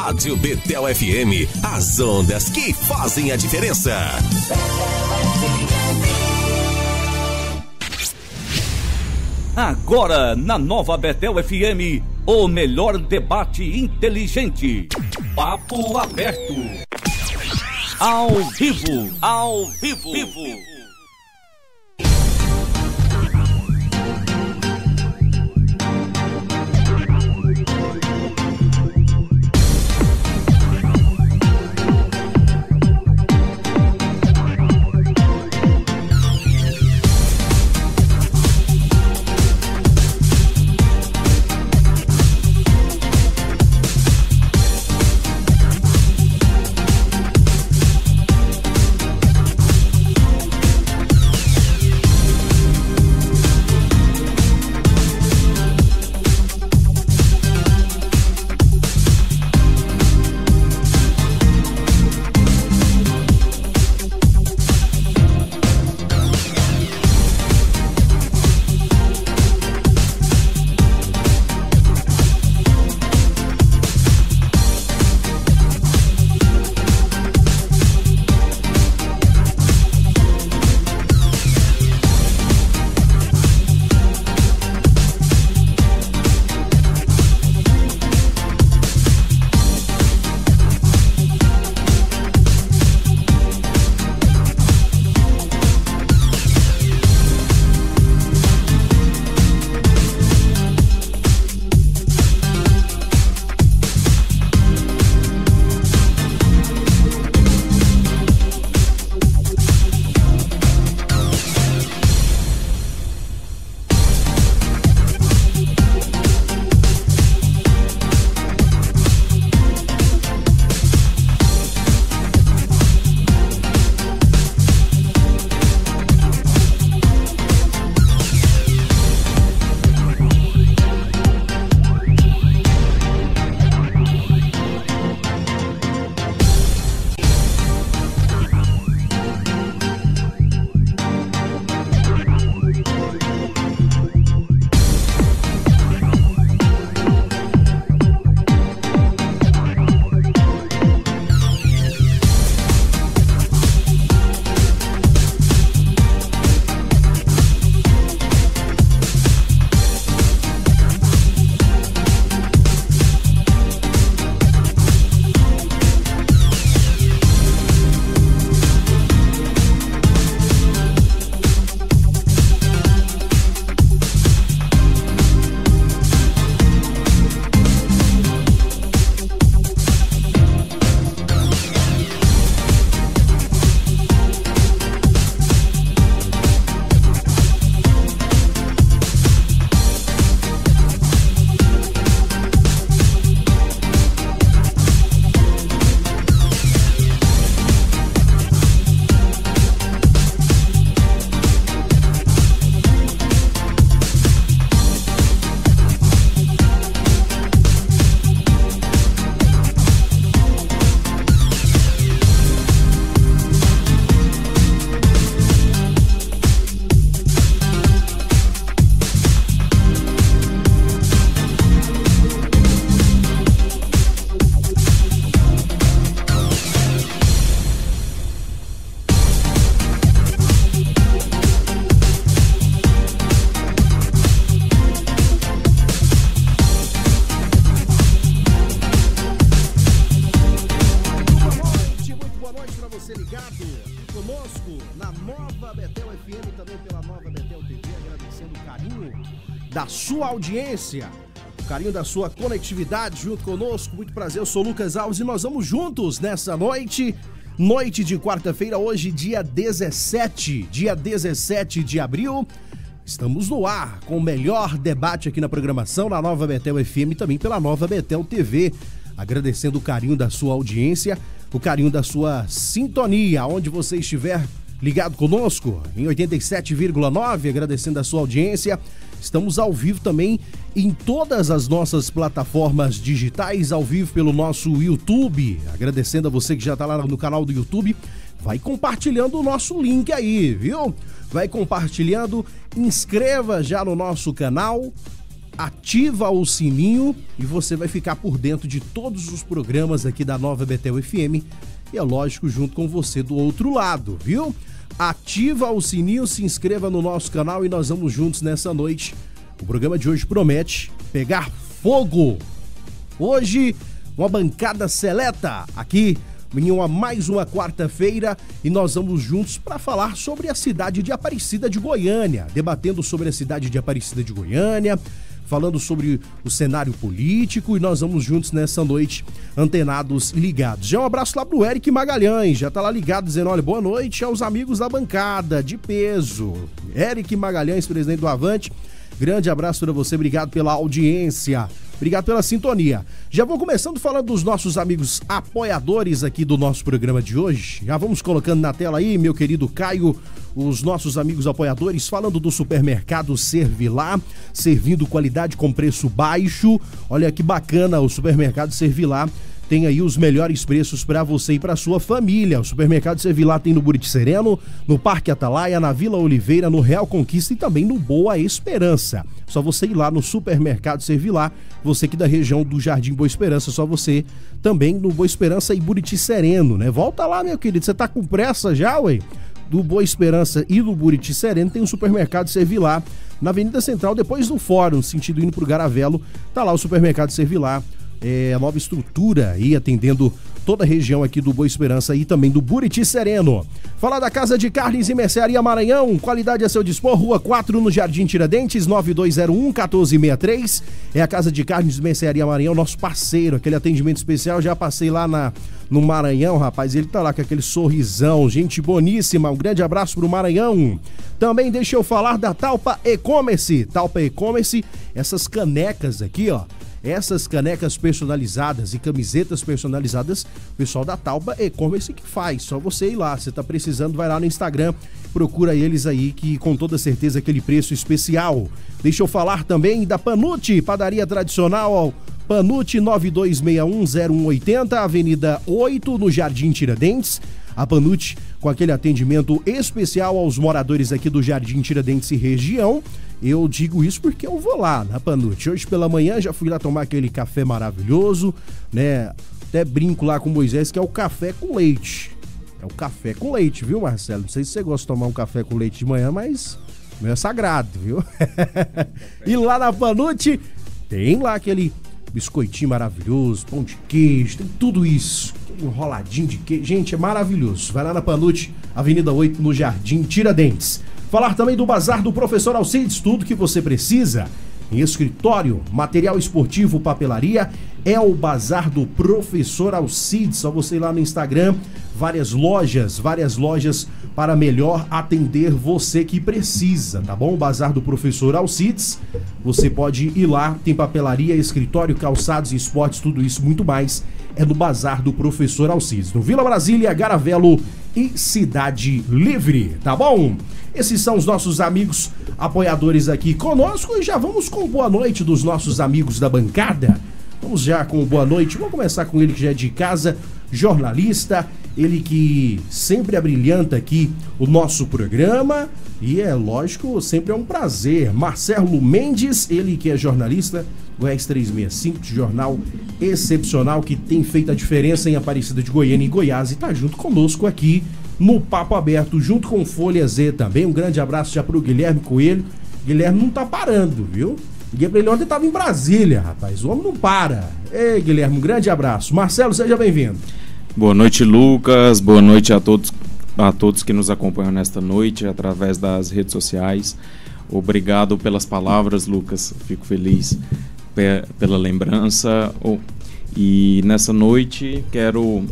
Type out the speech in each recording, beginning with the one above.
Rádio Betel FM, as ondas que fazem a diferença. Agora, na nova Betel FM, o melhor debate inteligente. Papo aberto. Ao vivo. Da sua audiência, o carinho da sua conectividade junto conosco. Muito prazer, eu sou o Lucas Alves e nós vamos juntos nessa noite de quarta-feira, hoje dia 17 de abril. Estamos no ar com o melhor debate aqui na programação, na Nova Betel FM e também pela Nova Betel TV. Agradecendo o carinho da sua audiência, o carinho da sua sintonia, onde você estiver ligado conosco, em 87,9, agradecendo a sua audiência. Estamos ao vivo também em todas as nossas plataformas digitais, ao vivo pelo nosso YouTube. Agradecendo a você que já está lá no canal do YouTube. Vai compartilhando o nosso link aí, viu? Vai compartilhando, inscreva já no nosso canal, ativa o sininho e você vai ficar por dentro de todos os programas aqui da Nova Betel FM e é lógico junto com você do outro lado, viu? Ativa o sininho, se inscreva no nosso canal e nós vamos juntos nessa noite. O programa de hoje promete pegar fogo. Hoje, uma bancada seleta aqui em mais uma quarta-feira e nós vamos juntos para falar sobre a cidade de Aparecida de Goiânia, debatendo sobre a cidade de Aparecida de Goiânia, falando sobre o cenário político e nós vamos juntos nessa noite, antenados e ligados. Já um abraço lá pro Eric Magalhães, já tá lá ligado dizendo, olha, boa noite aos amigos da bancada de peso. Eric Magalhães, presidente do Avante, grande abraço para você, obrigado pela audiência. Obrigado pela sintonia. Já vou começando falando dos nossos amigos apoiadores aqui do nosso programa de hoje. Já vamos colocando na tela aí, meu querido Caio, os nossos amigos apoiadores, falando do supermercado Servilá, servindo qualidade com preço baixo. Olha que bacana, o supermercado Servilá tem aí os melhores preços para você e para sua família. O supermercado Servilá tem no Buriti Sereno, no Parque Atalaia, na Vila Oliveira, no Real Conquista e também no Boa Esperança. Só você ir lá no supermercado Servilá, você aqui da região do Jardim Boa Esperança, só você também no Boa Esperança e Buriti Sereno, né? Volta lá, meu querido, você tá com pressa já, ué? Do Boa Esperança e do Buriti Sereno tem um supermercado Servilá na Avenida Central, depois do Fórum, sentido indo pro Garavelo, tá lá o supermercado Servilá. A nova estrutura aí atendendo toda a região aqui do Boa Esperança e também do Buriti Sereno. Falar da Casa de Carnes e Mercearia Maranhão, qualidade a seu dispor, Rua 4 no Jardim Tiradentes, 9201-1463. É a Casa de Carnes e Mercearia Maranhão, nosso parceiro, aquele atendimento especial. Já passei lá no Maranhão, rapaz, ele tá lá com aquele sorrisão, gente boníssima, um grande abraço pro Maranhão. Também deixa eu falar da Talpa E-Commerce. Talpa E-Commerce, essas canecas aqui, ó. Essas canecas personalizadas e camisetas personalizadas, o pessoal da Talpa E-Commerce que faz, só você ir lá, você tá precisando, vai lá no Instagram, procura eles aí que com toda certeza aquele preço especial. Deixa eu falar também da Panucci, padaria tradicional, Panucci 9261-0180, Avenida 8, no Jardim Tiradentes. A Panucci com aquele atendimento especial aos moradores aqui do Jardim Tiradentes e região. Eu digo isso porque eu vou lá na Panucci. Hoje pela manhã já fui lá tomar aquele café maravilhoso, né? Até brinco lá com o Moisés que é o café com leite. É o café com leite, viu, Marcelo? Não sei se você gosta de tomar um café com leite de manhã, mas é sagrado, viu? E lá na Panucci tem lá aquele biscoitinho maravilhoso, pão de queijo, tem tudo isso. Enroladinho de queijo. Gente, é maravilhoso. Vai lá na Panucci, Avenida 8, no Jardim Tiradentes. Falar também do Bazar do Professor Alcides, tudo que você precisa em escritório, material esportivo, papelaria, é o Bazar do Professor Alcides. Só você ir lá no Instagram, várias lojas para melhor atender você que precisa, tá bom? O Bazar do Professor Alcides, você pode ir lá, tem papelaria, escritório, calçados e esportes, tudo isso, muito mais, é no Bazar do Professor Alcides, no Vila Brasília, Garavelo e Cidade Livre, tá bom? Esses são os nossos amigos apoiadores aqui conosco e já vamos com boa noite dos nossos amigos da bancada. Vamos já com boa noite, vamos começar com ele que já é de casa, jornalista, ele que sempre abrilhanta aqui o nosso programa e é lógico, sempre é um prazer. Marcelo Mendes, ele que é jornalista, Goiás 365, jornal excepcional que tem feito a diferença em Aparecida de Goiânia e Goiás e tá junto conosco aqui no Papo Aberto, junto com Folha Z também. Um grande abraço já pro Guilherme Coelho. Guilherme não tá parando, viu? Liguei pra ele ontem, tava em Brasília, rapaz. O homem não para. Ei, Guilherme, um grande abraço. Marcelo, seja bem-vindo. Boa noite, Lucas. Boa noite a todos que nos acompanham nesta noite através das redes sociais. Obrigado pelas palavras, Lucas. Fico feliz pela lembrança. E nessa noite quero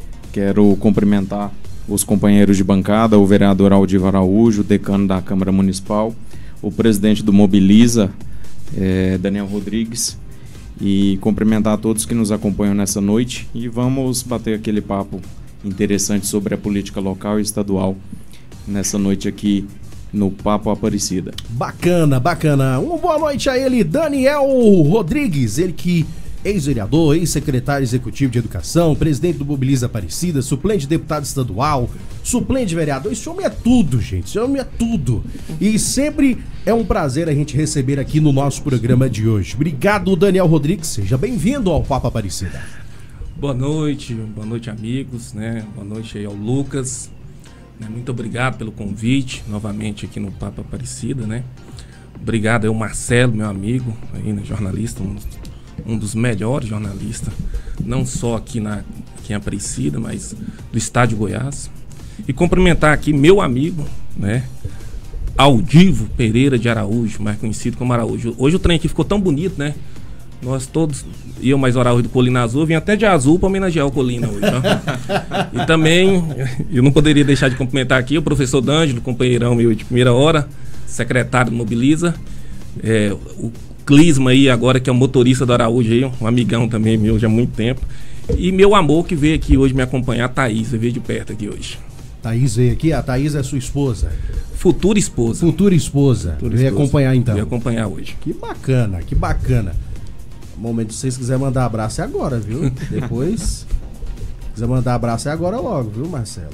cumprimentar os companheiros de bancada, o vereador Aldivar Araújo, decano da Câmara Municipal, o presidente do Mobiliza, Daniel Rodrigues, e cumprimentar a todos que nos acompanham nessa noite e vamos bater aquele papo interessante sobre a política local e estadual nessa noite aqui no Papo Aparecida. Bacana, bacana. Uma boa noite a ele, Daniel Rodrigues, ele que ex-vereador, ex-secretário executivo de educação, presidente do Mobiliza Aparecida, suplente de deputado estadual, suplente de vereador. Esse homem é tudo, gente. Esse homem é tudo. E sempre é um prazer a gente receber aqui no nosso programa de hoje. Obrigado, Daniel Rodrigues. Seja bem-vindo ao Papo Aparecida. Boa noite amigos, né? Boa noite aí ao Lucas. Muito obrigado pelo convite novamente aqui no Papo Aparecida, né? Obrigado ao Marcelo, meu amigo, aí, né, jornalista, um dos melhores jornalistas, não só aqui em Aparecida, mas do estado de Goiás. E cumprimentar aqui meu amigo, né? Aldivo Pereira de Araújo, mais conhecido como Araújo. Hoje o trem aqui ficou tão bonito, né? Nós todos iam mais Araújo do Colina Azul, vim até de azul para homenagear o Colina hoje. E também, eu não poderia deixar de cumprimentar aqui o professor D'Angelo, companheirão meu de primeira hora, secretário do Mobiliza, o Clisma aí agora, que é o motorista do Araújo aí, um amigão também meu já há muito tempo. E meu amor que veio aqui hoje me acompanhar, a Thaís, veio de perto aqui hoje. Thaís veio aqui, a Thaís é sua esposa. Futura esposa. Futura esposa. Veio acompanhar então. Veio acompanhar hoje. Que bacana, que bacana. No momento, se vocês quiserem mandar abraço é agora, viu? Depois, se quiser mandar abraço é agora logo, viu, Marcelo?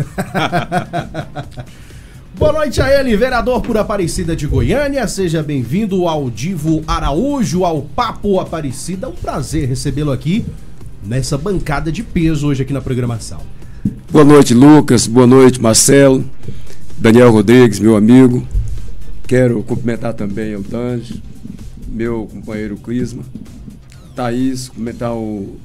Boa noite a ele, vereador por Aparecida de Goiânia. Seja bem-vindo ao Divo Araújo, ao Papo Aparecida. É um prazer recebê-lo aqui nessa bancada de peso hoje aqui na programação. Boa noite, Lucas. Boa noite, Marcelo. Daniel Rodrigues, meu amigo. Quero cumprimentar também o D'Angelo, meu companheiro Clisma, Thaís, cumprimentar o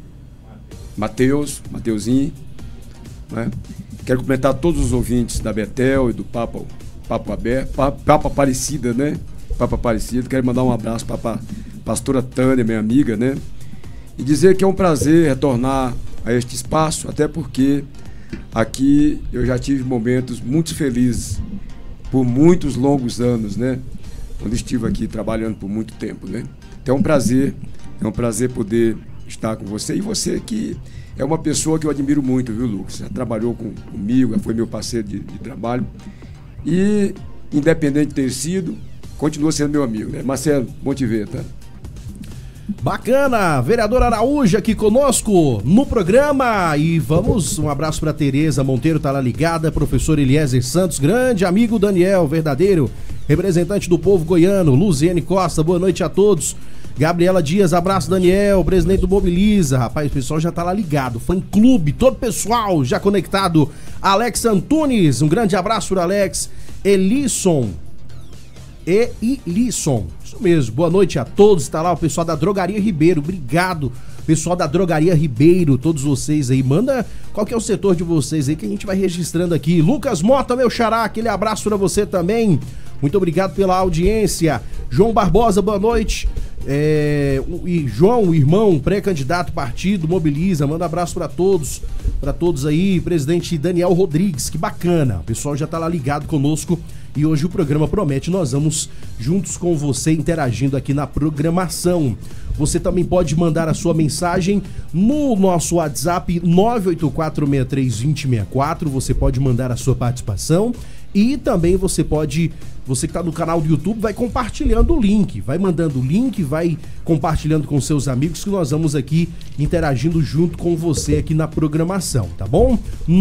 Mateuzinho, né? Quero cumprimentar todos os ouvintes da Betel e do Papo Aparecida, né? Papo Aparecida. Quero mandar um abraço para a pastora Tânia, minha amiga, né? E dizer que é um prazer retornar a este espaço, até porque aqui eu já tive momentos muito felizes por muitos longos anos, né? Quando estive aqui trabalhando por muito tempo, né? Então é um prazer poder estar com você, e você que é uma pessoa que eu admiro muito, viu, Lucas? Já trabalhou comigo, foi meu parceiro de trabalho, e independente de ter sido, continua sendo meu amigo, né? Marcelo, bom te ver, tá? Bacana, vereador Araújo aqui conosco no programa. E vamos, um abraço para Tereza Monteiro, tá lá ligada, professor Eliezer Santos, grande amigo Daniel, verdadeiro representante do povo goiano, Luziane Costa, boa noite a todos. Gabriela Dias, abraço Daniel, presidente do Mobiliza, rapaz, o pessoal já tá lá ligado, fã-clube, todo o pessoal já conectado. Alex Antunes, um grande abraço para Alex. Elisson, isso mesmo, boa noite a todos, tá lá o pessoal da Drogaria Ribeiro, obrigado pessoal da Drogaria Ribeiro, todos vocês aí, manda qual que é o setor de vocês aí que a gente vai registrando aqui. Lucas Mota, meu xará, aquele abraço pra você também, muito obrigado pela audiência. João Barbosa, boa noite. E João, o irmão, pré-candidato partido Mobiliza, manda abraço pra todos aí. Presidente Daniel Rodrigues, que bacana, o pessoal já tá lá ligado conosco. E hoje o programa promete, nós vamos juntos com você interagindo aqui na programação. Você também pode mandar a sua mensagem no nosso WhatsApp 984632064. Você pode mandar a sua participação e também você que está no canal do YouTube, vai compartilhando o link, vai mandando o link, vai compartilhando com seus amigos, que nós vamos aqui interagindo junto com você aqui na programação, tá bom?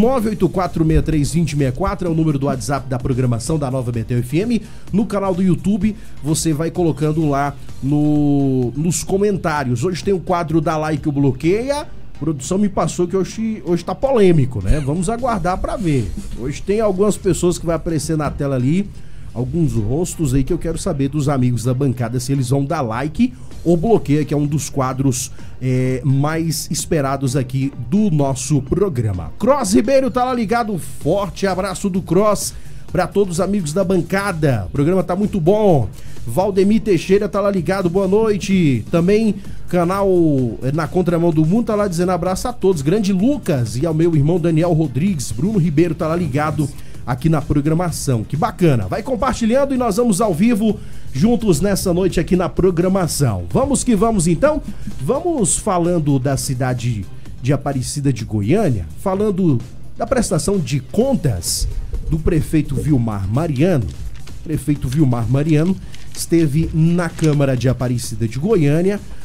984632064 é o número do WhatsApp da programação da Nova Betel FM. No canal do YouTube, você vai colocando lá nos comentários. Hoje tem o quadro da Like o Bloqueia. A produção me passou que hoje tá polêmico, né? Vamos aguardar para ver. Hoje tem algumas pessoas que vai aparecer na tela ali, alguns rostos aí que eu quero saber dos amigos da bancada se eles vão dar like ou bloqueia, que é um dos quadros mais esperados aqui do nosso programa. Cross Ribeiro tá lá ligado, forte abraço do Cross para todos os amigos da bancada, o programa tá muito bom. Valdemir Teixeira tá lá ligado, boa noite. Também canal Na Contramão do Mundo tá lá dizendo abraço a todos. Grande Lucas e ao meu irmão Daniel Rodrigues. Bruno Ribeiro tá lá ligado aqui na programação. Que bacana. Vai compartilhando e nós vamos ao vivo juntos nessa noite aqui na programação. Vamos que vamos então. Vamos falando da cidade de Aparecida de Goiânia, falando da prestação de contas do prefeito Vilmar Mariano. Prefeito Vilmar Mariano esteve na Câmara de Aparecida de Goiânia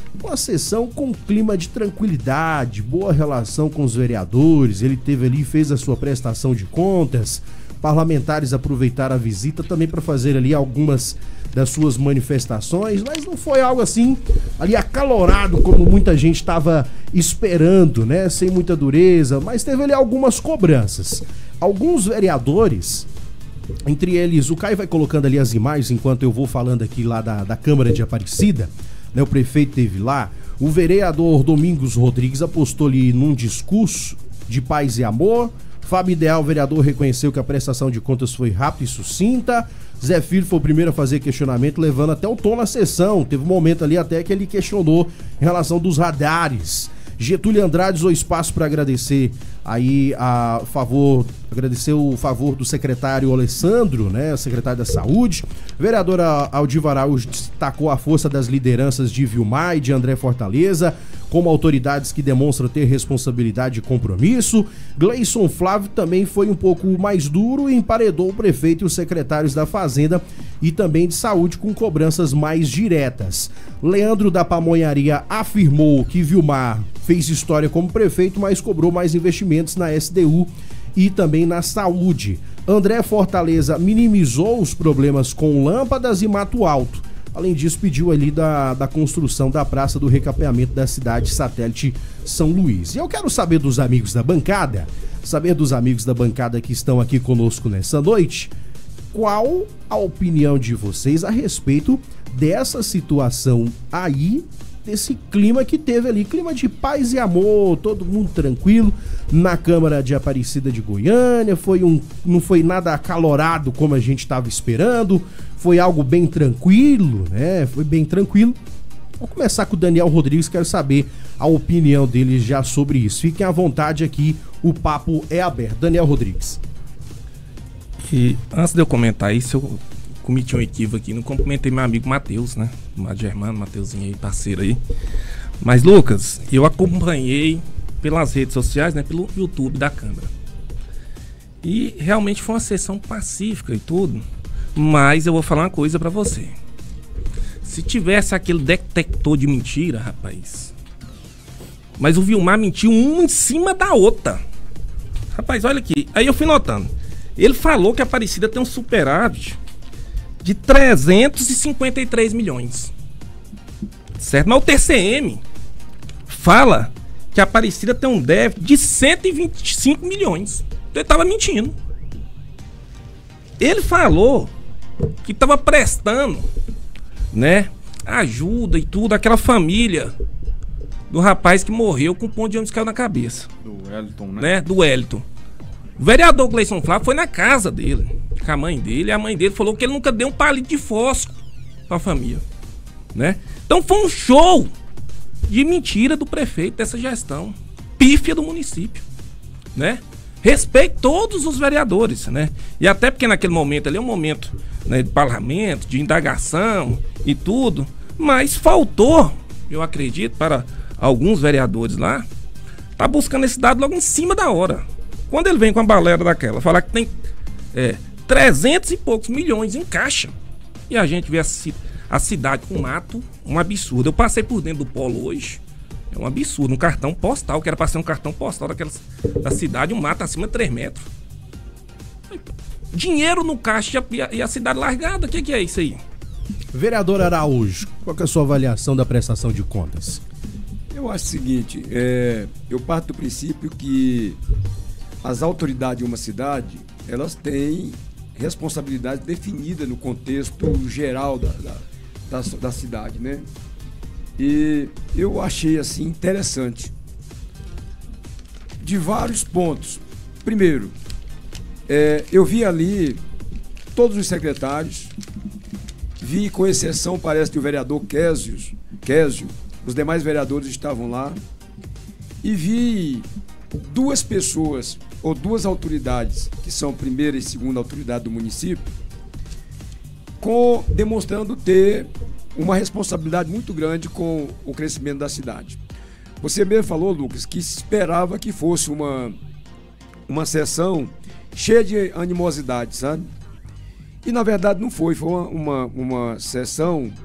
uma sessão com clima de tranquilidade, boa relação com os vereadores. Ele teve ali, fez a sua prestação de contas. Parlamentares aproveitaram a visita também para fazer ali algumas das suas manifestações, mas não foi algo assim ali acalorado como muita gente estava esperando, né? Sem muita dureza, mas teve ali algumas cobranças. Alguns vereadores, entre eles, o Caio vai colocando ali as imagens enquanto eu vou falando aqui lá da Câmara de Aparecida, né? O prefeito esteve lá. O vereador Domingos Rodrigues apostou ali num discurso de paz e amor. Fábio Ideal, vereador, reconheceu que a prestação de contas foi rápida e sucinta. Zé Filho foi o primeiro a fazer questionamento, levando até o tom na sessão. Teve um momento ali até que ele questionou em relação dos radares. Getúlio Andrade usou espaço para agradecer aí agradecer o favor do secretário Alessandro, né, secretário da Saúde. Vereadora Aldivar Araújo destacou a força das lideranças de Vilmar e de André Fortaleza, como autoridades que demonstram ter responsabilidade e compromisso. Gleison Flávio também foi um pouco mais duro e emparedou o prefeito e os secretários da Fazenda e também de Saúde com cobranças mais diretas. Leandro da Pamonharia afirmou que Vilmar fez história como prefeito, mas cobrou mais investimentos na SDU e também na saúde. André Fortaleza minimizou os problemas com lâmpadas e mato alto. Além disso, pediu ali da construção da praça do recapeamento da cidade satélite São Luís. E eu quero saber dos amigos da bancada, que estão aqui conosco nessa noite, qual a opinião de vocês a respeito dessa situação aí, desse clima que teve ali, clima de paz e amor, todo mundo tranquilo na Câmara de Aparecida de Goiânia. Não foi nada acalorado como a gente estava esperando, foi algo bem tranquilo, né? Foi bem tranquilo. Vou começar com o Daniel Rodrigues, quero saber a opinião dele já sobre isso. Fiquem à vontade aqui, o papo é aberto. Daniel Rodrigues. E antes de eu comentar isso, eu cometi um equívoco aqui, não cumprimentei meu amigo Matheus, né? Germano, Matheusinho aí, parceiro aí. Mas, Lucas, eu acompanhei pelas redes sociais, né? Pelo YouTube da Câmara. E realmente foi uma sessão pacífica e tudo. Mas eu vou falar uma coisa pra você. Se tivesse aquele detector de mentira, rapaz. Mas o Vilmar mentiu uma em cima da outra. Rapaz, olha aqui. Aí eu fui notando. Ele falou que a Aparecida tem um superávit de 353 milhões. Certo? Mas o TCM fala que a Aparecida tem um déficit de 125 milhões. Então ele estava mentindo. Ele falou que estava prestando, né, ajuda e tudo àquela família do rapaz que morreu com um ponto de ônibus que caiu na cabeça. Do Wellington, né? Do Wellington. O vereador Gleison Flávio foi na casa dele, com a mãe dele, e a mãe dele falou que ele nunca deu um palito de fósforo pra família, né? Então foi um show de mentira do prefeito dessa gestão pífia do município, né? Respeito todos os vereadores, né? E até porque naquele momento ali é um momento, né, de parlamento, de indagação e tudo, mas faltou, eu acredito, para alguns vereadores lá, tá buscando esse dado logo em cima da hora. Quando ele vem com a balera daquela, falar que tem 300 e poucos milhões em caixa, e a gente vê a cidade com mato, um absurdo. Eu passei por dentro do polo hoje, é um absurdo, um cartão postal, que era para ser um cartão postal da cidade, um mato acima de 3 metros. Dinheiro no caixa e a cidade largada, o que é isso aí? Vereador Araújo, qual que é a sua avaliação da prestação de contas? Eu acho o seguinte, eu parto do princípio que as autoridades de uma cidade, elas têm responsabilidade definida no contexto geral da cidade, né? E eu achei, assim, interessante, de vários pontos. Primeiro, eu vi ali todos os secretários, vi, com exceção, parece, do vereador Késio, os demais vereadores estavam lá, e vi duas pessoas, ou duas autoridades, que são primeira e segunda autoridade do município, demonstrando ter uma responsabilidade muito grande com o crescimento da cidade. Você mesmo falou, Lucas, que esperava que fosse uma sessão cheia de animosidade, sabe? E na verdade não foi, foi uma sessão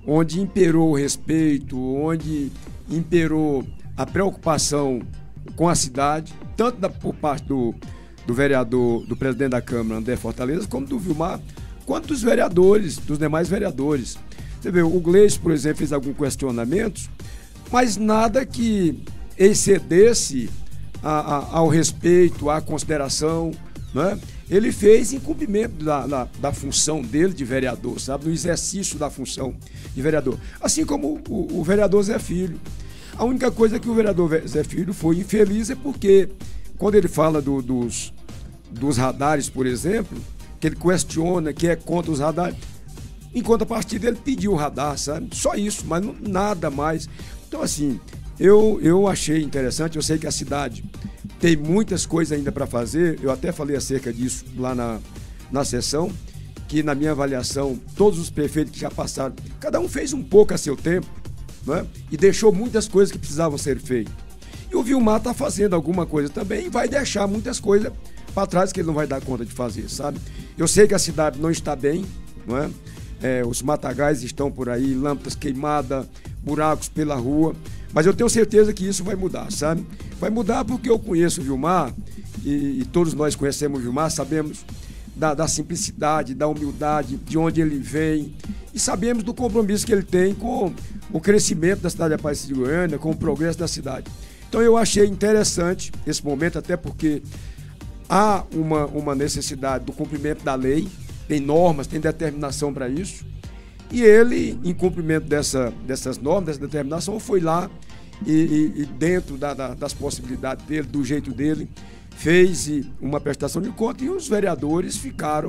onde imperou o respeito, onde imperou a preocupação com a cidade, tanto por parte do vereador, do presidente da Câmara, André Fortaleza, como do Vilmar, quanto dos vereadores, dos demais vereadores. Você vê, o Gleice, por exemplo, fez alguns questionamentos, mas nada que excedesse ao respeito, à consideração, né? Ele fez em cumprimento da função dele de vereador, sabe? No exercício da função de vereador. Assim como o vereador Zé Filho. A única coisa que o vereador Zé Filho foi infeliz é porque, quando ele fala dos radares, por exemplo, que ele questiona que é contra os radares, em contrapartida ele pediu o radar, sabe? Só isso, mas nada mais. Então, assim, eu achei interessante. Eu sei que a cidade tem muitas coisas ainda para fazer. Eu até falei acerca disso lá na sessão, que na minha avaliação, todos os prefeitos que já passaram, cada um fez um pouco a seu tempo, né? E deixou muitas coisas que precisavam ser feitas. E o Vilmar está fazendo alguma coisa também e vai deixar muitas coisas para trás que ele não vai dar conta de fazer, sabe? Eu sei que a cidade não está bem, não é? Os matagais estão por aí, lâmpadas queimadas, buracos pela rua, mas eu tenho certeza que isso vai mudar, sabe? Vai mudar porque eu conheço o Vilmar e todos nós conhecemos o Vilmar, sabemos da simplicidade, da humildade, de onde ele vem, e sabemos do compromisso que ele tem com o crescimento da cidade de Aparecida de Goiânia, com o progresso da cidade. Então eu achei interessante esse momento, até porque há uma necessidade do cumprimento da lei, tem normas, tem determinação para isso, e ele, em cumprimento dessas normas, dessa determinação, foi lá e dentro das possibilidades dele, do jeito dele, fez uma prestação de conta, e os vereadores ficaram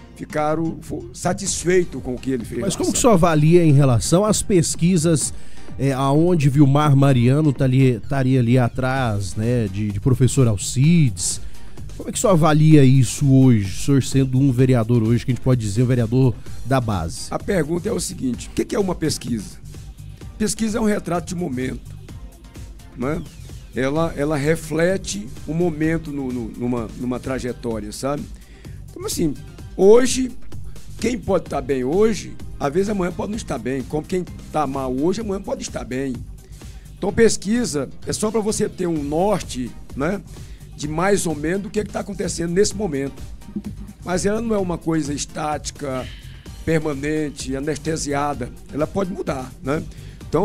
satisfeitos com o que ele fez. Mas como que o senhor avalia em relação às pesquisas aonde Vilmar Mariano estaria ali atrás, né, de professor Alcides? Como é que o senhor avalia isso hoje, o senhor sendo um vereador hoje, que a gente pode dizer um vereador da base? A pergunta é o seguinte: o que é uma pesquisa? Pesquisa é um retrato de momento, né? Ela reflete o momento numa trajetória, sabe? Então, assim, hoje, quem pode estar bem hoje, às vezes amanhã pode não estar bem. Como quem está mal hoje, amanhã pode estar bem. Então, pesquisa é só para você ter um norte, né, de mais ou menos do que está acontecendo nesse momento. Mas ela não é uma coisa estática, permanente, anestesiada. Ela pode mudar, né? Então,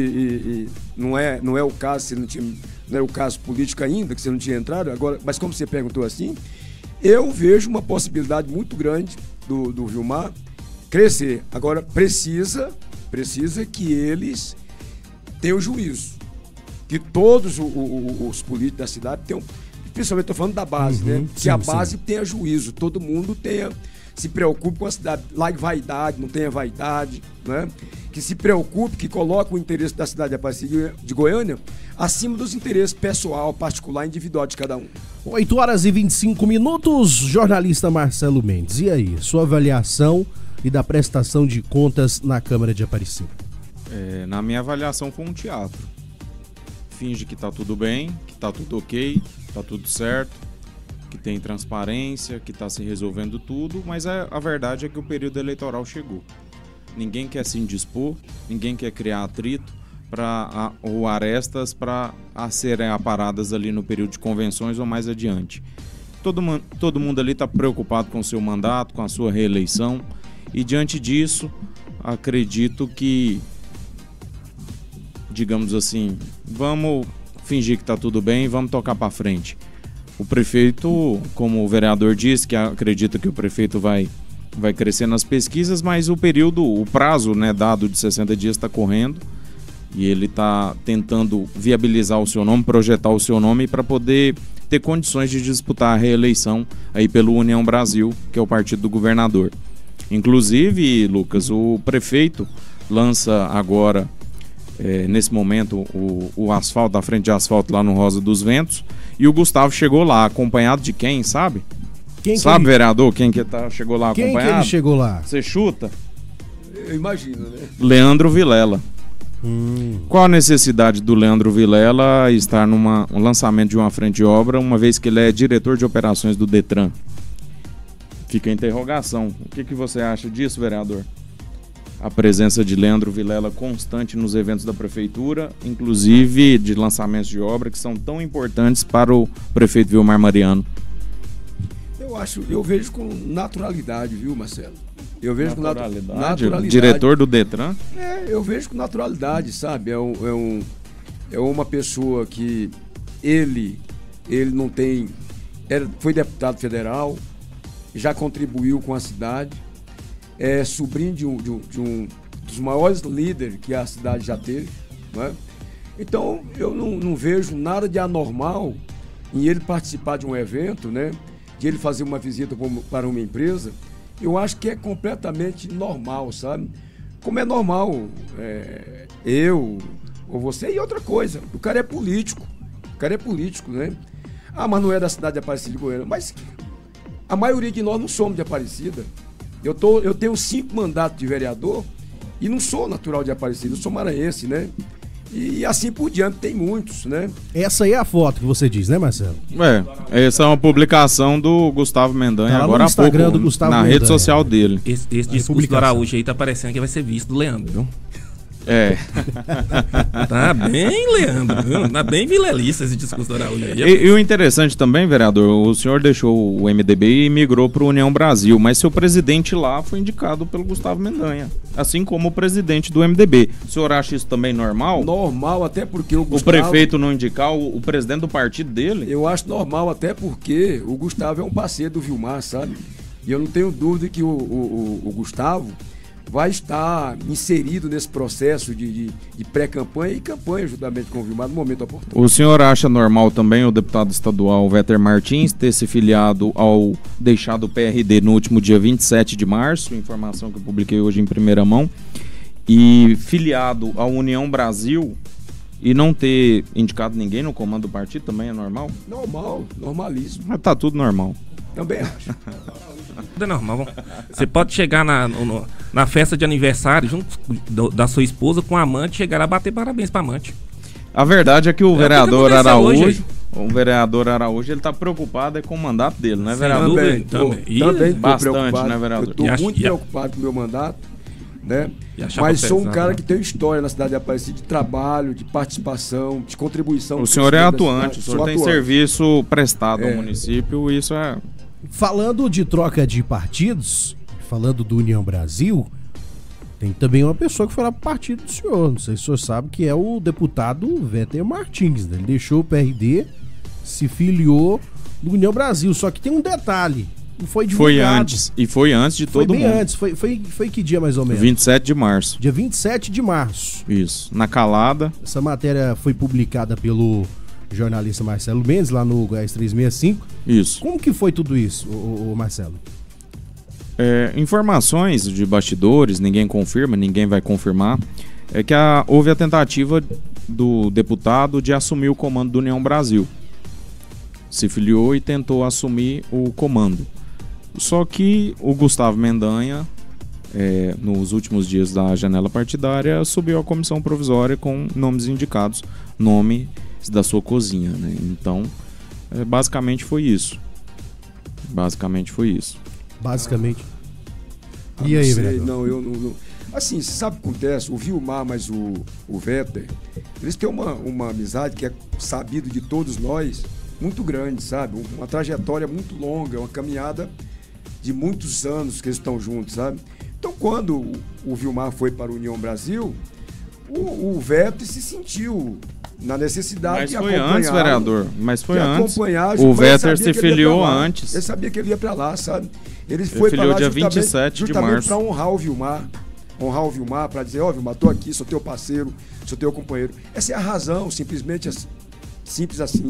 não é o caso, não é o caso político ainda, que você não tinha entrado, agora, mas como você perguntou assim, eu vejo uma possibilidade muito grande do Vilmar crescer. Agora, precisa que eles tenham juízo, que todos os políticos da cidade tenham, principalmente estou falando da base, né? Que a base tenha juízo, todo mundo se preocupe com a cidade, lá em vaidade, não tenha vaidade, né? Que se preocupe, que coloque o interesse da cidade de Aparecida de Goiânia acima dos interesses pessoal, particular, individual de cada um. 8h25, jornalista Marcelo Mendes. E aí, sua avaliação e da prestação de contas na Câmara de Aparecida? Na minha avaliação foi um teatro. Finge que tá tudo bem, que tá tudo ok, tá tudo certo, que tem transparência, que tá se resolvendo tudo, mas a verdade é que o período eleitoral chegou. Ninguém quer se indispor, ninguém quer criar atrito ou arestas para serem aparadas ali no período de convenções ou mais adiante. Todo mundo ali está preocupado com o seu mandato, com a sua reeleição, e diante disso, acredito que, digamos assim, vamos fingir que está tudo bem e vamos tocar para frente. O prefeito, como o vereador disse, que acredita que o prefeito vai crescer nas pesquisas, mas o prazo, né, dado de 60 dias está correndo, e ele está tentando viabilizar o seu nome, projetar o seu nome para poder ter condições de disputar a reeleição aí pelo União Brasil, que é o partido do governador. Inclusive, Lucas, o prefeito lança agora, nesse momento, o asfalto, a frente de asfalto lá no Rosa dos Ventos, e o Gustavo chegou lá, acompanhado de quem, sabe? Sabe, vereador, quem que chegou lá acompanhado? Quem que ele chegou lá? Você chuta? Eu imagino, né? Leandro Vilela. Qual a necessidade do Leandro Vilela estar um lançamento de uma frente de obra, uma vez que ele é diretor de operações do Detran? Fica a interrogação. O que você acha disso, vereador? a presença de Leandro Vilela constante nos eventos da prefeitura, inclusive de lançamentos de obra que são tão importantes para o prefeito Vilmar Mariano. Eu vejo com naturalidade, viu, Marcelo? Eu vejo naturalidade. Com naturalidade. Diretor do Detran? Eu vejo com naturalidade, sabe? É uma pessoa que ele não tem... foi deputado federal, já contribuiu com a cidade, é sobrinho de um dos maiores líderes que a cidade já teve, né? Então, eu não vejo nada de anormal em ele participar de um evento, né? De ele fazer uma visita para uma empresa. Eu acho que é completamente normal, sabe? Como é normal eu ou você. E outra coisa, o cara é político. Né? Ah, mas não é da cidade de Aparecida de Goiânia. Mas a maioria de nós não somos de Aparecida. Eu tenho 5 mandatos de vereador e não sou natural de Aparecida, eu sou maranhense, né? E assim por diante, tem muitos, né? Essa aí é a foto que você diz, né, Marcelo? Essa é uma publicação do Gustavo Mendanha, tá agora há pouco, do Gustavo na Mendanha. Rede social dele. Esse discurso do Araújo aí tá parecendo que vai ser visto do Leandro, viu? Tá bem, Leandro, viu? Tá bem vilelista esse discurso do Araújo aí. E o interessante também, vereador, o senhor deixou o MDB e migrou para o União Brasil, mas seu presidente lá foi indicado pelo Gustavo Mendanha, assim como o presidente do MDB. O senhor acha isso também normal? Normal, até porque o prefeito não indicar o presidente do partido dele? Eu acho normal, até porque o Gustavo é um parceiro do Vilmar, sabe? E eu não tenho dúvida que o Gustavo vai estar inserido nesse processo de pré-campanha e campanha juntamente com o Vilmar no momento oportuno. O senhor acha normal também o deputado estadual Véter Martins ter se filiado ao deixado o PRD no último dia 27 de março, informação que eu publiquei hoje em primeira mão, e filiado à União Brasil e não ter indicado ninguém no comando do partido também é normal? Normal, normalíssimo. Mas tá tudo normal. Também acho. É normal. Você pode chegar na festa de aniversário junto da sua esposa com a amante, chegar a bater parabéns pra amante. A verdade é que o vereador Araújo, ele tá preocupado com o mandato dele, né, Sem vereador? Também bastante, né, vereador? Eu tô muito preocupado com o meu mandato, né? Mas sou um cara que tem história na cidade de Aparecida de trabalho, de participação, de contribuição. O senhor é atuante, o senhor tem serviço prestado ao município, isso é... Falando de troca de partidos, falando do União Brasil, tem também uma pessoa que foi lá pro partido do senhor. Não sei se o senhor sabe, que é o deputado Véter Martins. Né? Ele deixou o PRD, se filiou no União Brasil. Só que tem um detalhe, não foi divulgado. Foi antes de todo mundo. Foi bem antes, foi que dia mais ou menos? 27 de março. Dia 27 de março. Isso, na Calada. Essa matéria foi publicada pelo jornalista Marcelo Mendes, lá no Goiás 365. Isso. Como que foi tudo isso, o Marcelo? Informações de bastidores, ninguém confirma, ninguém vai confirmar, é que houve a tentativa do deputado de assumir o comando do União Brasil. Se filiou e tentou assumir o comando. Só que o Gustavo Mendanha, nos últimos dias da janela partidária, subiu à comissão provisória com nomes indicados, nome da sua cozinha, né? Então, basicamente foi isso. Basicamente. E aí, vereador? Não, eu não... Assim, você sabe o que acontece? O Vilmar, mas o Véter, eles têm uma amizade que é sabido de todos nós, muito grande, sabe? Uma trajetória muito longa, uma caminhada de muitos anos que eles estão juntos, sabe? Então, quando o Vilmar foi para a União Brasil, o Véter se sentiu na necessidade de acompanhar. Mas foi antes, vereador. Mas foi antes. O Véter se filiou antes. Ele sabia que ele ia para lá, sabe? Ele foi para lá dia 27 de março. Para honrar o Vilmar, para dizer, Vilmar, tô aqui, sou teu parceiro, sou teu companheiro. Essa é a razão, simplesmente simples assim.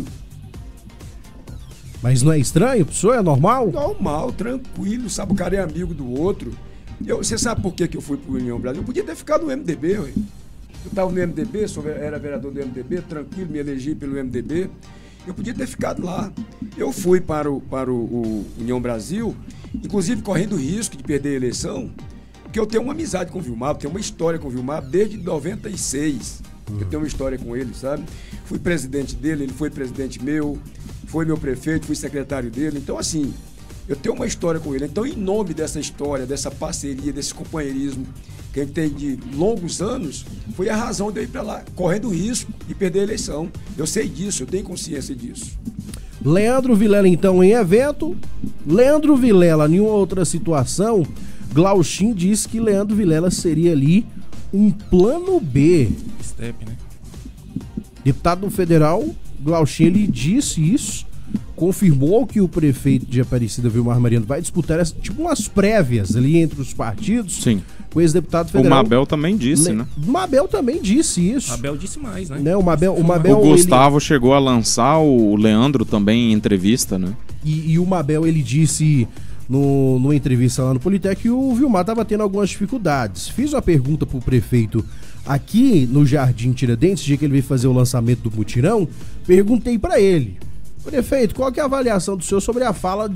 Mas não é estranho? O senhor é normal? Normal, tranquilo, sabe? O cara é amigo do outro. Você sabe por que eu fui pro União Brasil? Eu podia ter ficado no MDB, ué. Eu estava no MDB, era vereador do MDB, tranquilo, me elegi pelo MDB. Eu podia ter ficado lá. Eu fui para o União Brasil, inclusive correndo risco de perder a eleição, porque eu tenho uma amizade com o Vilmar, eu tenho uma história com o Vilmar desde 96. Eu tenho uma história com ele, sabe? Fui presidente dele, ele foi presidente meu, foi meu prefeito, fui secretário dele. Então, assim, Eu tenho uma história com ele. Então, em nome dessa história, dessa parceria, desse companheirismo que a gente tem de longos anos, foi a razão de eu ir para lá, correndo risco de perder a eleição. Eu sei disso, eu tenho consciência disso. Leandro Vilela, então, em evento. Leandro Vilela, em outra situação, Glauchin disse que Leandro Vilela seria ali um plano B. Step, né? Deputado federal, Glauchin, ele disse isso, confirmou que o prefeito de Aparecida, Vilmar Mariano, vai disputar tipo umas prévias ali entre os partidos. Sim. O ex-deputado federal. O Mabel também disse, né? Mabel também disse isso. Mabel disse mais, né? O Mabel, o Gustavo chegou a lançar o Leandro também em entrevista, né? E o Mabel, ele disse numa entrevista lá no Politec que o Vilmar estava tendo algumas dificuldades. Fiz uma pergunta pro prefeito aqui no Jardim Tiradentes, dia que ele veio fazer o lançamento do mutirão, perguntei para ele: prefeito, qual que é a avaliação do senhor sobre a fala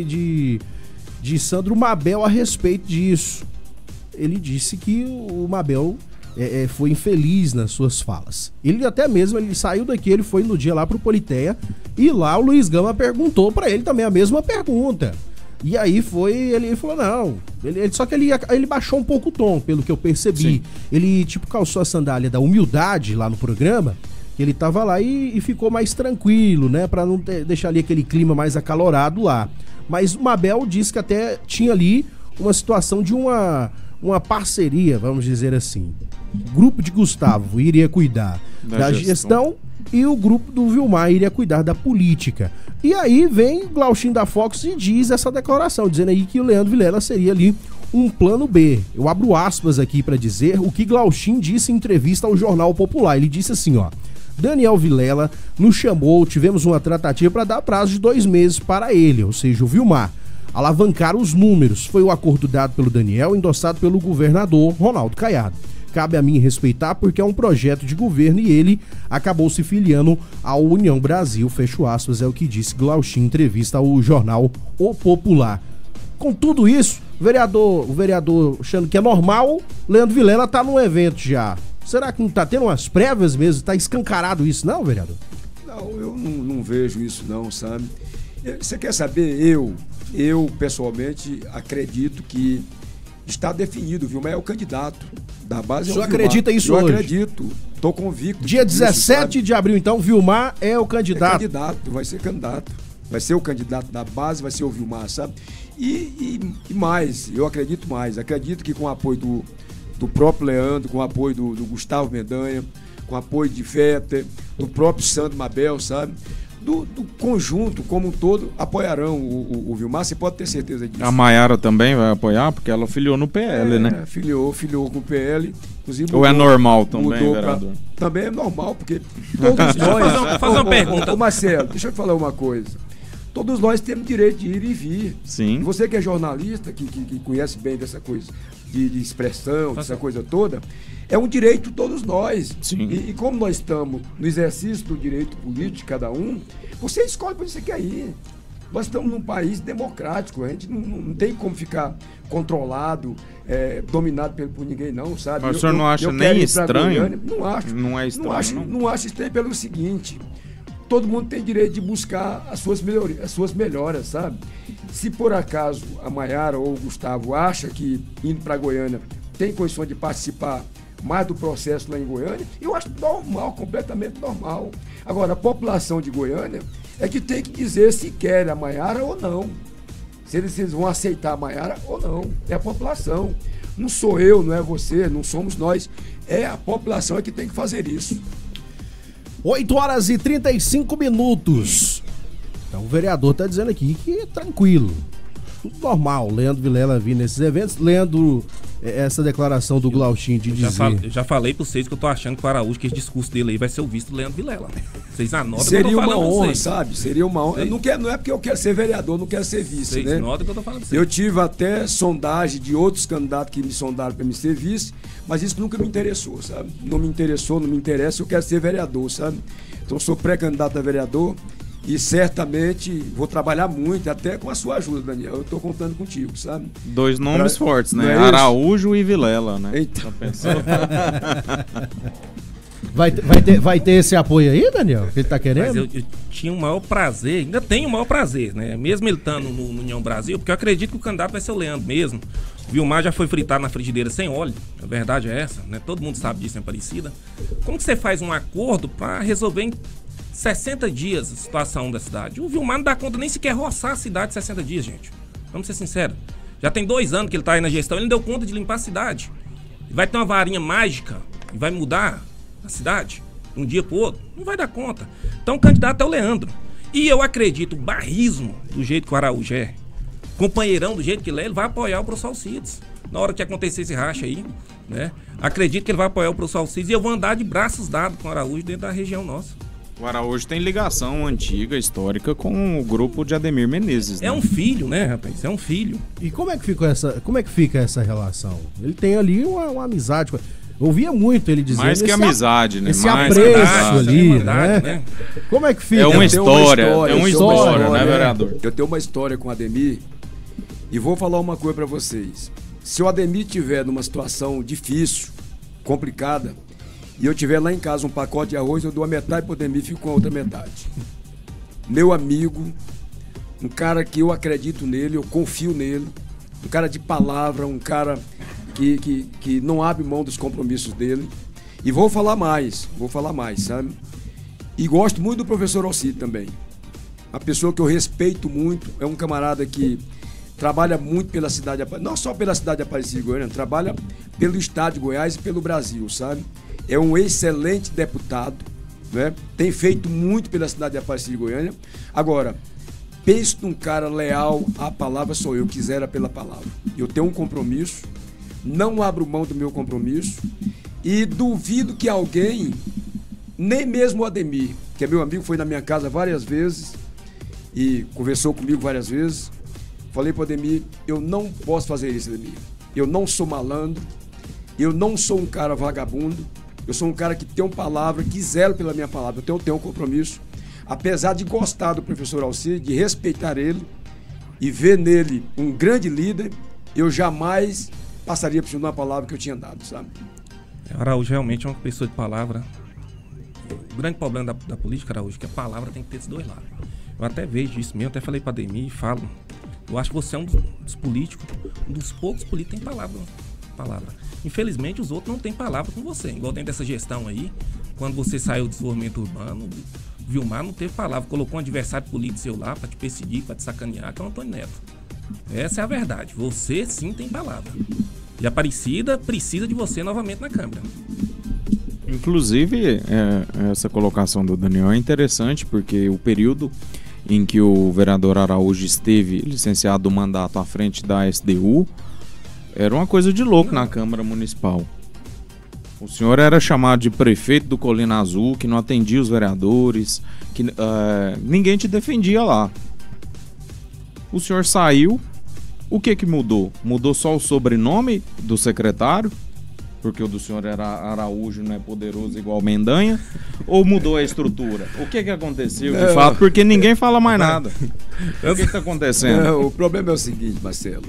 de Sandro Mabel a respeito disso? Ele disse que o Mabel foi infeliz nas suas falas. Ele até mesmo, ele saiu daqui, ele foi no dia lá pro Politeia, e lá o Luiz Gama perguntou para ele também a mesma pergunta. E aí ele falou, não, só que ele baixou um pouco o tom, pelo que eu percebi. Sim. Ele tipo calçou a sandália da humildade lá no programa, que ele tava lá e ficou mais tranquilo, né, pra não deixar ali aquele clima mais acalorado lá. Mas o Mabel disse que até tinha ali uma situação de uma parceria, vamos dizer assim. O grupo de Gustavo iria cuidar da gestão e o grupo do Vilmar iria cuidar da política. E aí vem Glauchin da Fox e diz essa declaração, dizendo aí que o Leandro Vilela seria ali um plano B. Eu abro aspas aqui para dizer o que Glauchin disse em entrevista ao Jornal Popular. Ele disse assim, ó: Daniel Vilela nos chamou, tivemos uma tratativa para dar prazo de 2 meses para ele, ou seja, o Vilmar, alavancar os números. Foi o acordo dado pelo Daniel, endossado pelo governador Ronaldo Caiado. Cabe a mim respeitar porque é um projeto de governo e ele acabou se filiando à União Brasil, fecho aspas, é o que disse Glauchin em entrevista ao jornal O Popular. Com tudo isso, o vereador achando que é normal, Leandro Vilela tá num evento já. Será que não tá tendo umas prévias mesmo? Tá escancarado isso não, vereador? Não, eu não vejo isso não, sabe? Você quer saber? Eu pessoalmente acredito que está definido, o Vilmar é o candidato da base. O senhor acredita isso hoje? Eu acredito, estou convicto. Dia 17 de abril, então, Vilmar é o candidato. É candidato, vai ser candidato. Vai ser o candidato da base, vai ser o Vilmar, sabe? E mais, eu acredito mais. Acredito que com o apoio do próprio Leandro, com o apoio do Gustavo Mendanha, com o apoio de Fetter, do próprio Sandro Mabel, sabe? Do conjunto como um todo apoiarão o Vilmar, você pode ter certeza disso. A Maiara também vai apoiar, porque ela filiou no PL, né? Filiou com o PL. Inclusive, ou é normal também, vereador? Também é normal, porque todos nós... Fazer uma pergunta. Ô Marcelo, deixa eu te falar uma coisa. Todos nós temos direito de ir e vir. Sim. Você que é jornalista, que conhece bem dessa coisa de expressão, dessa coisa toda, é um direito de todos nós. Sim. E como nós estamos no exercício do direito político, cada um, você escolhe para onde você quer ir. Nós estamos num país democrático, a gente não tem como ficar controlado, dominado por ninguém não, sabe? Mas o senhor não acha nem estranho? Goiânia, não acho. Não é estranho, não acho estranho pelo seguinte: todo mundo tem direito de buscar as suas melhoras, sabe? Se por acaso a Maiara ou o Gustavo acha que indo para Goiânia tem condições de participar mais do processo lá em Goiânia, eu acho normal, completamente normal. Agora, a população de Goiânia é que tem que dizer se quer a Maiara ou não. Se eles vão aceitar a Maiara ou não. É a população. Não sou eu, não é você, não somos nós. É a população que tem que fazer isso. 8h35. Então o vereador tá dizendo aqui que é tranquilo, tudo normal. Leandro Vilela vir nesses eventos. Leandro, essa declaração do Glauchin de dizer... Já falei pra vocês que eu tô achando que o Araújo, que esse discurso dele aí vai ser o visto do Leandro Vilela. Vocês anotam. Seria uma honra, sabe? Seria uma honra. Não é porque eu quero ser vereador, não quero ser vice, vocês né? Notam que eu tô falando pra vocês. Eu tive até sondagem de outros candidatos que me sondaram para me ser vice, mas isso nunca me interessou, sabe? Não me interessou, não me interessa, eu quero ser vereador, sabe? Então eu sou pré-candidato a vereador e certamente vou trabalhar muito, até com a sua ajuda, Daniel. Eu tô contando contigo, sabe? 2 nomes fortes, né? Araújo e Vilela, né? Então. Vai ter esse apoio aí, Daniel? Que ele tá querendo? Mas eu tinha o maior prazer, ainda tenho o maior prazer, né? Mesmo ele estando no União Brasil, porque eu acredito que o candidato vai ser o Leandro mesmo. O Vilmar já foi fritado na frigideira sem óleo, a verdade é essa, né? Todo mundo sabe disso em Aparecida. Como que você faz um acordo para resolver em 60 dias a situação da cidade? O Vilmar não dá conta nem sequer roçar a cidade em 60 dias, gente. Vamos ser sinceros. Já tem 2 anos que ele tá aí na gestão, ele não deu conta de limpar a cidade. Vai ter uma varinha mágica e vai mudar a cidade de um dia pro outro? Não vai dar conta. Então o candidato é o Leandro. E eu acredito, barrismo do jeito que o Araújo é, companheirão do jeito que ele é, ele vai apoiar o professor Alcides. Na hora que acontecer esse racha aí, né? Acredito que ele vai apoiar o professor Alcides e eu vou andar de braços dados com o Araújo dentro da região nossa. O Araújo tem ligação antiga, histórica, com o grupo de Ademir Menezes, né? É um filho, né, rapaz? É um filho. E como é que fica essa relação? Ele tem ali uma amizade. Eu ouvia muito ele dizendo... Mais que amizade, né? Esse Mais apreço ali, verdade, né? Como é que fica? É uma história, história, né, vereador? Eu tenho uma história com o Ademir e vou falar uma coisa pra vocês. Se o Ademir tiver numa situação difícil, complicada, e eu tiver lá em casa um pacote de arroz, eu dou a metade pro Ademir e fico com a outra metade. Meu amigo, um cara que eu acredito nele, eu confio nele, um cara de palavra, um cara que não abre mão dos compromissos dele. E vou falar mais, sabe? E gosto muito do professor Alcides também. Uma pessoa que eu respeito muito, é um camarada que trabalha muito pela cidade, não só pela cidade de Aparecida de Goiânia, trabalha pelo estado de Goiás e pelo Brasil, sabe? É um excelente deputado, né? Tem feito muito pela cidade de Aparecida de Goiânia. Agora, pense num cara leal à palavra, sou eu, quisera pela palavra. Eu tenho um compromisso, não abro mão do meu compromisso e duvido que alguém, nem mesmo o Ademir, que é meu amigo, foi na minha casa várias vezes e conversou comigo várias vezes. Falei para o Ademir, eu não posso fazer isso, Ademir. Eu não sou malandro, eu não sou um cara vagabundo, eu sou um cara que tem uma palavra, que zelo pela minha palavra, eu tenho um compromisso. Apesar de gostar do professor Alcides, de respeitar ele e ver nele um grande líder, eu jamais passaria por cima de uma palavra que eu tinha dado, sabe? Araújo realmente é uma pessoa de palavra. O grande problema da política, Araújo, é que a palavra tem que ter esses dois lados. Eu até vejo isso mesmo, até falei para Ademir e falo. Eu acho que você é um dos políticos, um dos poucos políticos que tem palavra. Infelizmente, os outros não têm palavra com você. Igual dentro dessa gestão aí, quando você saiu do desenvolvimento urbano, o Vilmar não teve palavra. Colocou um adversário político seu lá para te perseguir, para te sacanear, que é o Antônio Neto. Essa é a verdade. Você sim tem palavra. E a Aparecida precisa de você novamente na Câmara. Inclusive, essa colocação do Daniel é interessante, porque o período em que o vereador Araújo esteve licenciado do mandato à frente da SDU, era uma coisa de louco na Câmara Municipal. O senhor era chamado de prefeito do Colina Azul, que não atendia os vereadores, que ninguém te defendia lá. O senhor saiu, o que mudou? Mudou só o sobrenome do secretário? Porque o do senhor era Araújo, não é poderoso igual Mendanha? Ou mudou a estrutura? O que aconteceu de fato? Porque ninguém fala mais nada. O que está acontecendo? O problema é o seguinte, Marcelo.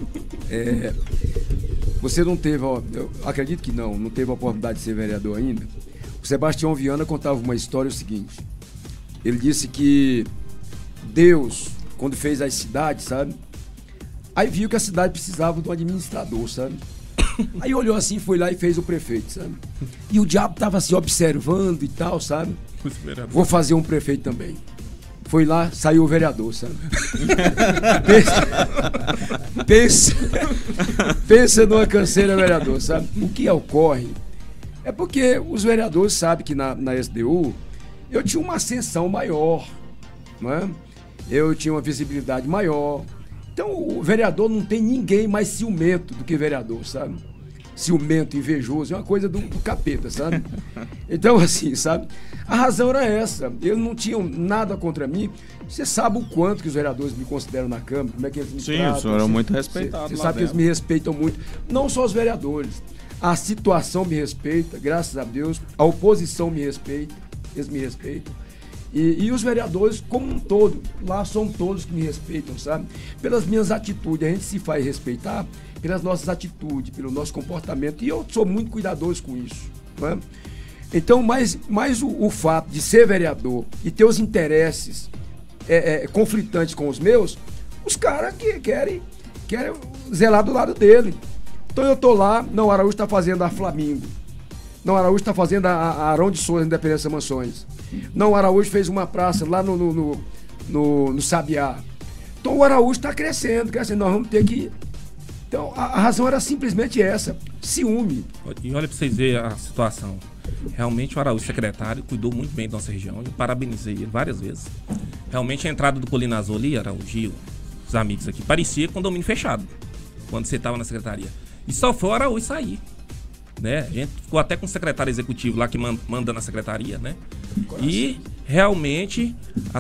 Você não teve, eu acredito que não teve a oportunidade de ser vereador ainda. O Sebastião Viana contava uma história, o seguinte. Ele disse que Deus, quando fez as cidades, sabe? Aí viu que a cidade precisava de um administrador, sabe? Aí olhou assim, foi lá e fez o prefeito, sabe? E o diabo tava assim, observando e tal, sabe? Vou fazer um prefeito também. Foi lá, saiu o vereador, sabe? Pensa numa canseira, vereador, sabe? O que ocorre é porque os vereadores sabem que na SDU eu tinha uma ascensão maior, não é? Eu tinha uma visibilidade maior. Então o vereador não tem ninguém mais ciumento do que vereador, sabe? Ciumento, invejoso, é uma coisa do capeta, sabe? Então assim, sabe? A razão era essa, eles não tinham nada contra mim. Você sabe o quanto que os vereadores me consideram na Câmara, como é que eles me tratam. Sim, o senhor é muito respeitado. Você sabe que eles me respeitam muito, não só os vereadores. A situação me respeita, graças a Deus, a oposição me respeita, eles me respeitam. E os vereadores, como um todo, lá são todos que me respeitam, sabe? Pelas minhas atitudes, a gente se faz respeitar pelas nossas atitudes, pelo nosso comportamento, e eu sou muito cuidadoso com isso, não é? Então, mais o fato de ser vereador e ter os interesses conflitantes com os meus, os caras que querem zelar do lado dele. Então eu tô lá, não, o Araújo tá fazendo a Flamingo. Não, o Araújo tá fazendo a Arão de Souza, Independência Mansões. Não, o Araújo fez uma praça lá no Sabiá. Então o Araújo tá crescendo, nós vamos ter que... Então a razão era simplesmente essa, ciúme. E olha pra vocês verem a situação. Realmente o Araújo, secretário, cuidou muito bem da nossa região. Eu parabenizei ele várias vezes. Realmente a entrada do Colina Azul ali, Araújo, os amigos aqui, parecia condomínio fechado, quando você estava na secretaria. E só foi o Araújo sair, né? A gente ficou até com o secretário executivo lá que manda na secretaria, né? E realmente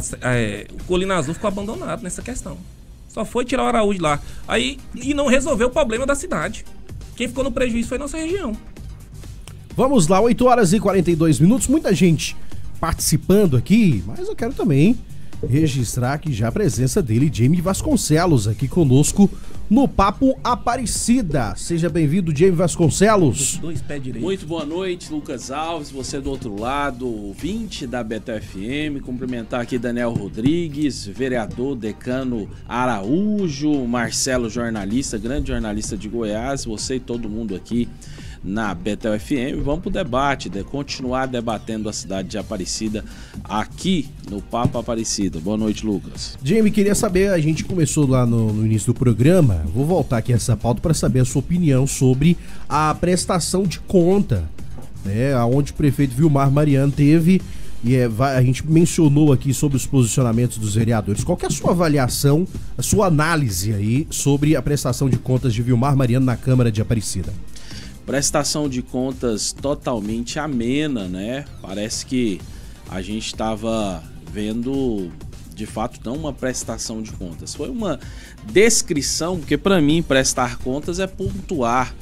o Colina Azul ficou abandonado nessa questão. Só foi tirar o Araújo lá. Aí, e não resolveu o problema da cidade. Quem ficou no prejuízo foi a nossa região. Vamos lá, 8 horas e 42 minutos, muita gente participando aqui, mas eu quero também registrar aqui já a presença dele, Jamie Vasconcelos, aqui conosco no Papo Aparecida. Seja bem-vindo, Jamie Vasconcelos. Dois pés direitos. Muito boa noite, Lucas Alves, você do outro lado, ouvinte da Betel FM, cumprimentar aqui Daniel Rodrigues, vereador, decano Araújo, Marcelo, jornalista, grande jornalista de Goiás, você e todo mundo aqui na Betel FM. Vamos pro debate, continuar debatendo a cidade de Aparecida aqui no Papo Aparecida. Boa noite, Lucas. Jamie, queria saber, a gente começou lá no início do programa, vou voltar aqui a essa pauta para saber a sua opinião sobre a prestação de conta, né, onde o prefeito Vilmar Mariano teve, e a gente mencionou aqui sobre os posicionamentos dos vereadores. Qual que é a sua avaliação, a sua análise aí sobre a prestação de contas de Vilmar Mariano na Câmara de Aparecida? Prestação de contas totalmente amena, né? Parece que a gente estava vendo, de fato, não uma prestação de contas. Foi uma descrição, porque para mim prestar contas é pontuar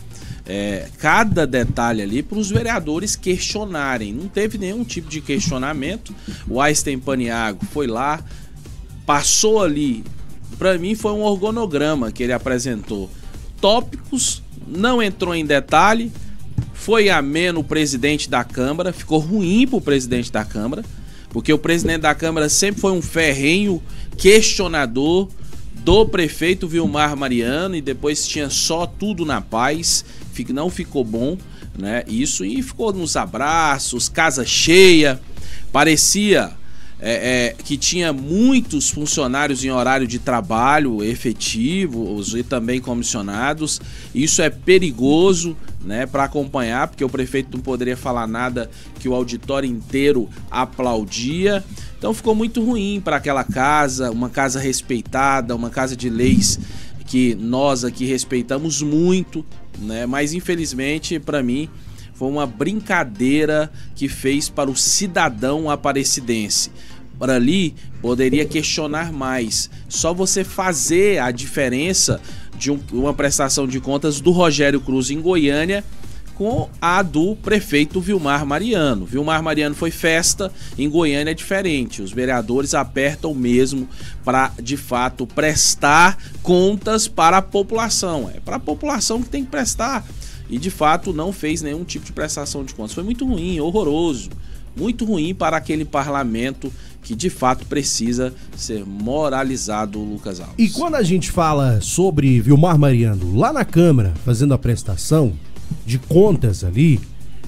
cada detalhe ali para os vereadores questionarem. Não teve nenhum tipo de questionamento. O Einstein Paniago foi lá, passou ali. Para mim foi um organograma que ele apresentou. Tópicos, não entrou em detalhe, foi ameno o presidente da Câmara, ficou ruim pro presidente da Câmara, porque o presidente da Câmara sempre foi um ferrenho questionador do prefeito Vilmar Mariano e depois tinha só tudo na paz, não ficou bom, né? Isso, e ficou nos abraços, casa cheia, parecia que tinha muitos funcionários em horário de trabalho efetivos e também comissionados. Isso é perigoso, né, para acompanhar, porque o prefeito não poderia falar nada que o auditório inteiro aplaudia. Então ficou muito ruim para aquela casa, uma casa respeitada, uma casa de leis que nós aqui respeitamos muito, né? Mas infelizmente, para mim, foi uma brincadeira que fez para o cidadão aparecidense. Para ali, poderia questionar mais. Só você fazer a diferença de uma prestação de contas do Rogério Cruz em Goiânia com a do prefeito Vilmar Mariano. Vilmar Mariano foi festa, em Goiânia é diferente. Os vereadores apertam mesmo para, de fato, prestar contas para a população. É para a população que tem que prestar. E, de fato, não fez nenhum tipo de prestação de contas. Foi muito ruim, horroroso. Muito ruim para aquele parlamento que, de fato, precisa ser moralizado, Lucas Alves. E quando a gente fala sobre Vilmar Mariano lá na Câmara, fazendo a prestação de contas ali,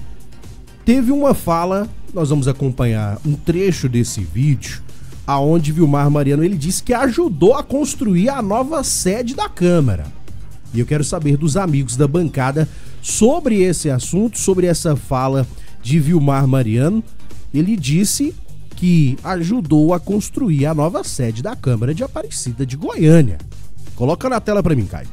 teve uma fala, nós vamos acompanhar um trecho desse vídeo, aonde Vilmar Mariano, ele disse que ajudou a construir a nova sede da Câmara. E eu quero saber dos amigos da bancada sobre esse assunto, sobre essa fala de Vilmar Mariano. Ele disse que ajudou a construir a nova sede da Câmara de Aparecida de Goiânia. Coloca na tela para mim, Caio.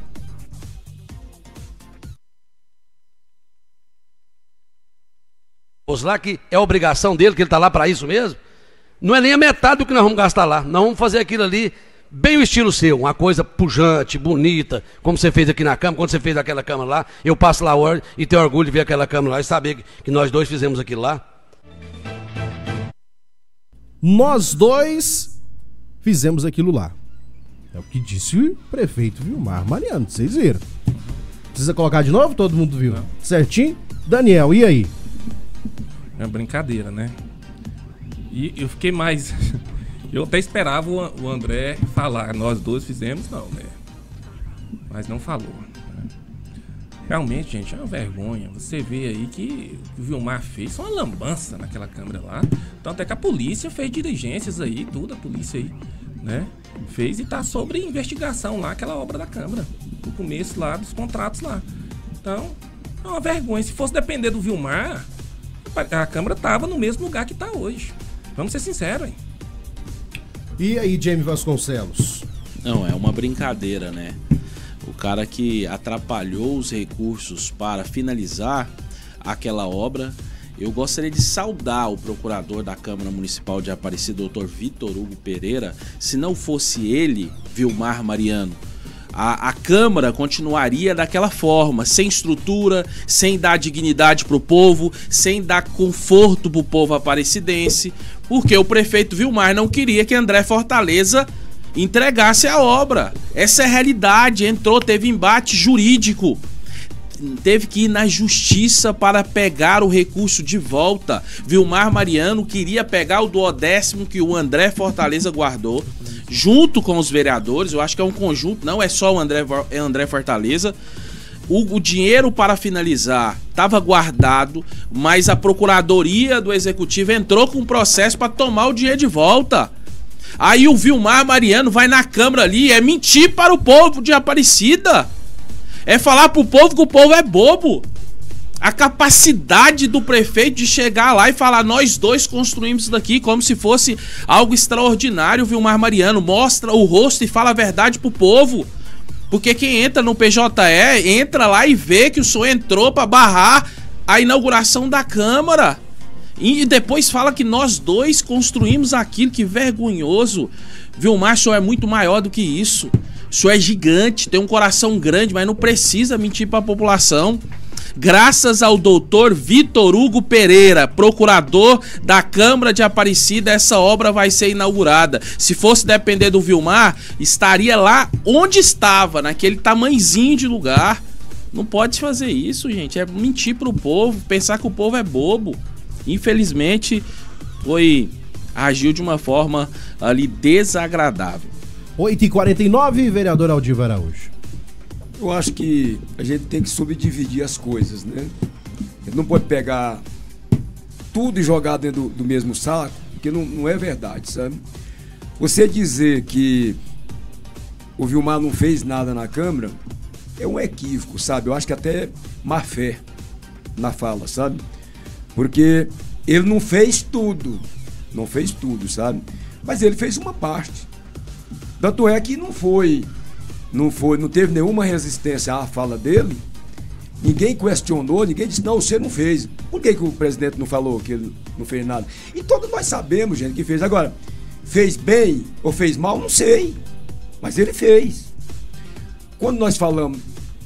Lá que é obrigação dele, que ele está lá para isso mesmo. Não é nem a metade do que nós vamos gastar lá. Nós vamos fazer aquilo ali bem o estilo seu, uma coisa pujante, bonita, como você fez aqui na Câmara, quando você fez aquela Câmara lá. Eu passo lá hoje e tenho orgulho de ver aquela Câmara lá e saber que nós dois fizemos aquilo lá. Nós dois fizemos aquilo lá. É o que disse o prefeito Vilmar Mariano, vocês viram. Precisa colocar de novo? Todo mundo viu? Certinho? Daniel, e aí? É uma brincadeira, né? E eu fiquei mais... Eu até esperava o André falar. Nós dois fizemos, não, né? Mas não falou. Né? Realmente, gente, é uma vergonha. Você vê aí que o Vilmar fez uma lambança naquela câmera lá. Tanto é que a polícia fez diligências aí, tudo, a polícia aí, né? Fez e tá sobre investigação lá, aquela obra da câmara. No começo lá, dos contratos lá. Então, é uma vergonha. Se fosse depender do Vilmar, a câmara tava no mesmo lugar que tá hoje. Vamos ser sinceros, hein? E aí, Jaime Vasconcelos? Não, é uma brincadeira, né? O cara que atrapalhou os recursos para finalizar aquela obra. Eu gostaria de saudar o procurador da Câmara Municipal de Aparecida, Dr. Vitor Hugo Pereira. Se não fosse ele, Vilmar Mariano, a Câmara continuaria daquela forma, sem estrutura, sem dar dignidade para o povo, sem dar conforto para o povo aparecidense, porque o prefeito Vilmar não queria que André Fortaleza entregasse a obra. Essa é a realidade. Teve embate jurídico, teve que ir na justiça para pegar o recurso de volta. Vilmar Mariano queria pegar o 10º que o André Fortaleza guardou, junto com os vereadores. Eu acho que é um conjunto, não é só o André Fortaleza. O dinheiro para finalizar estava guardado, mas a Procuradoria do Executivo entrou com um processo para tomar o dinheiro de volta. Aí o Vilmar Mariano vai na Câmara ali, é mentir para o povo de Aparecida. É falar pro povo que o povo é bobo. A capacidade do prefeito de chegar lá e falar: nós dois construímos isso daqui, como se fosse algo extraordinário. Vilmar Mariano mostra o rosto e fala a verdade pro povo. Porque quem entra no PJE, entra lá e vê que o senhor entrou para barrar a inauguração da Câmara. E depois fala que nós dois construímos aquilo. Que vergonhoso. Vilmar, o senhor é muito maior do que isso. O senhor é gigante, tem um coração grande, mas não precisa mentir para a população. Graças ao doutor Vitor Hugo Pereira, procurador da Câmara de Aparecida, essa obra vai ser inaugurada. Se fosse depender do Vilmar, estaria lá onde estava, naquele tamanhozinho de lugar. Não pode fazer isso, gente. É mentir para o povo, pensar que o povo é bobo. Infelizmente, agiu de uma forma ali desagradável. 8h49, vereador Aldivo Araújo. Eu acho que a gente tem que subdividir as coisas, né? A gente não pode pegar tudo e jogar dentro do mesmo saco, porque não é verdade, sabe? Você dizer que o Vilmar não fez nada na Câmara é um equívoco, sabe? Eu acho que até má fé na fala, sabe? Porque ele não fez tudo, sabe? Mas ele fez uma parte. Tanto é que não teve nenhuma resistência à fala dele. Ninguém questionou, ninguém disse: não, você não fez. Por que o presidente não falou que ele não fez nada? E todos nós sabemos, gente, que fez. Agora, fez bem ou fez mal, não sei. Mas ele fez. Quando nós falamos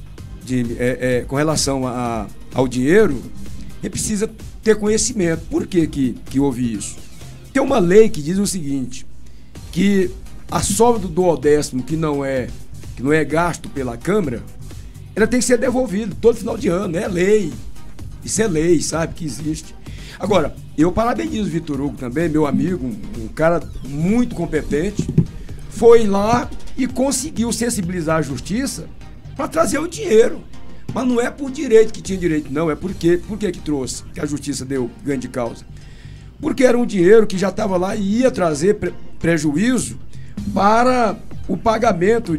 com relação ao dinheiro, ele precisa ter conhecimento. Por que houve isso? Tem uma lei que diz o seguinte, que a sobra do 10º que não é gasto pela Câmara, ela tem que ser devolvida todo final de ano. É lei. Isso é lei, sabe, que existe. Agora, eu parabenizo o Vitor Hugo também, meu amigo, um cara muito competente. Foi lá e conseguiu sensibilizar a justiça para trazer o dinheiro. Mas não é por direito que tinha direito, não. É por que trouxe, que a justiça deu ganho de causa. Porque era um dinheiro que já estava lá e ia trazer prejuízo para o pagamento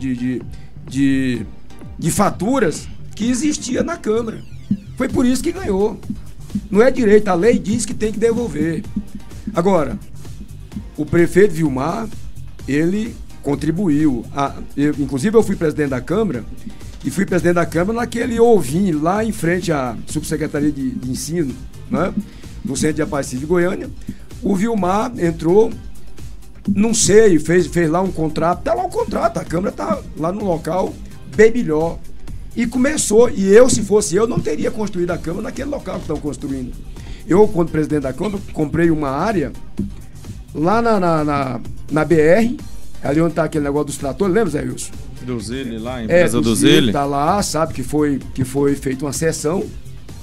de faturas que existia na Câmara. Foi por isso que ganhou. Não é direito, a lei diz que tem que devolver. Agora, o prefeito Vilmar, ele contribuiu. Inclusive eu fui presidente da Câmara, e fui presidente da Câmara naquele ovinho lá em frente à Subsecretaria de Ensino, né, no centro de Aparecida de Goiânia. O Vilmar entrou, não sei, fez lá um contrato, tá lá o contrato, a Câmara tá lá no local bem melhor. E começou, e se fosse eu, não teria construído a Câmara naquele local que estão construindo. Eu, quando presidente da Câmara, comprei uma área lá na BR, ali onde tá aquele negócio dos tratores, lembra, Zé Wilson? Do Zile lá, a empresa do Zile. Tá lá, sabe, que foi feita uma sessão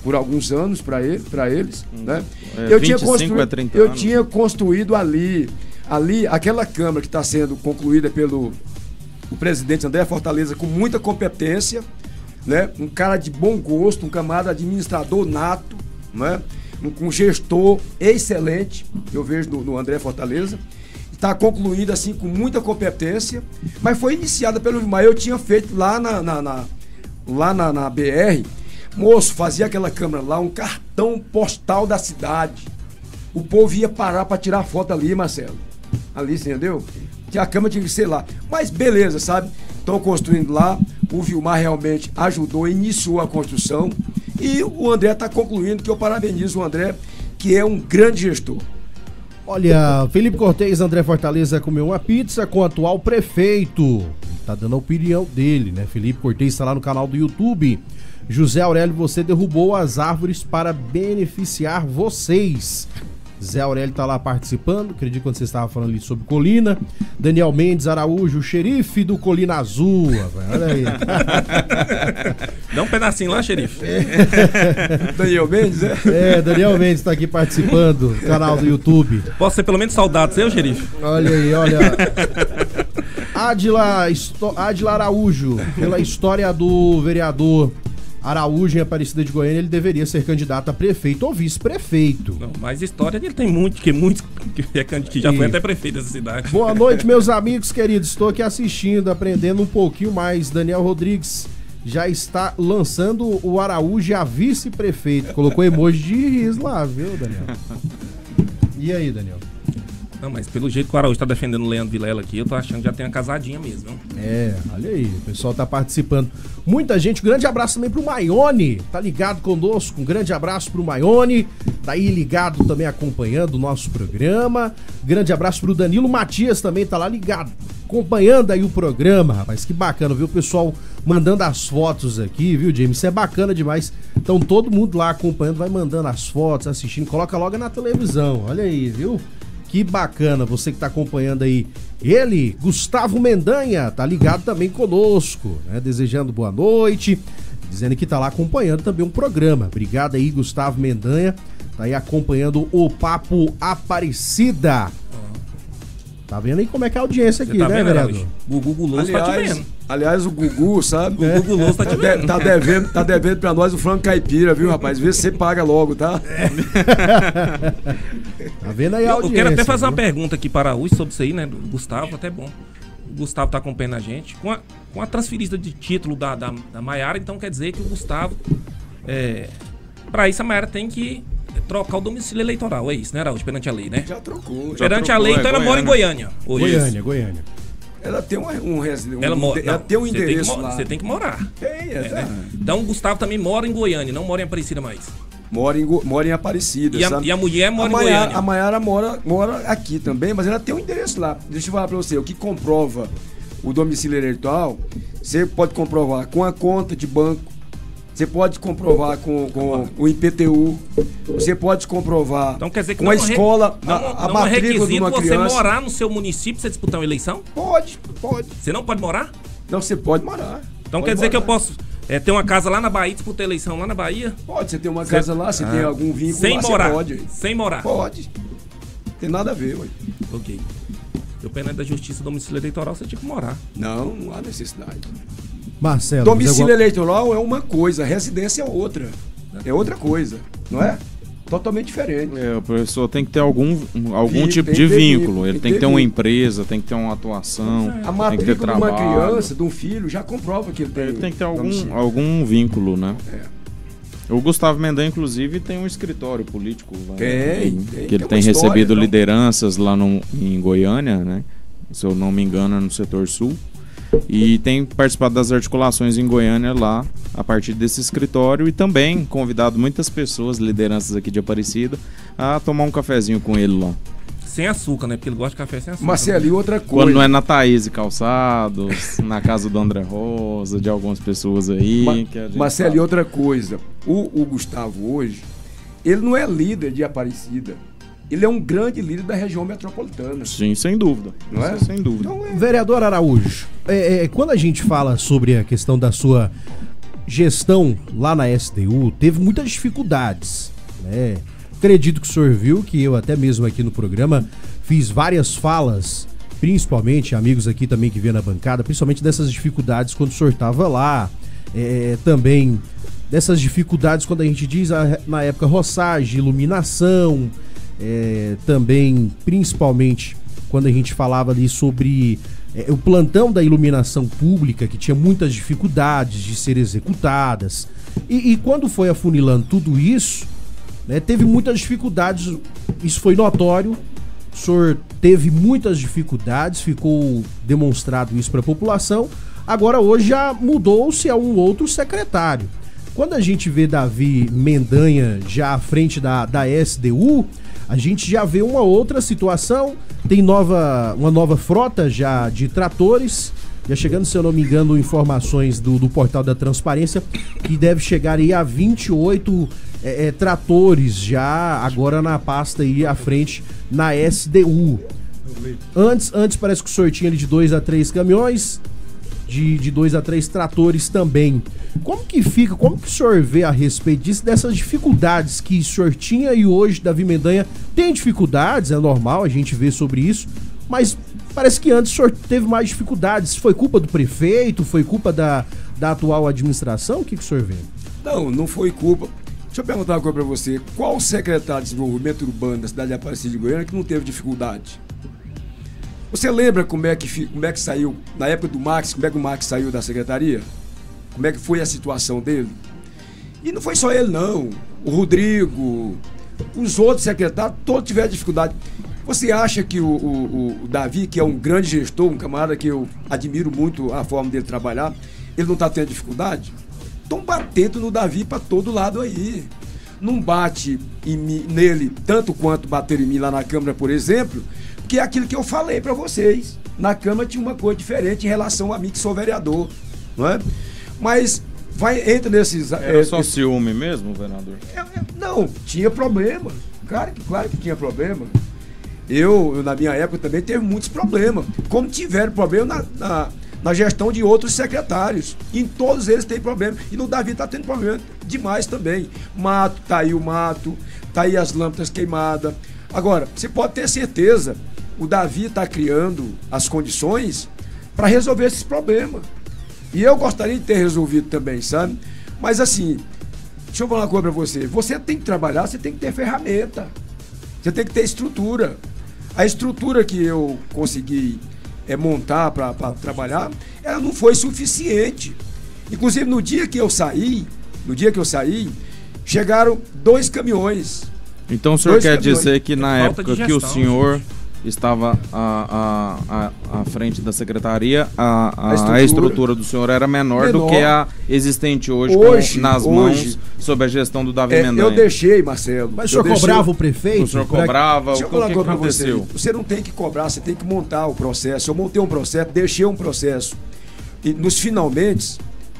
por alguns anos para eles, né? 25 a 30 eu anos. tinha construído ali aquela Câmara que está sendo concluída pelo o presidente André Fortaleza com muita competência, né? Um cara de bom gosto, um camarada administrador nato, né? Um gestor excelente, eu vejo no André Fortaleza. Está concluída assim com muita competência, mas foi iniciada pelo Vilmar. Eu tinha feito lá na BR, moço, fazia aquela câmera lá, um cartão postal da cidade. O povo ia parar para tirar foto ali, Marcelo. Ali, você entendeu? Que a câmera tinha que ser lá. Mas beleza, sabe? Estão construindo lá. O Vilmar realmente ajudou, iniciou a construção. E o André está concluindo, que eu parabenizo o André, que é um grande gestor. Olha, Felipe Cortez, André Fortaleza comeu uma pizza com o atual prefeito. Tá dando a opinião dele, né? Felipe Cortez está lá no canal do YouTube. José Aurélio, você derrubou as árvores para beneficiar vocês. Zé Aurélio tá lá participando, acredito quando você estava falando ali sobre Colina. Daniel Mendes Araújo, o xerife do Colina Azul. Olha aí. Dá um pedacinho lá, xerife. Daniel Mendes, Daniel Mendes tá aqui participando do canal do YouTube. Posso ser pelo menos saudado seu, xerife? Olha aí, olha. Adila Araújo, pela história do vereador Araújo em Aparecida de Goiânia, ele deveria ser candidato a prefeito ou vice-prefeito. Não, mas história ele tem muito, que já foi até prefeito dessa cidade. Boa noite, meus amigos queridos. Estou aqui assistindo, aprendendo um pouquinho mais. Daniel Rodrigues já está lançando o Araújo a vice-prefeito. Colocou emoji de riso lá, viu, Daniel? E aí, Daniel? Não, mas pelo jeito que o Araújo tá defendendo o Leandro Vilela aqui, eu tô achando que já tem uma casadinha mesmo. Olha aí, o pessoal tá participando. Muita gente, um grande abraço também pro Maione, tá ligado conosco, um grande abraço pro Maione, tá aí ligado também acompanhando o nosso programa. Grande abraço pro Danilo Matias também, tá lá ligado, acompanhando aí o programa, rapaz, que bacana, viu, o pessoal mandando as fotos aqui, viu, James, isso é bacana demais. Então todo mundo lá acompanhando, vai mandando as fotos, assistindo, coloca logo na televisão, olha aí, viu? Que bacana, você que tá acompanhando aí. Ele, Gustavo Mendanha, tá ligado também conosco, né? Desejando boa noite, dizendo que tá lá acompanhando também um programa. Obrigado aí, Gustavo Mendanha, tá aí acompanhando o Papo Aparecida. Tá vendo aí como é que é a audiência aqui, tá, né, vendo, vereador? O Gugu Louço tá te vendo. Aliás, o Gugu, sabe? O Gugu Louço tá te vendo. Tá devendo pra nós o frango caipira, viu, rapaz? Vê se você paga logo, tá? Tá vendo aí a audiência? Eu quero até fazer uma pergunta aqui para o sobre isso aí, né? Do Gustavo, até bom. O Gustavo tá acompanhando a gente. Com a transferida de título da Maiara, então quer dizer que o Gustavo... Pra isso a Maiara tem que trocar o domicílio eleitoral, é isso, né, Araújo? Perante a lei, né? Já trocou. Perante a lei, então ela mora em Goiânia. Goiânia. Ela tem ela tem um endereço lá. Você tem que morar. Né? Então o Gustavo também mora em Goiânia, não mora em Aparecida mais. Mora em Aparecida, sabe? E a mulher mora em Goiânia. A Maiara mora aqui também, mas ela tem um endereço lá. Deixa eu falar pra você, o que comprova o domicílio eleitoral, você pode comprovar com a conta de banco, você pode comprovar com o IPTU, você pode comprovar então, quer dizer que com a escola, a matrícula de uma criança. Você morar no seu município pra você disputar uma eleição? Pode. Você não pode morar? Não, você pode morar. Então quer dizer que eu posso ter uma casa lá na Bahia, disputar eleição lá na Bahia? Pode, você tem uma casa lá, você tem algum vínculo sem lá, morar. você pode. Sem morar? Pode. Tem nada a ver, ué. Ok. Eu penso da Justiça Domicílio Eleitoral, você tinha que morar. Não há necessidade. Marcelo, domicílio eleitoral é uma coisa, residência é outra. É outra coisa, não é? Totalmente diferente. O professor tem que ter algum tipo de vínculo. Ele tem que ter uma empresa, tem que ter uma atuação, a matrícula tem que ter trabalho. De uma criança, de um filho, já comprova que ele tem que ter algum vínculo, né? O Gustavo Mendanha, inclusive, tem um escritório político lá, que ele tem recebido lideranças lá em Goiânia, né? Se eu não me engano, é no setor sul. E tem participado das articulações em Goiânia lá, a partir desse escritório, e também convidado muitas pessoas, lideranças aqui de Aparecida, a tomar um cafezinho com ele lá. Sem açúcar, né? Porque ele gosta de café sem açúcar. Marcelo, e outra coisa... Quando não é na Thaís Calçados, na casa do André Rosa, de algumas pessoas aí... Marcelo, e outra coisa, o Gustavo hoje, ele não é líder de Aparecida. Ele é um grande líder da região metropolitana. Sim, sem dúvida. Não é? Sem dúvida. Então, vereador Araújo, quando a gente fala sobre a questão da sua gestão lá na SDU teve muitas dificuldades, né? Acredito que o senhor viu que eu até mesmo aqui no programa fiz várias falas, principalmente amigos aqui também que vêm na bancada, principalmente dessas dificuldades quando o senhor estava lá, também dessas dificuldades quando a gente diz na época roçagem, iluminação, também principalmente quando a gente falava ali sobre o plantão da iluminação pública, que tinha muitas dificuldades de ser executadas, e quando foi afunilando tudo isso, né, teve muitas dificuldades, isso foi notório, o senhor teve muitas dificuldades, ficou demonstrado isso para a população. Agora hoje já mudou-se a um outro secretário. Quando a gente vê Davi Mendanha já à frente da SDU, a gente já vê uma outra situação, tem uma nova frota já de tratores, já chegando, se eu não me engano, informações do portal da transparência, que deve chegar aí a 28 tratores já agora na pasta aí à frente na SDU. Antes parece que o senhor tinha ali de 2 a 3 caminhões, de 2 a 3 tratores também. Como que fica, como que o senhor vê a respeito disso, dessas dificuldades que o senhor tinha e hoje Davi Mendanha tem dificuldades, é normal a gente ver sobre isso, mas parece que antes o senhor teve mais dificuldades. Foi culpa do prefeito, foi culpa da atual administração? O que o senhor vê? Não foi culpa. Deixa eu perguntar uma coisa pra você. Qual secretário de desenvolvimento urbano da cidade de Aparecida de Goiânia que não teve dificuldade? Você lembra como é que saiu, na época do Max, como é que o Max saiu da secretaria? Como é que foi a situação dele? E não foi só ele, não. O Rodrigo, os outros secretários, todos tiveram dificuldade. Você acha que o Davi, que é um grande gestor, um camarada que eu admiro muito a forma dele trabalhar, ele não está tendo dificuldade? Estão batendo no Davi para todo lado aí. Não bate nele tanto quanto bateram em mim lá na Câmara, por exemplo, que é aquilo que eu falei para vocês. Na Câmara tinha uma coisa diferente em relação a mim, que sou vereador, não é? Mas entra nesses... Era só ciúme mesmo, vereador? Não, tinha problema. Claro que tinha problema. Eu, na minha época, também teve muitos problemas. Como tiveram problema na gestão de outros secretários. Em todos eles tem problema. E no Davi tá tendo problema demais também. Tá aí as lâmpadas queimadas. Agora, você pode ter certeza, o Davi tá criando as condições para resolver esses problemas. E eu gostaria de ter resolvido também, sabe? Mas assim, deixa eu falar uma coisa pra você. Você tem que trabalhar, você tem que ter ferramenta. Você tem que ter estrutura. A estrutura que eu consegui montar para trabalhar, ela não foi suficiente. Inclusive, no dia que eu saí, chegaram 2 caminhões. Então o senhor quer dizer que na época que o senhor estava à frente da secretaria, a estrutura do senhor era menor do que a existente hoje nas mãos sob a gestão do Davi Mendanha. Eu deixei, Marcelo. Mas o senhor cobrava o prefeito? O senhor cobrava? Deixa eu falar uma coisa pra você. Você não tem que cobrar, você tem que montar o processo. Eu montei um processo, deixei um processo. E nos finalmente,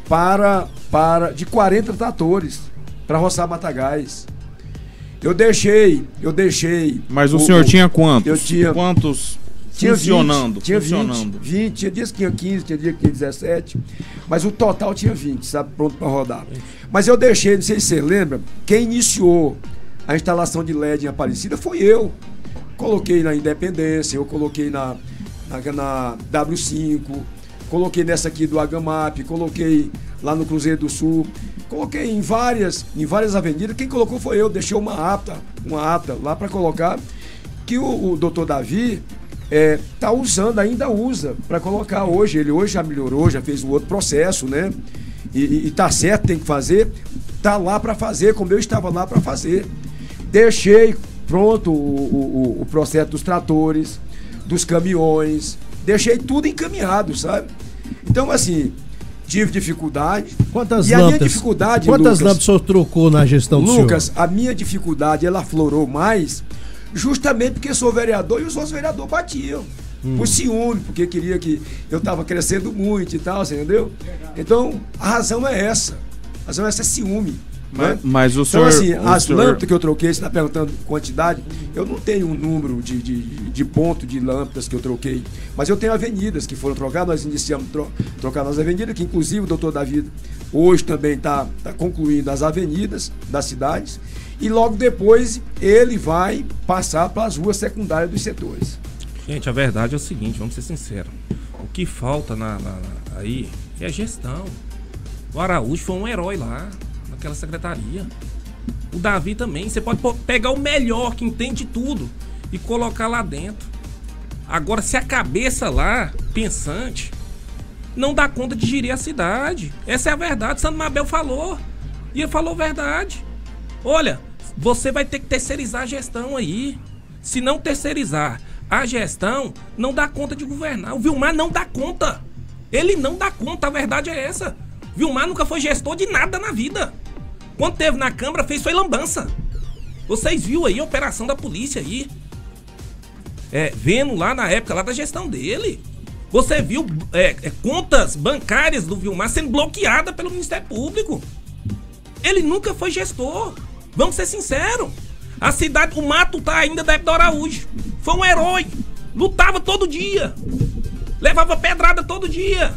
de 40 tratores para roçar Matagais. Eu deixei. Mas o senhor tinha quantos? Eu tinha. Quantos funcionando? Tinha 20. Tinha dias que tinha 15, tinha dias que tinha 17. Mas o total tinha 20, sabe? Pronto para rodar. Mas eu deixei, não sei se você lembra, quem iniciou a instalação de LED em Aparecida foi eu. Coloquei na Independência, eu coloquei na W5, coloquei nessa aqui do Agamap, coloquei lá no Cruzeiro do Sul. Coloquei em várias avenidas. Quem colocou foi eu. Deixei uma ata lá para colocar, que o doutor Davi tá usando, ainda usa para colocar hoje. Ele hoje já melhorou, já fez um outro processo, né? E tá certo, tem que fazer. Tá lá para fazer, como eu estava lá para fazer. Deixei pronto o processo dos tratores, dos caminhões. Deixei tudo encaminhado, sabe? Então, assim, tive dificuldade. Quantas lâmpadas? A minha dificuldade, quantas lâmpadas o senhor trocou na gestão do senhor? Lucas, a minha dificuldade, ela aflorou mais justamente porque sou vereador e os outros vereadores batiam. Por ciúme, porque queria que eu estava crescendo muito e tal, você entendeu? Então, a razão é essa. A razão é essa, é ciúme. Mas o então, senhor... assim, as lâmpadas que eu troquei, você está perguntando quantidade, eu não tenho um número de ponto de lâmpadas que eu troquei, mas eu tenho avenidas que foram trocadas, nós iniciamos trocar nas avenidas, que inclusive o doutor Davi hoje também está concluindo as avenidas das cidades, e logo depois ele vai passar para as ruas secundárias dos setores. Gente, a verdade é o seguinte, vamos ser sinceros. O que falta aí é gestão. O Araújo foi um herói lá, naquela secretaria. O Davi também. Você pode pegar o melhor, que entende tudo, e colocar lá dentro. Agora, se a cabeça lá, pensante, não dá conta de gerir a cidade. Essa é a verdade. Santo Mabel falou. E ele falou verdade. Olha, você vai ter que terceirizar a gestão aí. Se não terceirizar a gestão, não dá conta de governar. O Vilmar não dá conta. Ele não dá conta, a verdade é essa. Vilmar nunca foi gestor de nada na vida. Quando teve na Câmara, foi lambança. Vocês viram aí a operação da polícia aí. Vendo lá na época lá da gestão dele. Você viu contas bancárias do Vilmar sendo bloqueadas pelo Ministério Público. Ele nunca foi gestor. Vamos ser sinceros. A cidade, o mato tá ainda da época do Araújo. Foi um herói. Lutava todo dia. Levava pedrada todo dia.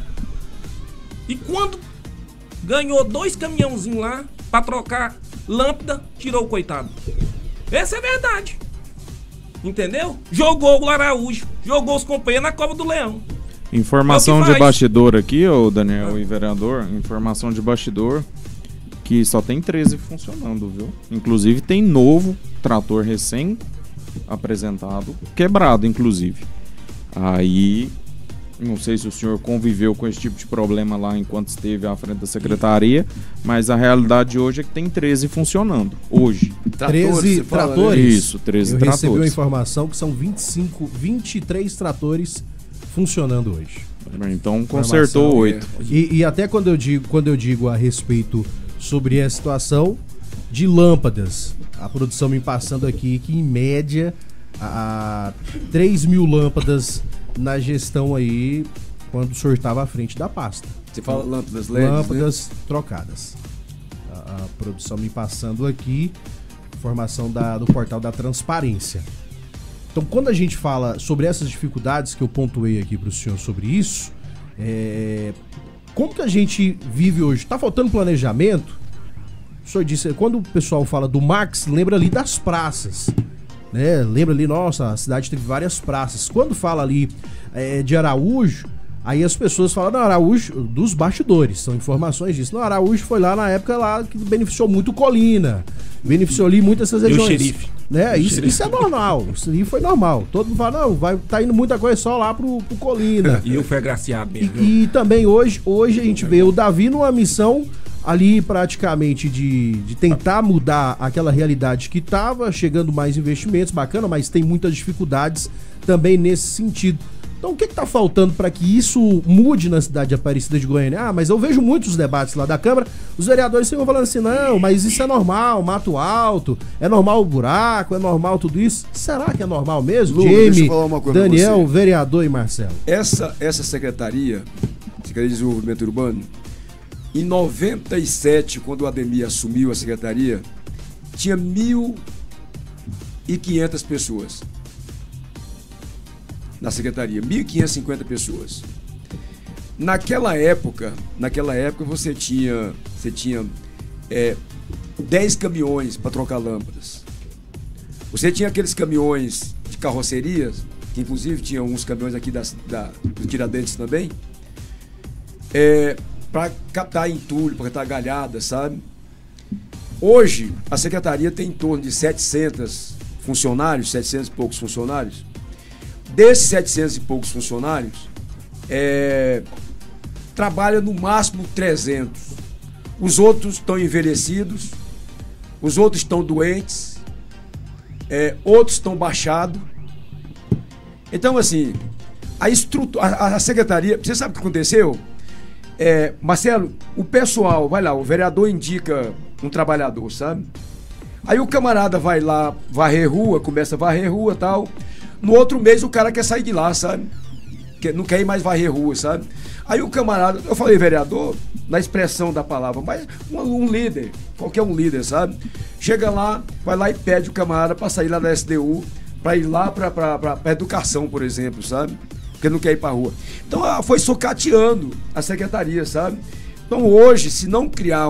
E quando ganhou 2 caminhãozinhos lá pra trocar lâmpada, tirou o coitado. Essa é a verdade. Entendeu? Jogou o Araújo. Jogou os companheiros na cova do leão. Informação de bastidor aqui, ô Daniel e vereador. Informação de bastidor que só tem 13 funcionando, viu? Inclusive tem novo trator recém apresentado, quebrado inclusive. Aí, não sei se o senhor conviveu com esse tipo de problema lá enquanto esteve à frente da secretaria, mas a realidade hoje é que tem 13 funcionando, hoje. 13 tratores? Isso, 13 tratores. Eu recebi uma informação que são 23 tratores funcionando hoje. Então consertou 8. E até quando eu digo a respeito sobre a situação de lâmpadas, a produção me passando aqui que em média 3.000 lâmpadas na gestão aí quando o senhor estava à frente da pasta. Você fala lâmpadas LEDs, lâmpadas, né? Trocadas. A produção me passando aqui, informação do portal da transparência. Então, quando a gente fala sobre essas dificuldades que eu pontuei aqui para o senhor sobre isso, como que a gente vive hoje? Está faltando planejamento? O senhor disse, quando o pessoal fala do Max, lembra ali das praças, né? Lembra ali, nossa, a cidade teve várias praças. Quando fala ali de Araújo, aí as pessoas falam, não, Araújo, dos bastidores, são informações disso. Não, Araújo foi lá na época lá que beneficiou muito Colina, beneficiou ali muitas essas regiões. E o xerife. Né? Isso é normal, isso aí foi normal. Todo mundo fala, não, tá indo muita coisa só lá pro Colina. E eu fui agraciado mesmo. E também hoje a gente vê o Davi numa missão ali praticamente de tentar mudar aquela realidade que estava, chegando mais investimentos, bacana, mas tem muitas dificuldades também nesse sentido. Então o que está faltando para que isso mude na cidade de Aparecida de Goiânia? Mas eu vejo muitos debates lá da Câmara, os vereadores ficam falando assim, não, mas isso é normal, mato alto, é normal o buraco, é normal tudo isso. Será que é normal mesmo? Jamie, Daniel, vereador e Marcelo. Essa Secretaria de Desenvolvimento Urbano, em 97, quando o Ademir assumiu a secretaria, tinha 1.500 pessoas na secretaria, 1.550 pessoas. Naquela época você tinha 10 caminhões para trocar lâmpadas. Você tinha aqueles caminhões de carrocerias, que inclusive tinha uns caminhões aqui do Tiradentes também, para captar entulho, para captar galhada, sabe? Hoje, a secretaria tem em torno de 700 funcionários, 700 e poucos funcionários. Desses 700 e poucos funcionários, trabalha no máximo 300. Os outros estão envelhecidos, os outros estão doentes, outros estão baixados. Então, assim, a secretaria... Você sabe o que aconteceu? Marcelo, o pessoal, vai lá, o vereador indica um trabalhador, sabe? Aí o camarada vai lá, varrer rua, começa a varrer rua e tal. No outro mês o cara quer sair de lá, sabe? Não quer ir mais varrer rua, sabe? Aí o camarada, eu falei, vereador, na expressão da palavra, mas um líder, qualquer um líder, sabe? Chega lá, vai lá e pede o camarada para sair lá da SDU, para ir lá para educação, por exemplo, sabe? Porque não quer ir para rua. Então foi socateando a secretaria, sabe? Então hoje, se não criar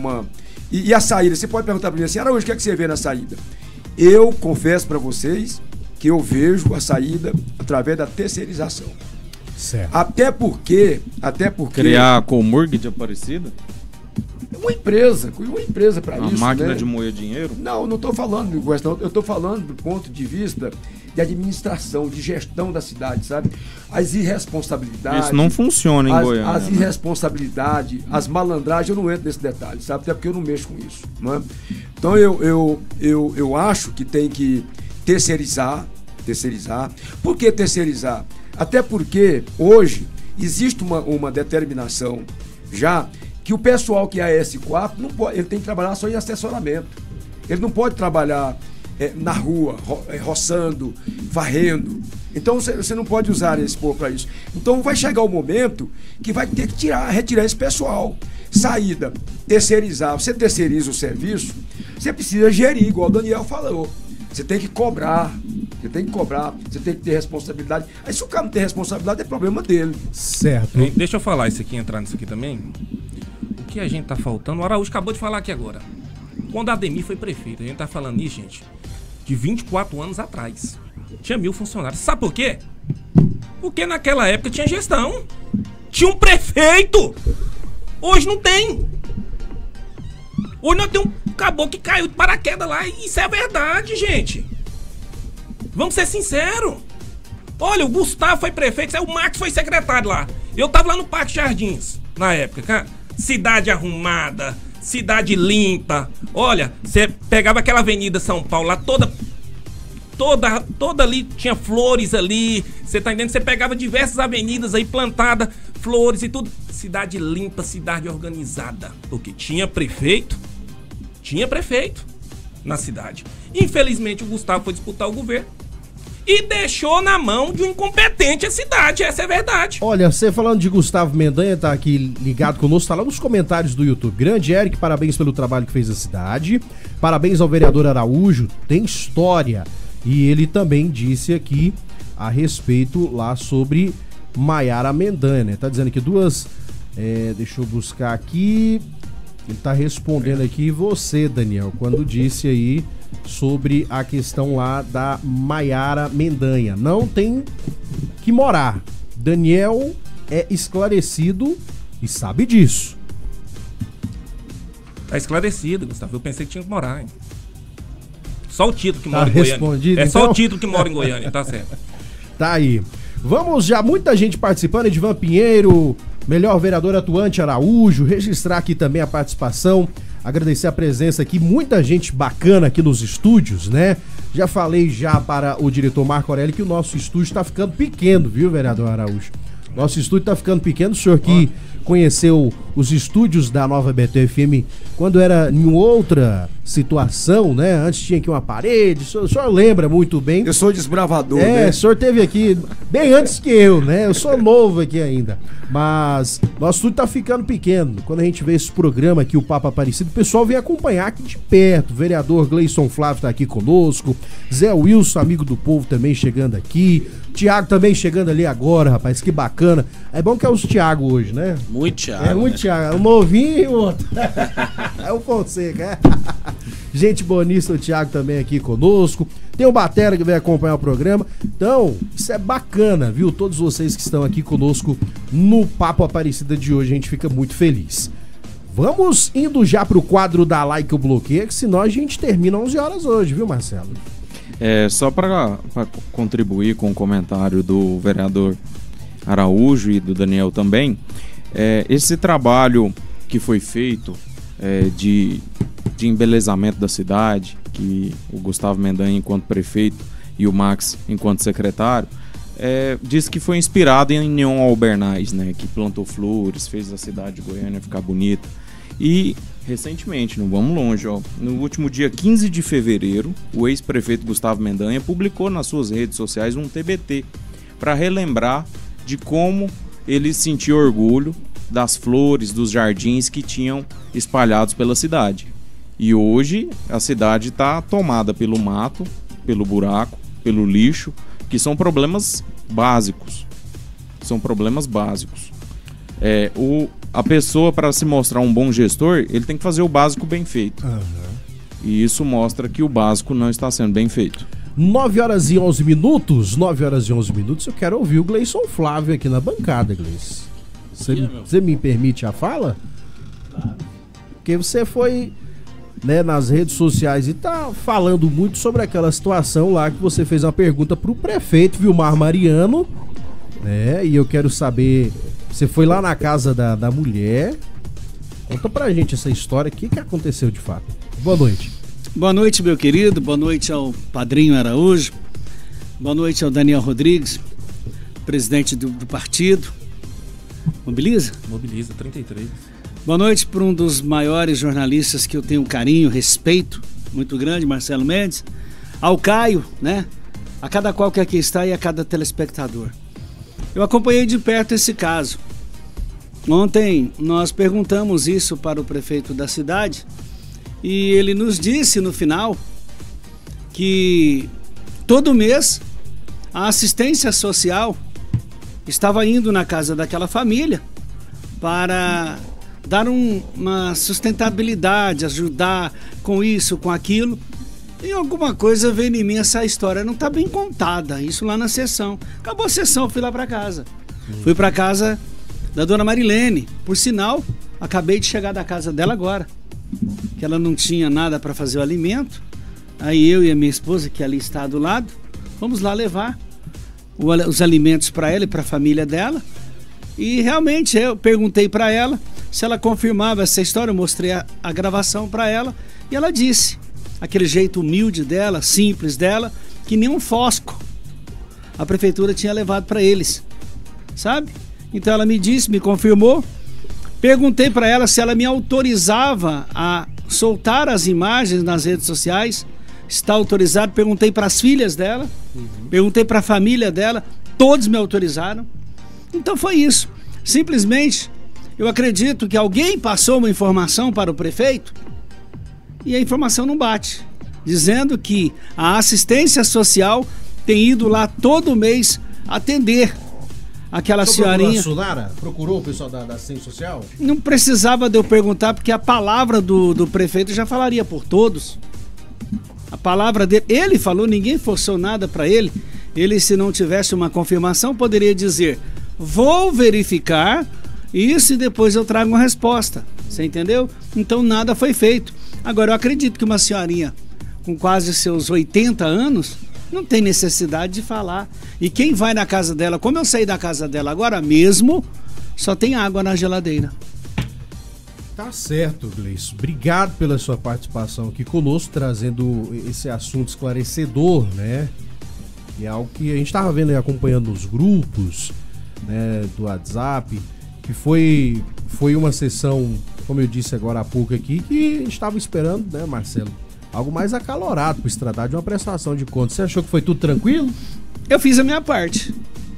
e a saída, você pode perguntar para mim assim, Araújo, o que é que você vê na saída? Eu confesso para vocês que eu vejo a saída através da terceirização. Certo. Até porque... Criar a Comurg de Aparecida? Uma empresa para isso. Uma máquina, né? de moer dinheiro? Não estou falando de questão, eu estou falando do ponto de vista de administração, de gestão da cidade, sabe? As irresponsabilidades... Isso não funciona em Goiânia. As irresponsabilidades, as malandragens, eu não entro nesse detalhe, sabe? Até porque eu não mexo com isso, não é? Então eu acho que tem que terceirizar. Por que terceirizar? Até porque hoje existe uma determinação já que o pessoal que é S4 não pode, ele tem que trabalhar só em assessoramento. Ele não pode trabalhar na rua, roçando, varrendo. Então você não pode usar esse povo para isso. Então vai chegar o momento que vai ter que retirar esse pessoal. Saída, terceirizar. Você terceiriza o serviço, você precisa gerir, igual o Daniel falou. Você tem que cobrar, você tem que ter responsabilidade. Aí se o cara não tem responsabilidade, é problema dele. Certo. Deixa eu falar isso aqui, entrar nisso aqui também. O que a gente tá faltando, o Araújo acabou de falar aqui agora. Quando a Ademir foi prefeito, a gente tá falando isso, gente, de 24 anos atrás. Tinha 1.000 funcionários. Sabe por quê? Porque naquela época tinha gestão. Tinha um prefeito. Hoje não tem. Hoje nós temos um caboclo que caiu de paraquedas lá. E isso é verdade, gente. Vamos ser sinceros. Olha, o Gustavo foi prefeito, o Max foi secretário lá. Eu tava lá no Parque Jardins, na época, cara. Cidade arrumada, cidade limpa. Olha, você pegava aquela Avenida São Paulo lá, toda ali, tinha flores ali. Você tá entendendo? Você pegava diversas avenidas aí, plantada, flores e tudo. Cidade limpa, cidade organizada. Porque tinha prefeito na cidade. Infelizmente, o Gustavo foi disputar o governo e deixou na mão de um incompetente a cidade, essa é a verdade. Olha, você falando de Gustavo Mendanha, tá aqui ligado conosco, tá lá nos comentários do YouTube. Grande Eric, parabéns pelo trabalho que fez a cidade. Parabéns ao vereador Araújo, tem história. E ele também disse aqui a respeito lá sobre Maiara Mendanha, né? Tá dizendo aqui deixa eu buscar aqui. Ele tá respondendo aqui você, Daniel, quando disse aí sobre a questão lá da Maiara Mendanha. Não tem que morar. Daniel é esclarecido e sabe disso. Tá esclarecido, Gustavo. Eu pensei que tinha que morar, hein? Só o título que Tá mora em Goiânia. respondido, É então? só o título que mora em Goiânia, tá certo. Tá aí. Vamos já, muita gente participando, Edvan Pinheiro, melhor vereador atuante Araújo, registrar aqui também a participação, agradecer a presença aqui, muita gente bacana aqui nos estúdios, né? Já falei já para o diretor Marco Aurélio que o nosso estúdio tá ficando pequeno, viu, vereador Araújo? Nosso estúdio tá ficando pequeno, o senhor que conheceu os estúdios da Nova Betel FM quando era em outra situação, né? Antes tinha aqui uma parede, o senhor lembra muito bem. Eu sou desbravador, né? O senhor teve aqui bem antes que eu, né? Eu sou novo aqui ainda. Mas nosso estúdio tá ficando pequeno. Quando a gente vê esse programa aqui, o Papo Aparecido, o pessoal vem acompanhar aqui de perto. O vereador Gleison Flávio tá aqui conosco. Zé Wilson, amigo do povo, também chegando aqui. Tiago também chegando ali agora, rapaz. Que bacana. É bom que é os Tiago hoje, né? Muito Thiago. É muito Tiago. Um novinho e o outro. É o Fonseca, é? Gente bonista, o Thiago também aqui conosco. Tem o Batera que vem acompanhar o programa. Então, isso é bacana, viu? Todos vocês que estão aqui conosco no Papo Aparecida de hoje, a gente fica muito feliz. Vamos indo já pro quadro da Like o Bloqueio, que senão a gente termina 11 horas hoje, viu, Marcelo? Só para contribuir com o comentário do vereador Araújo e do Daniel também, esse trabalho que foi feito de embelezamento da cidade, que o Gustavo Mendanha enquanto prefeito e o Max enquanto secretário, diz que foi inspirado em Neon Albernaz, né, que plantou flores, fez a cidade de Goiânia ficar bonita. E recentemente, não vamos longe, no último dia 15 de fevereiro, o ex-prefeito Gustavo Mendanha publicou nas suas redes sociais um TBT para relembrar de como ele sentia orgulho das flores, dos jardins que tinham espalhados pela cidade. E hoje a cidade está tomada pelo mato, pelo buraco, pelo lixo, que são problemas básicos. São problemas básicos. A pessoa, para se mostrar um bom gestor, ele tem que fazer o básico bem feito. E isso mostra que o básico não está sendo bem feito. 9 horas e 11 minutos. 9 horas e 11 minutos. Eu quero ouvir o Gleison Flávio aqui na bancada, Gleison. Você me permite a fala? Claro. Porque você foi, né, nas redes sociais e tá falando muito sobre aquela situação lá que você fez uma pergunta pro prefeito Vilmar Mariano, né? E eu quero saber, você foi lá na casa da mulher. Conta pra gente essa história, o que aconteceu de fato. Boa noite. Boa noite, meu querido. Boa noite ao Padrinho Araújo. Boa noite ao Daniel Rodrigues, presidente do partido. Mobiliza? Mobiliza, 33. Boa noite para um dos maiores jornalistas que eu tenho carinho, respeito muito grande, Marcelo Mendes. Ao Caio, né? A cada qual que aqui está e a cada telespectador. Eu acompanhei de perto esse caso. Ontem nós perguntamos isso para o prefeito da cidade e ele nos disse no final que todo mês a assistência social estava indo na casa daquela família para dar uma sustentabilidade, ajudar com isso, com aquilo. E alguma coisa veio em mim, essa história não está bem contada, isso lá na sessão. Acabou a sessão, eu fui lá para casa. Fui para casa da dona Marilene. Por sinal, acabei de chegar da casa dela agora, que ela não tinha nada para fazer o alimento. Aí eu e a minha esposa, que ali está do lado, vamos lá levar os alimentos para ela e para a família dela. E realmente eu perguntei para ela se ela confirmava essa história, eu mostrei a gravação para ela e ela disse, aquele jeito humilde dela, simples dela, que nem um fosco a prefeitura tinha levado para eles, sabe? Então ela me disse, me confirmou. Perguntei para ela se ela me autorizava a soltar as imagens nas redes sociais. Está autorizado. Perguntei para as filhas dela, perguntei para a família dela, todos me autorizaram. Então foi isso. Simplesmente, eu acredito que alguém passou uma informação para o prefeito e a informação não bate, dizendo que a assistência social tem ido lá todo mês atender aquela senhorinha. Procurou o pessoal da assistência social? Não precisava de eu perguntar, porque a palavra do prefeito já falaria por todos. A palavra dele, ele falou, ninguém forçou nada para ele. Ele, se não tivesse uma confirmação, poderia dizer, vou verificar isso e depois eu trago uma resposta. Você entendeu? Então nada foi feito. Agora eu acredito que uma senhorinha com quase seus 80 anos não tem necessidade de falar. E quem vai na casa dela, como eu saí da casa dela agora mesmo, só tem água na geladeira. Tá certo, Gleison. Obrigado pela sua participação aqui conosco, trazendo esse assunto esclarecedor, né? E é algo que a gente estava vendo e acompanhando nos grupos, né, do WhatsApp, que foi uma sessão, como eu disse agora há pouco aqui, que a gente estava esperando, né, Marcelo? Algo mais acalorado para se tratar de uma prestação de contas. Você achou que foi tudo tranquilo? Eu fiz a minha parte.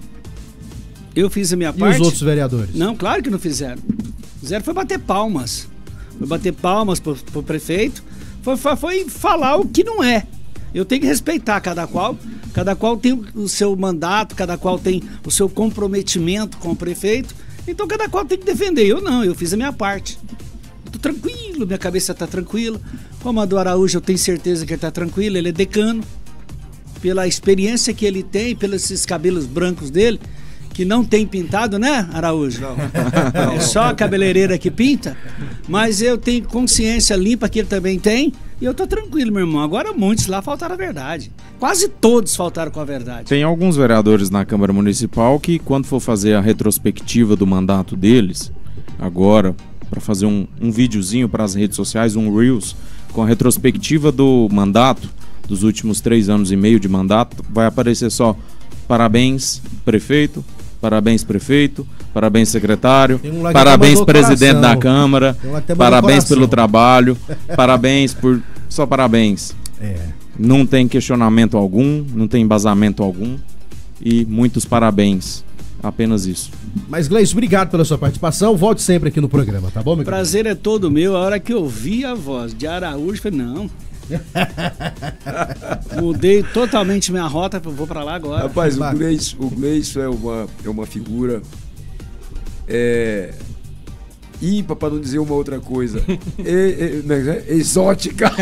E os outros vereadores? Não, claro que não fizeram. Fizeram foi bater palmas. Foi bater palmas pro prefeito. Foi falar o que não é. Eu tenho que respeitar cada qual tem o seu mandato, cada qual tem o seu comprometimento com o prefeito. Então cada qual tem que defender. Eu fiz a minha parte. Tô tranquilo, minha cabeça tá tranquila. Como a do Araújo, eu tenho certeza que ele tá tranquilo, ele é decano. Pela experiência que ele tem, pelos esses cabelos brancos dele, que não tem pintado, né, Araújo? Não. É só a cabeleireira que pinta. Mas eu tenho consciência limpa que ele também tem. E eu tô tranquilo, meu irmão. Agora muitos lá faltaram a verdade. Quase todos faltaram com a verdade. Tem alguns vereadores na Câmara Municipal que, quando for fazer a retrospectiva do mandato deles, agora, para fazer um videozinho para as redes sociais, um Reels, com a retrospectiva do mandato, dos últimos 3 anos e meio de mandato, vai aparecer só parabéns, prefeito, parabéns, prefeito, parabéns, secretário, parabéns, presidente da Câmara, parabéns pelo trabalho, parabéns por... Só parabéns. Não tem questionamento algum, não tem embasamento algum e muitos parabéns. Apenas isso. Mas, Gleison, obrigado pela sua participação. Volte sempre aqui no programa, tá bom, meu Prazer é todo meu. A hora que eu vi a voz de Araújo, falei, não. Mudei totalmente minha rota, vou pra lá agora. Rapaz, o Gleison é uma figura ímpar, para não dizer uma outra coisa. Exótica.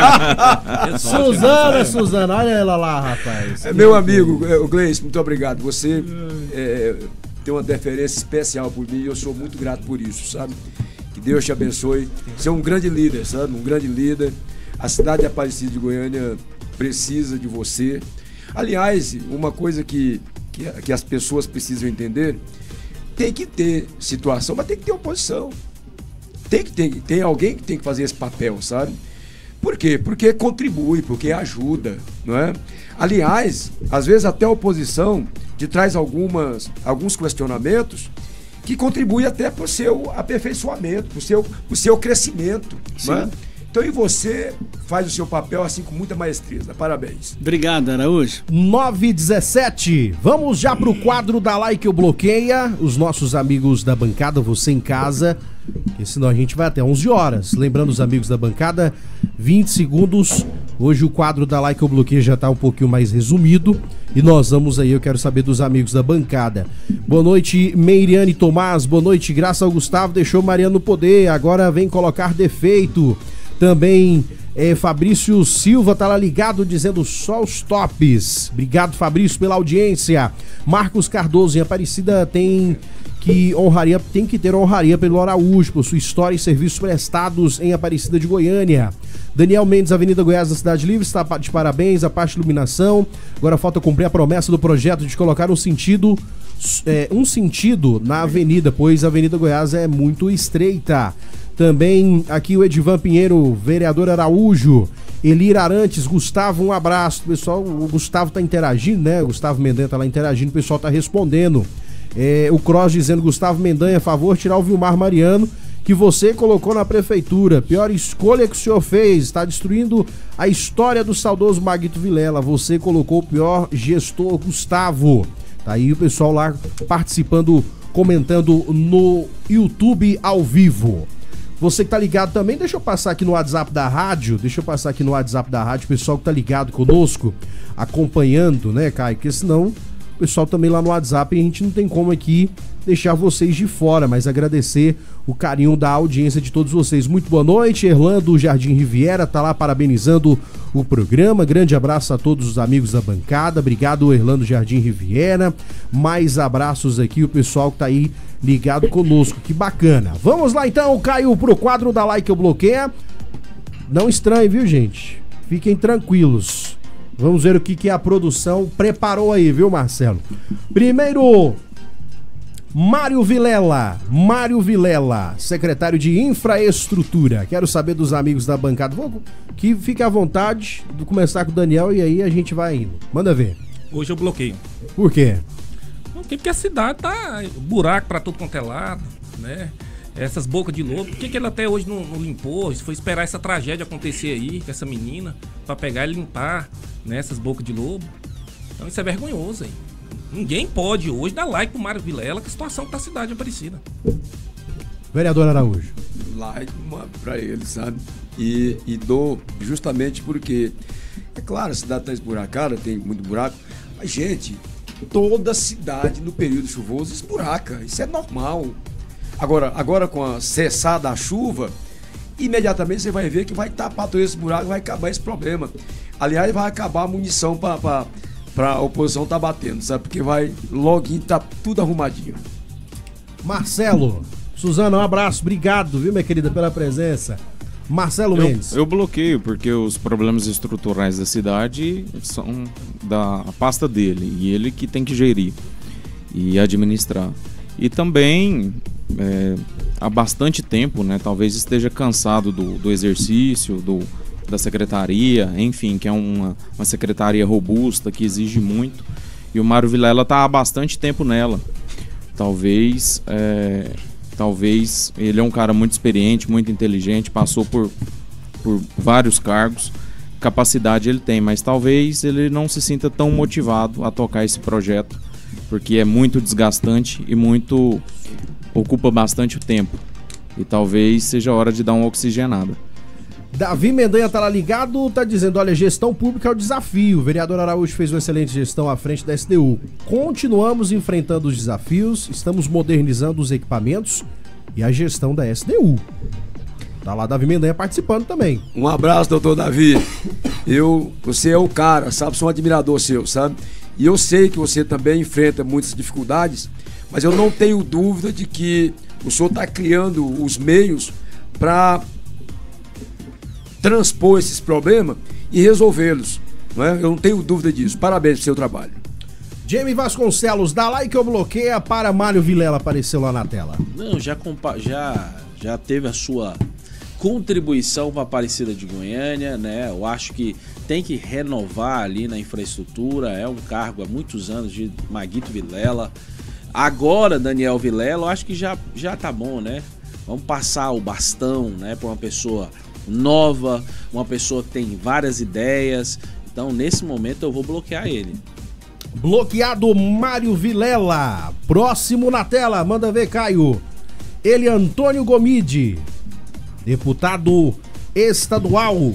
Suzana, olha ela lá, rapaz. Meu amigo, o Gleison, muito obrigado. Você tem uma deferência especial por mim e eu sou muito grato por isso, sabe? Que Deus te abençoe. Você é um grande líder, sabe? Um grande líder. A cidade de Aparecida de Goiânia precisa de você. Aliás, uma coisa que as pessoas precisam entender, tem que ter situação, mas tem que ter oposição. Tem alguém que tem que fazer esse papel, sabe? Por quê? Porque contribui, porque ajuda, não é? Aliás, às vezes até a oposição te traz alguns questionamentos que contribuem até para o seu aperfeiçoamento, para o seu crescimento, não é? Então, e você faz o seu papel assim com muita maestria. Parabéns. Obrigado, Araújo. 9h17. Vamos já pro quadro da Like ou Bloqueia. Os nossos amigos da bancada, você em casa, porque senão a gente vai até 11 horas. Lembrando os amigos da bancada, 20 segundos. Hoje o quadro da Like ou Bloqueia já tá um pouquinho mais resumido. E nós vamos aí, eu quero saber dos amigos da bancada. Boa noite, Meiriane Tomás. Boa noite, Graça ao Gustavo. Deixou Mariano no poder, agora vem colocar defeito. Também Fabrício Silva tá lá ligado dizendo só os tops. Obrigado, Fabrício, pela audiência. Marcos Cardoso, em Aparecida tem que ter honraria pelo Araújo, por sua história e serviços prestados em Aparecida de Goiânia. Daniel Mendes, Avenida Goiás da Cidade Livre, está de parabéns, a parte de iluminação. Agora falta cumprir a promessa do projeto de colocar um sentido na avenida, pois a Avenida Goiás é muito estreita. Também aqui o Edivan Pinheiro, vereador Araújo, Elir Arantes, Gustavo, um abraço. Pessoal, o Gustavo tá interagindo, né? O Gustavo Mendanha tá lá interagindo, o pessoal tá respondendo. O Cross dizendo, Gustavo Mendanha, favor, tirar o Vilmar Mariano, que você colocou na prefeitura. Pior escolha que o senhor fez, está destruindo a história do saudoso Maguito Vilela. Você colocou o pior gestor, Gustavo. Tá aí o pessoal lá participando, comentando no YouTube ao vivo. Você que tá ligado também, deixa eu passar aqui no WhatsApp da rádio, o pessoal que tá ligado conosco, acompanhando, né, Caio? Porque senão o pessoal também lá no WhatsApp, a gente não tem como aqui deixar vocês de fora, mas agradecer o carinho da audiência de todos vocês. Muito boa noite, Erlando Jardim Riviera tá lá parabenizando o programa. Grande abraço a todos os amigos da bancada. Obrigado, Erlando Jardim Riviera. Mais abraços aqui, o pessoal que tá aí ligado conosco. Que bacana. Vamos lá então, Caio, pro quadro da Like ou Bloqueia. Não estranhe, viu, gente? Fiquem tranquilos. Vamos ver o que a produção preparou aí, viu, Marcelo? Primeiro, Mário Vilela, secretário de Infraestrutura. Quero saber dos amigos da bancada. Que fique à vontade de começar com o Daniel e aí a gente vai indo. Manda ver. Hoje eu bloqueio. Por quê? Porque a cidade tá buraco pra tudo quanto é lado, né? Essas bocas de lobo. Por que ele até hoje não limpou? Foi esperar essa tragédia acontecer aí com essa menina pra pegar e limpar, né, essas bocas de lobo. Então isso é vergonhoso aí. Ninguém pode hoje dar like pro Mário Vilela, que a situação tá a cidade Aparecida. Vereador Araújo. Like pra ele, sabe? E dou justamente porque, é claro, a cidade tá esburacada, tem muito buraco, mas, gente, toda cidade no período chuvoso esburaca, isso é normal. Agora com a cessada a chuva, imediatamente você vai ver que vai tapar todo esse buraco, vai acabar esse problema. Aliás, vai acabar a munição pra oposição tá batendo, sabe? Porque vai logo tá tudo arrumadinho. Marcelo, Suzana, um abraço, obrigado, viu, minha querida, pela presença. Marcelo Mendes. Eu bloqueio, porque os problemas estruturais da cidade são da pasta dele, e ele que tem que gerir e administrar. E também, há bastante tempo, né, talvez esteja cansado do exercício, da secretaria, enfim, que é uma secretaria robusta, que exige muito, e o Mário Vilela está há bastante tempo nela. Talvez ele é um cara muito experiente, muito inteligente, passou por vários cargos, capacidade ele tem, mas talvez ele não se sinta tão motivado a tocar esse projeto porque é muito desgastante e ocupa bastante o tempo. E talvez seja a hora de dar uma oxigenada. Davi Mendanha tá lá ligado, tá dizendo, olha, gestão pública é o desafio. O vereador Araújo fez uma excelente gestão à frente da SDU. Continuamos enfrentando os desafios, estamos modernizando os equipamentos e a gestão da SDU. Tá lá Davi Mendanha participando também. Um abraço, doutor Davi. Você é o cara, sabe? Sou um admirador seu, sabe? E eu sei que você também enfrenta muitas dificuldades, mas eu não tenho dúvida de que o senhor está criando os meios para transpor esses problemas e resolvê-los. Não é? Eu não tenho dúvida disso. Parabéns pelo seu trabalho. Jamie Vasconcelos, dá like ou bloqueia para Mário Vilela, apareceu lá na tela. Não, já teve a sua contribuição para a Aparecida de Goiânia, né? Eu acho que tem que renovar ali na infraestrutura, é um cargo há muitos anos de Maguito Vilela. Agora, Daniel Vilela, eu acho que já tá bom, né? Vamos passar o bastão, né, para uma pessoa nova, uma pessoa que tem várias ideias. Então, nesse momento, eu vou bloquear ele. Bloqueado Mário Vilela. Próximo na tela, manda ver, Caio. Ele, Antônio Gomide, deputado estadual.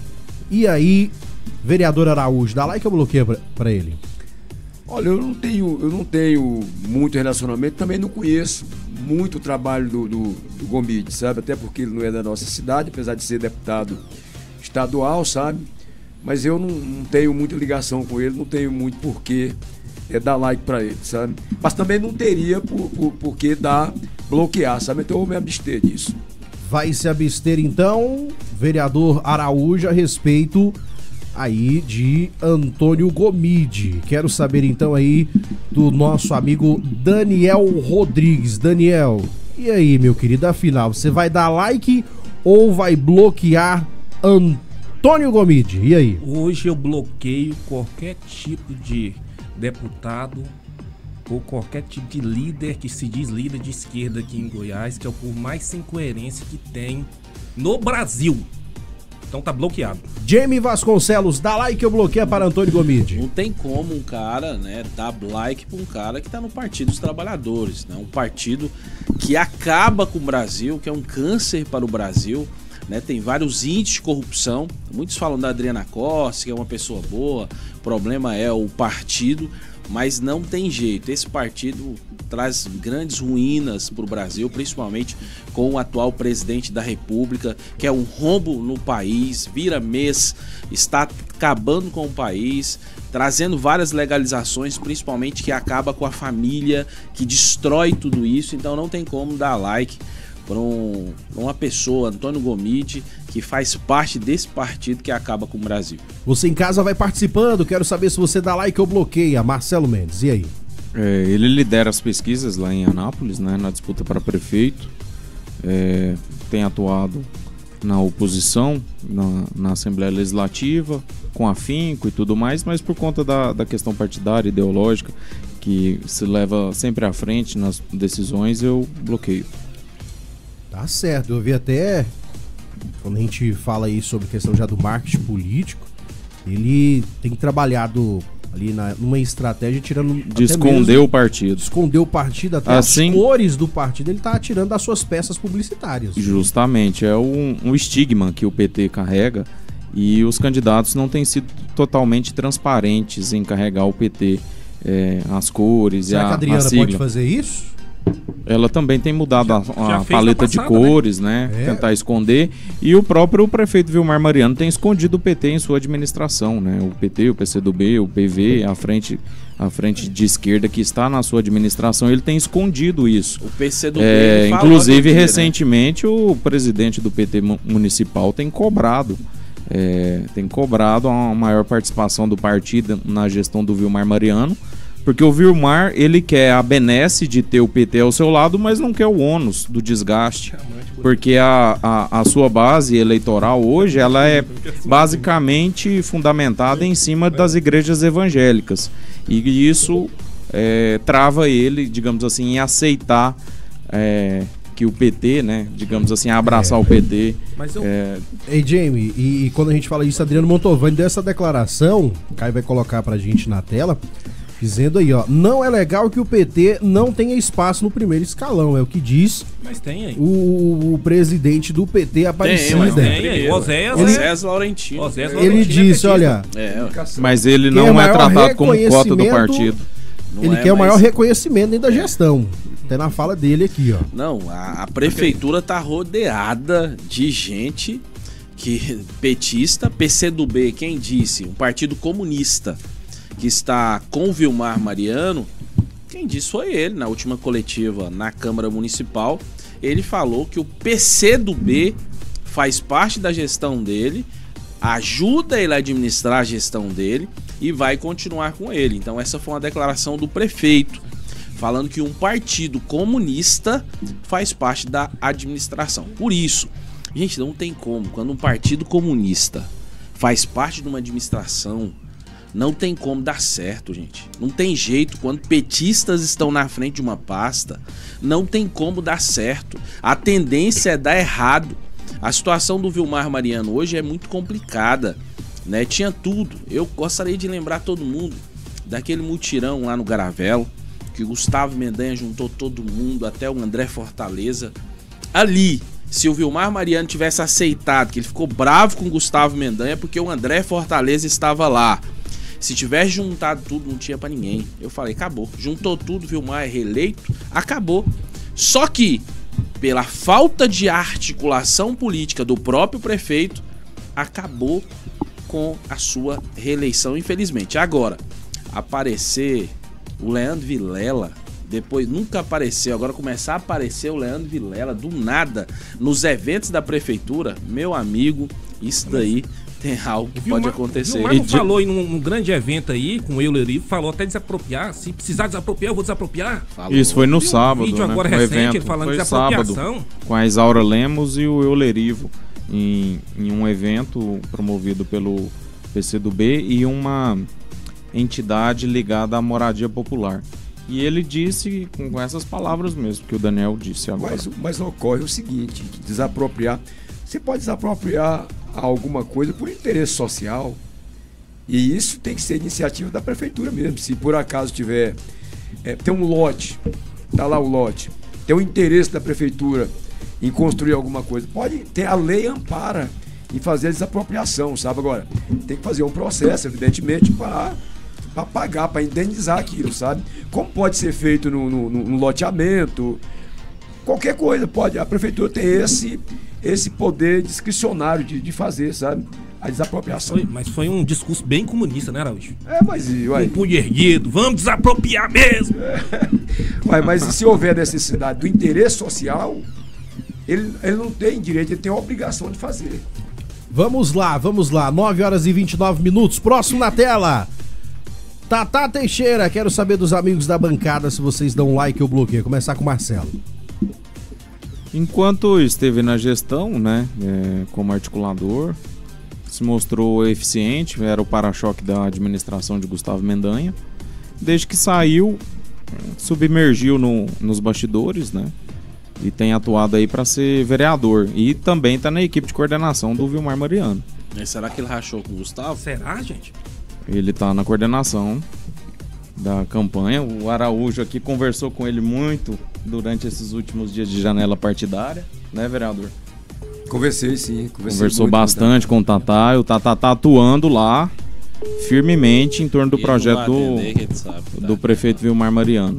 E aí, vereador Araújo, dá like ou bloqueia pra ele? Olha, eu não tenho muito relacionamento, também não conheço muito o trabalho do Gomide, sabe? Até porque ele não é da nossa cidade, apesar de ser deputado estadual, sabe? Mas eu não tenho muita ligação com ele, não tenho muito porquê dar like pra ele, sabe? Mas também não teria porquê bloquear, sabe? Então eu vou me abster disso. Vai se abster então, vereador Araújo, a respeito aí de Antônio Gomide. Quero saber então aí do nosso amigo Daniel Rodrigues. Daniel, e aí, meu querido, afinal, você vai dar like ou vai bloquear Antônio Gomide? E aí? Hoje eu bloqueio qualquer tipo de deputado ou qualquer tipo de líder que se diz líder de esquerda aqui em Goiás, que é o por mais sem coerência que tem no Brasil. Então tá bloqueado. Jamie Vasconcelos, dá like ou bloqueia para Antônio Gomide? Não tem como um cara, né, dar like para um cara que tá no Partido dos Trabalhadores, né? Um partido que acaba com o Brasil, que é um câncer para o Brasil, né? Tem vários índices de corrupção. Muitos falam da Adriana Costa, que é uma pessoa boa. O problema é o partido, mas não tem jeito. Esse partido traz grandes ruínas para o Brasil, principalmente com o atual presidente da República, que é um rombo no país, vira mês, está acabando com o país, trazendo várias legalizações, principalmente que acaba com a família, que destrói tudo isso. Então não tem como dar like para uma pessoa, Antônio Gomide, que faz parte desse partido que acaba com o Brasil. Você em casa vai participando, quero saber se você dá like ou bloqueia. Marcelo Mendes, e aí? Ele lidera as pesquisas lá em Anápolis, né, na disputa para prefeito. Tem atuado na oposição, na Assembleia Legislativa, com afinco e tudo mais, mas por conta da questão partidária, ideológica, que se leva sempre à frente nas decisões, eu bloqueio. Tá certo, eu vi até, quando a gente fala aí sobre a questão já do marketing político, ele tem trabalhado ali numa estratégia tirando... De esconder o partido. Esconder o partido, até assim, as cores do partido, ele tá tirando das suas peças publicitárias. Justamente, é um estigma que o PT carrega e os candidatos não têm sido totalmente transparentes em carregar o PT, as cores. Será que a Adriana pode fazer isso? Ela também tem mudado a paleta de cores, né? Tentar esconder. E o próprio prefeito Vilmar Mariano tem escondido o PT em sua administração, né? O PT, o PCdoB, o PV, a frente de esquerda que está na sua administração, ele tem escondido isso. O PCdoB inclusive, recentemente, o presidente do PT municipal tem cobrado a maior participação do partido na gestão do Vilmar Mariano, porque o Vilmar, ele quer a benesse de ter o PT ao seu lado, mas não quer o ônus do desgaste. Porque a sua base eleitoral hoje, ela é basicamente fundamentada em cima das igrejas evangélicas. E isso trava ele, digamos assim, em aceitar que o PT, né, digamos assim, abraçar o PT. Ei, Jamie, e quando a gente fala isso, Adriano Montovani deu essa declaração, o Caio vai colocar pra gente na tela, Dizendo aí, ó, não é legal que o PT não tenha espaço no primeiro escalão, é o que diz Mas tem aí. o presidente do PT, Aparecida. Tem aí. Osés Laurentino. Ele disse, olha... Mas ele não é tratado como cota do partido. Ele quer o maior reconhecimento dentro da gestão. Até na fala dele aqui, ó. Não, a prefeitura tá rodeada de gente que petista, PCdoB, quem disse? Um partido comunista que está com Vilmar Mariano. Quem disse foi ele, na última coletiva na Câmara Municipal. Ele falou que o PCdoB faz parte da gestão dele, ajuda ele a administrar a gestão dele e vai continuar com ele. Então essa foi uma declaração do prefeito, falando que um partido comunista faz parte da administração. Por isso, gente, não tem como, quando um partido comunista faz parte de uma administração, não tem como dar certo, gente. Não tem jeito. Quando petistas estão na frente de uma pasta, não tem como dar certo. A tendência é dar errado. A situação do Vilmar Mariano hoje é muito complicada, né? Tinha tudo. Eu gostaria de lembrar todo mundo daquele mutirão lá no Garavelo, que o Gustavo Mendanha juntou todo mundo, até o André Fortaleza. Ali, se o Vilmar Mariano tivesse aceitado, que ele ficou bravo com o Gustavo Mendanha, porque o André Fortaleza estava lá. Se tivesse juntado tudo, não tinha pra ninguém. Eu falei, acabou. Juntou tudo, Vilmar é reeleito, acabou. Só que, pela falta de articulação política do próprio prefeito, acabou com a sua reeleição, infelizmente. Agora, aparecer o Leandro Vilela, depois nunca apareceu, agora começar a aparecer o Leandro Vilela do nada nos eventos da prefeitura, meu amigo, isso daí tem algo que pode acontecer. O Marco falou em um grande evento aí com o Euler, falou até desapropriar. Se precisar desapropriar, eu vou desapropriar. Falou. Isso foi no sábado. Um vídeo agora recente, ele falando de desapropriação. Sábado, com a Isaura Lemos e o Eulerivo, em um evento promovido pelo PCdoB e uma entidade ligada à moradia popular. E ele disse com essas palavras mesmo que o Daniel disse agora. Mas ocorre o seguinte, desapropriar. Você pode desapropriar alguma coisa por interesse social, e isso tem que ser iniciativa da prefeitura mesmo. Se por acaso tiver tem um lote, tá lá o lote, tem um interesse da prefeitura em construir alguma coisa, pode ter, a lei ampara em fazer a desapropriação, sabe? Agora tem que fazer um processo, evidentemente, para pagar, para indenizar aquilo, sabe? Como pode ser feito no loteamento, qualquer coisa pode, a prefeitura tem esse poder discricionário de fazer, sabe? A desapropriação. Mas foi um discurso bem comunista, né, Araújo? Mas... Uai, um punho erguido, vamos desapropriar mesmo! Mas se houver necessidade do interesse social, ele não tem direito, ele tem a obrigação de fazer. Vamos lá, 9h29, próximo na tela. Tatá Teixeira, quero saber dos amigos da bancada se vocês dão like ou bloqueio. Começar com o Marcelo. Enquanto esteve na gestão, né, como articulador, se mostrou eficiente, era o para-choque da administração de Gustavo Mendanha. Desde que saiu, submergiu nos bastidores, né, e tem atuado aí para ser vereador. E também está na equipe de coordenação do Vilmar Mariano. E será que ele rachou com o Gustavo? Será, gente? Ele está na coordenação da campanha. O Araújo aqui conversou com ele muito durante esses últimos dias de janela partidária, né, vereador? Conversei, sim. Conversou bastante com o Tatá. E o Tatá tá atuando lá firmemente em torno do projeto do prefeito Vilmar Mariano.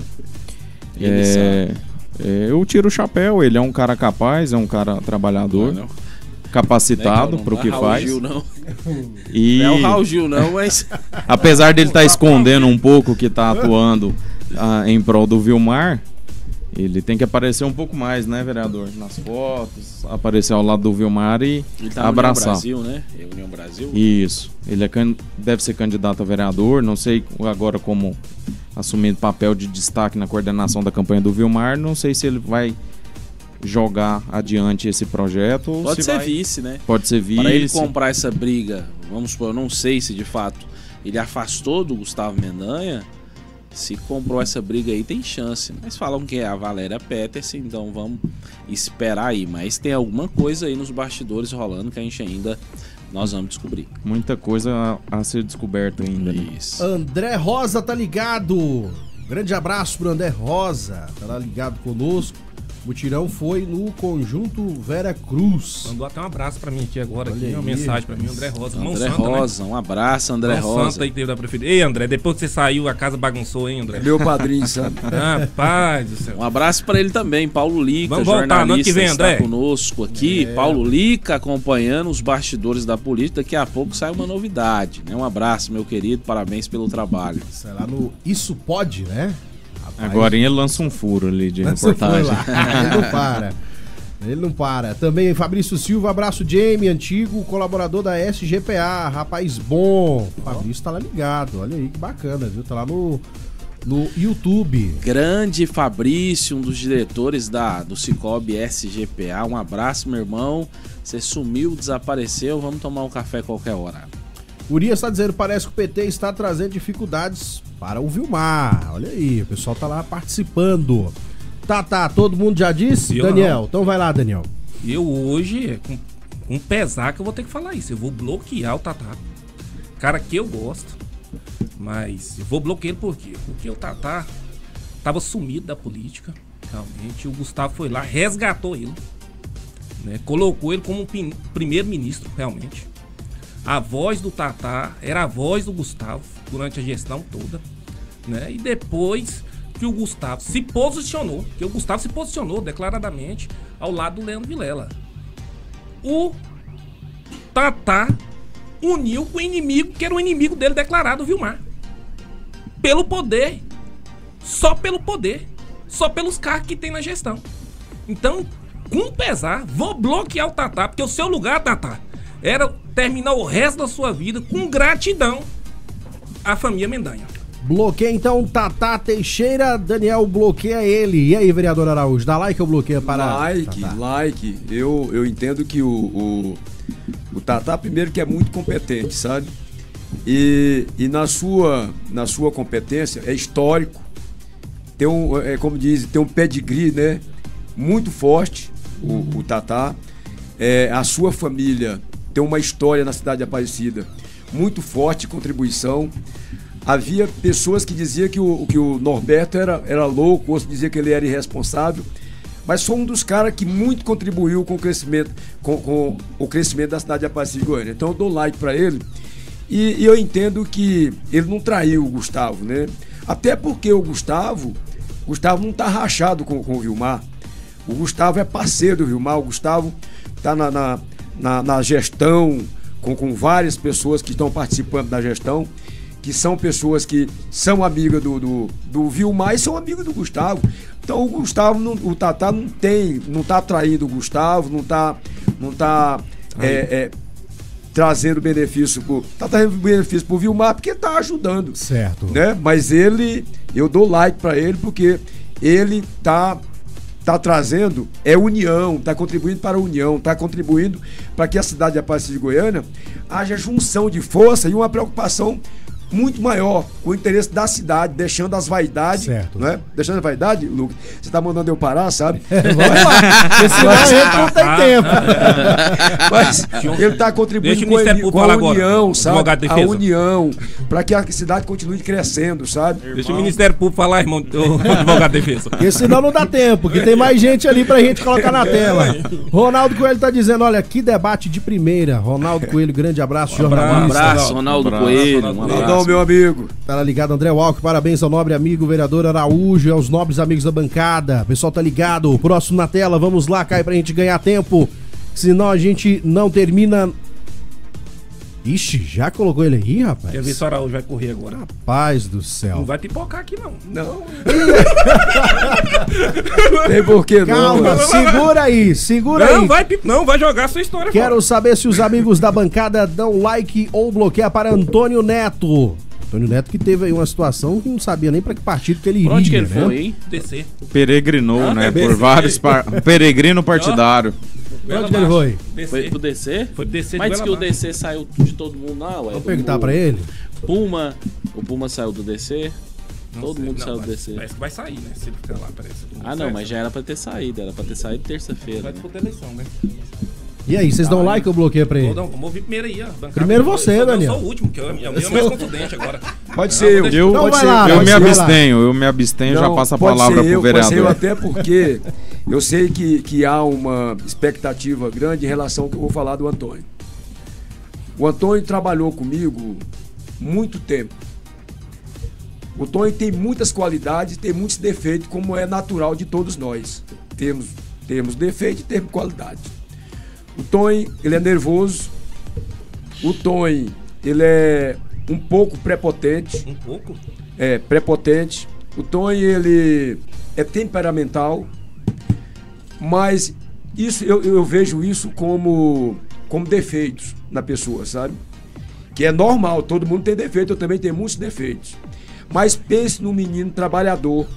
Eu tiro o chapéu, ele é um cara capaz, é um cara trabalhador, capacitado para o que faz. Gil, não. E... Não é o Raul Gil, não, mas... Apesar dele estar escondendo um pouco que está atuando em prol do Vilmar, ele tem que aparecer um pouco mais, né, vereador? Nas fotos, aparecer ao lado do Vilmar e ele tá abraçar. União Brasil, né? União Brasil? Isso. Ele deve ser candidato a vereador, não sei agora como assumindo papel de destaque na coordenação da campanha do Vilmar, não sei se ele vai jogar adiante esse projeto. Pode ser vice, né? Pode ser vice. Para ele comprar essa briga, vamos supor, eu não sei se de fato ele afastou do Gustavo Mendanha. Se comprou essa briga aí, tem chance. Mas falam que é a Valéria Petersen, então vamos esperar aí. Mas tem alguma coisa aí nos bastidores rolando que a gente ainda Nós vamos descobrir. Muita coisa a ser descoberta ainda. Né? Isso. André Rosa tá ligado. Grande abraço pro André Rosa. Tá lá ligado conosco. O mutirão foi no Conjunto Vera Cruz. Mandou até um abraço pra mim aqui agora, Olha aqui, uma aí. mensagem pra mim, André Rosa. Mão André Santa, Rosa, né? um abraço, André Mão Rosa. Santa aí que teve da prefeita. Ei, André, depois que você saiu, a casa bagunçou, hein, André? Meu padrinho, sabe? Rapaz do céu. Um abraço para ele também, Paulo Lica, Vamos voltar, no ano que jornalista, vem, está André. conosco aqui. Paulo Lica acompanhando os bastidores da política. Daqui a pouco sai uma novidade, né? Um abraço, meu querido, parabéns pelo trabalho. Sei lá no Isso Pode, né? Rapaz, Agora ele lança um furo ali de essa foi reportagem. lá. Ele não para. Ele não para. Também Fabrício Silva, abraço Jamie, antigo colaborador da SGPA, rapaz bom. Fabrício tá lá ligado, olha aí que bacana, viu? Tá lá no YouTube. Grande Fabrício, um dos diretores do Cicobi SGPA. Um abraço, meu irmão. Você sumiu, desapareceu. Vamos tomar um café qualquer hora. Urias está dizendo, parece que o PT está trazendo dificuldades para o Vilmar. Olha aí, o pessoal tá lá participando. Tá, todo mundo já disse? Eu Daniel, não. então vai lá, Daniel. Eu hoje, com pesar que eu vou ter que falar isso. Eu vou bloquear o Tatá. Cara que eu gosto. Mas eu vou bloquear ele por quê? Porque o Tatá tava sumido da política. Realmente. O Gustavo foi lá, resgatou ele. Né? Colocou ele como primeiro-ministro, realmente. A voz do Tatá era a voz do Gustavo durante a gestão toda. Né? E depois que o Gustavo se posicionou, que o Gustavo se posicionou declaradamente ao lado do Leandro Vilela. O Tatá uniu com o inimigo, que era o inimigo dele declarado, o Vilmar. Pelo poder. Só pelo poder. Só pelos cargos que tem na gestão. Então, com pesar, vou bloquear o Tatá, porque o seu lugar, Tatá, era terminar o resto da sua vida com gratidão à família Mendanha. Bloqueia então Tatá Teixeira, Daniel bloqueia ele. E aí, vereador Araújo, dá like ou bloqueia para Like. Eu entendo que o Tatá, primeiro, que é muito competente, sabe? E na sua competência, é histórico. Tem como diz, tem um pedigree, né? Muito forte, o Tatá. A sua família tem uma história na cidade de Aparecida muito forte, contribuição. Havia pessoas que diziam que o Norberto era louco, outros diziam que ele era irresponsável, mas foi um dos caras que muito contribuiu com o crescimento, com o crescimento da cidade de Aparecida de Goiânia. Então eu dou like para ele e eu entendo que ele não traiu o Gustavo, né? Até porque o Gustavo não tá rachado com o Vilmar. O Gustavo é parceiro do Vilmar, o Gustavo tá na gestão com várias pessoas que estão participando da gestão, que são pessoas que são amigas do Vilmar e são amigas do Gustavo. Então o Gustavo, o Tatá não tá traindo o Gustavo, não tá trazendo benefício tá trazendo benefício pro Vilmar porque ele tá ajudando. Certo. Né? Mas eu dou like para ele porque ele tá trazendo união, tá contribuindo para a união, tá contribuindo para que a cidade de Aparecida de Goiânia haja junção de força e uma preocupação muito maior com o interesse da cidade, deixando as vaidades, certo, né? Deixando a vaidade, Lucas, você tá mandando eu parar, sabe? Vamos lá, porque senão a gente não tem tempo. Mas ele tá contribuindo com a união, sabe? A união, para que a cidade continue crescendo, sabe? Deixa o Ministério Público falar, irmão, o advogado de defesa. Porque senão não dá tempo, que tem mais gente ali pra gente colocar na tela. Ronaldo Coelho tá dizendo, olha, que debate de primeira. Ronaldo Coelho, grande abraço, jornalista. Um abraço, Ronaldo Coelho. Um abraço. Meu amigo. Tá ligado, André Walker, parabéns ao nobre amigo vereador Araújo e aos nobres amigos da bancada. O pessoal tá ligado, próximo na tela, vamos lá, Caio, pra gente ganhar tempo, senão a gente não termina. Ixi, já colocou ele aí, rapaz? Quer ver se o Araújo vai correr agora? Rapaz do céu. Não vai pipocar aqui, não. Não. Tem porquê, não. Calma, segura aí. Não, vai jogar a sua história. Quero saber se os amigos da bancada dão like ou bloqueia para Antônio Neto. Antônio Neto que teve aí uma situação que não sabia nem para que partido que ele iria. Onde que ele né? foi, hein? DC. Peregrinou, né? Por vários peregrino partidário. Onde que ele foi? Foi pro DC? Foi pro DC. Mas disse que o DC saiu de todo mundo lá, ué. Vamos perguntar pra ele? O Puma saiu do DC. Todo mundo saiu do DC. Parece que vai sair, né? Se ele ficar lá, parece. Não, mas já era pra ter saído. Era pra ter saído terça-feira. Vai disputar eleição, né? E aí, vocês dão like ou bloqueia pra ele? Vamos ouvir primeiro aí, ó. Primeiro você, Daniel. Eu sou o último, que é o meu mais contundente agora. Pode ser eu. Então Pode vai ser lá, Eu pode me ser, vai lá. abstenho, já Não, passo a pode palavra ser pro eu, pode ser eu, vereador. até porque eu sei que há uma expectativa grande em relação ao que eu vou falar do Antônio. O Antônio trabalhou comigo muito tempo. O Antônio tem muitas qualidades, tem muitos defeitos, como é natural de todos nós. Temos defeitos e temos qualidade. O Tonho, ele é nervoso. O Tonho, ele é um pouco prepotente. Um pouco? É, prepotente. O Tonho, ele é temperamental. Mas isso eu vejo isso como defeitos na pessoa, sabe? Que é normal, todo mundo tem defeito, eu também tenho muitos defeitos. Mas pense num menino trabalhador.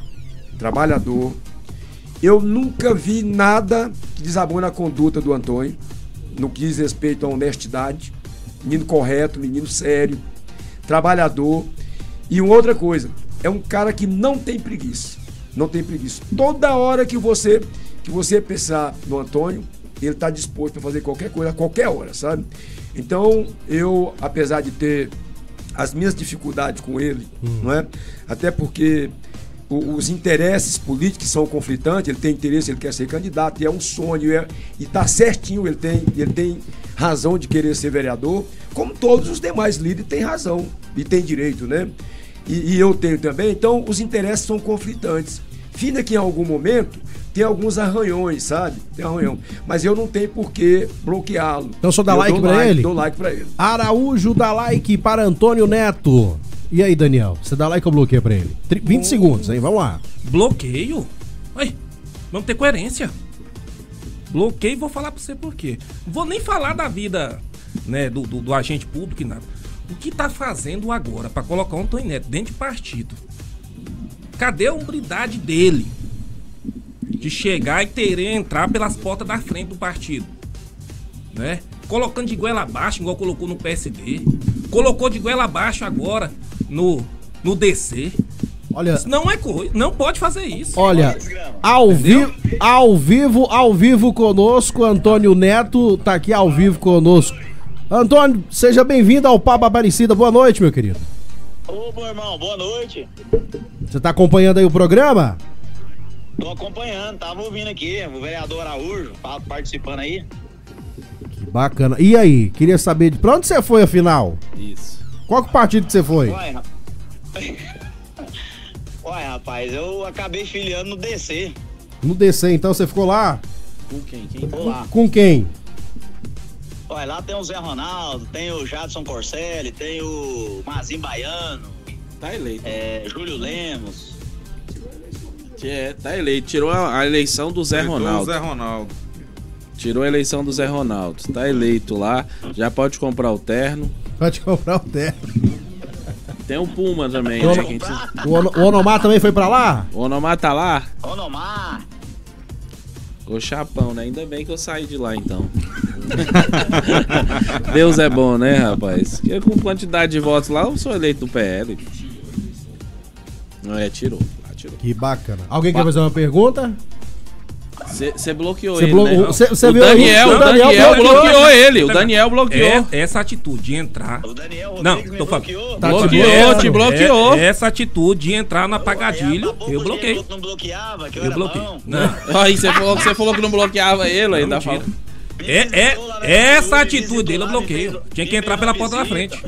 Eu nunca vi nada que desabou na conduta do Antônio, no que diz respeito à honestidade. Menino correto, menino sério, trabalhador. E uma outra coisa, é um cara que não tem preguiça. Não tem preguiça. Toda hora que você pensar no Antônio, ele está disposto a fazer qualquer coisa, a qualquer hora, sabe? Então, eu, apesar de ter as minhas dificuldades com ele, não é? Até porque os interesses políticos são conflitantes, ele tem interesse, ele quer ser candidato, e é um sonho, e tá certinho, ele tem razão de querer ser vereador, como todos os demais líderes têm razão, e tem direito, né? E eu tenho também, então os interesses são conflitantes. Finda que em algum momento tem alguns arranhões, sabe? Tem arranhão. Mas eu não tenho por que bloqueá-lo. Então só dá like pra ele? Dou like pra ele. Araújo dá like para Antônio Neto. E aí, Daniel? Você dá like ou bloqueia pra ele? 20 segundos, hein? Vamos lá. Bloqueio? Ai, vamos ter coerência. Bloqueio, vou falar pra você por quê. Não vou nem falar da vida, né, do agente público e nada. O que tá fazendo agora pra colocar o Antônio Neto dentro de partido? Cadê a hombridade dele de chegar e querer entrar pelas portas da frente do partido, né? Colocando de goela abaixo, igual colocou no PSD, colocou de goela abaixo agora no DC. Olha, isso não é coisa, não pode fazer isso. Olha, ao vivo conosco, Antônio Neto tá aqui ao vivo conosco. Antônio, seja bem-vindo ao Papo Aparecida. Boa noite, meu querido. Ô, meu irmão, boa noite. Você tá acompanhando aí o programa? Tô acompanhando, tava ouvindo aqui, o vereador Araújo participando aí. Que bacana. E aí, queria saber, pra onde você foi afinal? Isso. Qual que partido que você foi? Ué, rapaz, eu acabei filiando no DC. No DC, então você ficou lá? Com quem? Tô lá. Com quem? Olha, lá tem o Zé Ronaldo, tem o Jadson Corselli, tem o Mazin Baiano. Tá eleito. Júlio Lemos. Tá eleito. Tirou a eleição do Zé Ronaldo. Tirou a eleição do Zé Ronaldo. Tá eleito lá. Já pode comprar o terno. Pode comprar o terno. Tem o Puma também. O Onomar também foi pra lá? O Onomar tá lá? Onomar. O chapão, né? Ainda bem que eu saí de lá, então. Deus é bom, né, rapaz? Eu, com quantidade de votos lá, eu sou eleito do PL. Não, tirou. Que bacana. Alguém quer fazer uma pergunta? Você bloqueou ele, né? O Daniel bloqueou ele. O Daniel bloqueou. Essa atitude de entrar... O Daniel Rodrigues não, tô falando. Te bloqueou. Essa atitude de entrar no apagadilho, eu bloqueei. Não bloqueava, que eu bloqueei. Não. Aí você falou que não bloqueava ele, ainda fala. Essa atitude dele eu bloqueio. Tinha que entrar pela porta da frente.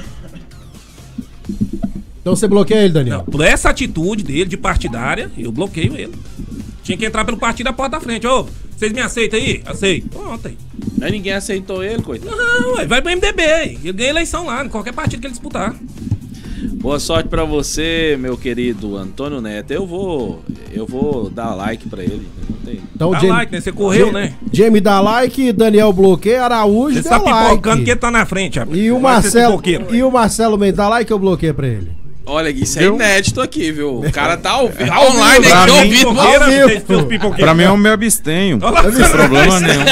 Então você bloqueia ele, Daniel? Não, por essa atitude dele de partidária, eu bloqueio ele. Tinha que entrar pelo partido da porta da frente. Ô, vocês me aceitam aí? Aceito. Pronto aí. Mas ninguém aceitou ele, coitado. Não, vai pro MDB. Ele ganha eleição lá, em qualquer partido que ele disputar. Boa sorte pra você, meu querido Antônio Neto. Eu vou dar like pra ele. Não tem. Então, dá like, né? Você correu, né? Jamie dá like, Daniel bloqueia, Araújo você dá like. Você tá pipocando que ele tá na frente, rapaz. E o Marcelo Mendes dá like ou bloqueia pra ele? Olha, isso é inédito aqui, viu? O cara tá online aqui ouvindo. Pra mim eu me abstenho. Não tem problema nenhum.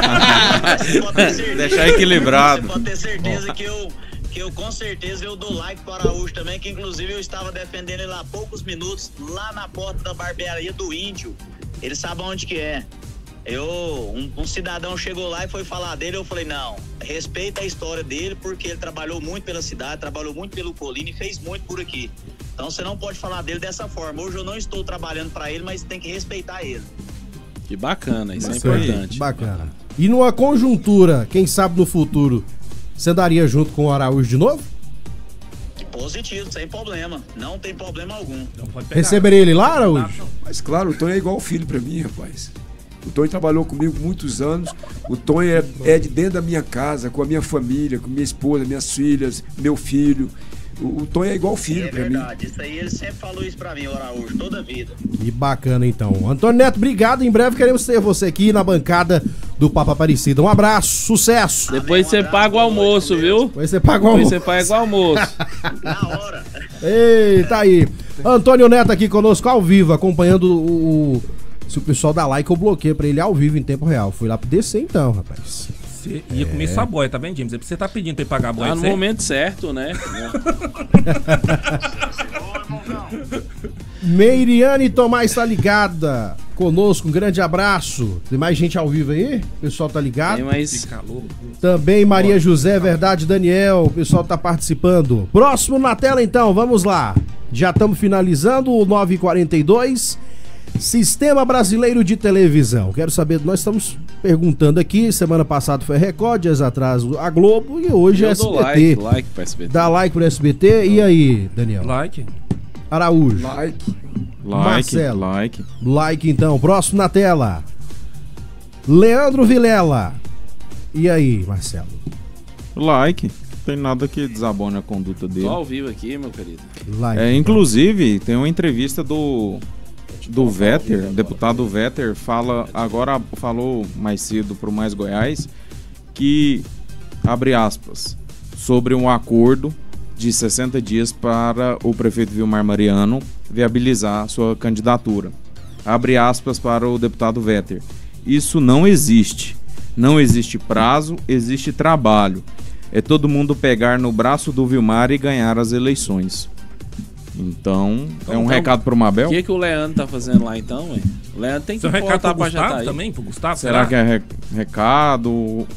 Deixar equilibrado. Pode ter certeza que eu com certeza eu dou like para o Araújo também, que inclusive eu estava defendendo ele há poucos minutos, lá na porta da barbearia do Índio. Ele sabe onde que é. Um cidadão chegou lá e foi falar dele, eu falei, não, respeita a história dele, porque ele trabalhou muito pela cidade, trabalhou muito pelo Colina e fez muito por aqui. Então você não pode falar dele dessa forma. Hoje eu não estou trabalhando para ele, mas tem que respeitar ele. Que bacana, isso é importante. Bacana. E numa conjuntura, quem sabe no futuro, você andaria junto com o Araújo de novo? Positivo, sem problema. Não tem problema algum. Receberia ele lá, Araújo? Mas claro, o Tonho é igual filho pra mim, rapaz. O Tonho trabalhou comigo muitos anos. O Tonho é de dentro da minha casa, com a minha família, com minha esposa, minhas filhas, meu filho. O Tonho é igual filho pra mim. É verdade, isso aí ele sempre falou isso pra mim, o Araújo, toda a vida. Que bacana, então. Antônio Neto, obrigado. Em breve queremos ter você aqui na bancada do Papo Aparecida. Um abraço, sucesso. Depois você paga o almoço, viu? Depois você paga o almoço. Depois você paga o almoço. Na hora. Eita aí. Antônio Neto aqui conosco ao vivo, acompanhando se o pessoal dá like, eu bloqueio pra ele ao vivo em tempo real. Fui lá pro DC então, rapaz. Você ia comer sua boia, tá vendo, James? Você tá pedindo pra ele pagar a boia. Tá no momento certo, né? Meiriane Tomás tá ligada conosco, um grande abraço. Tem mais gente ao vivo aí? O pessoal tá ligado? Tem mais... Também Maria José, Verdade Daniel, o pessoal tá participando. Próximo na tela então, vamos lá. Já estamos finalizando o 9h42. Sistema Brasileiro de Televisão. Quero saber, nós estamos perguntando aqui, semana passada foi a Record, dias atrás a Globo e hoje é SBT. Like pro SBT. Dá like pro SBT. E aí, Daniel? Like. Araújo. Like. Marcelo. Like. Like então. Próximo na tela. Leandro Vilela. E aí, Marcelo? Like. Não tem nada que desabone a conduta dele. Tô ao vivo aqui, meu querido. Like, inclusive, tem uma entrevista do Vetter, deputado Vetter, falou mais cedo pro Mais Goiás que, abre aspas, sobre um acordo de 60 dias para o prefeito Vilmar Mariano viabilizar sua candidatura. Abre aspas para o deputado Vetter. Isso não existe. Não existe prazo, existe trabalho. É todo mundo pegar no braço do Vilmar e ganhar as eleições. Então, é um recado pro Mabel? O que o Leandro tá fazendo lá então, ué? O Leandro tem que voltar pra Jataí também, pro Gustavo? Será que é recado?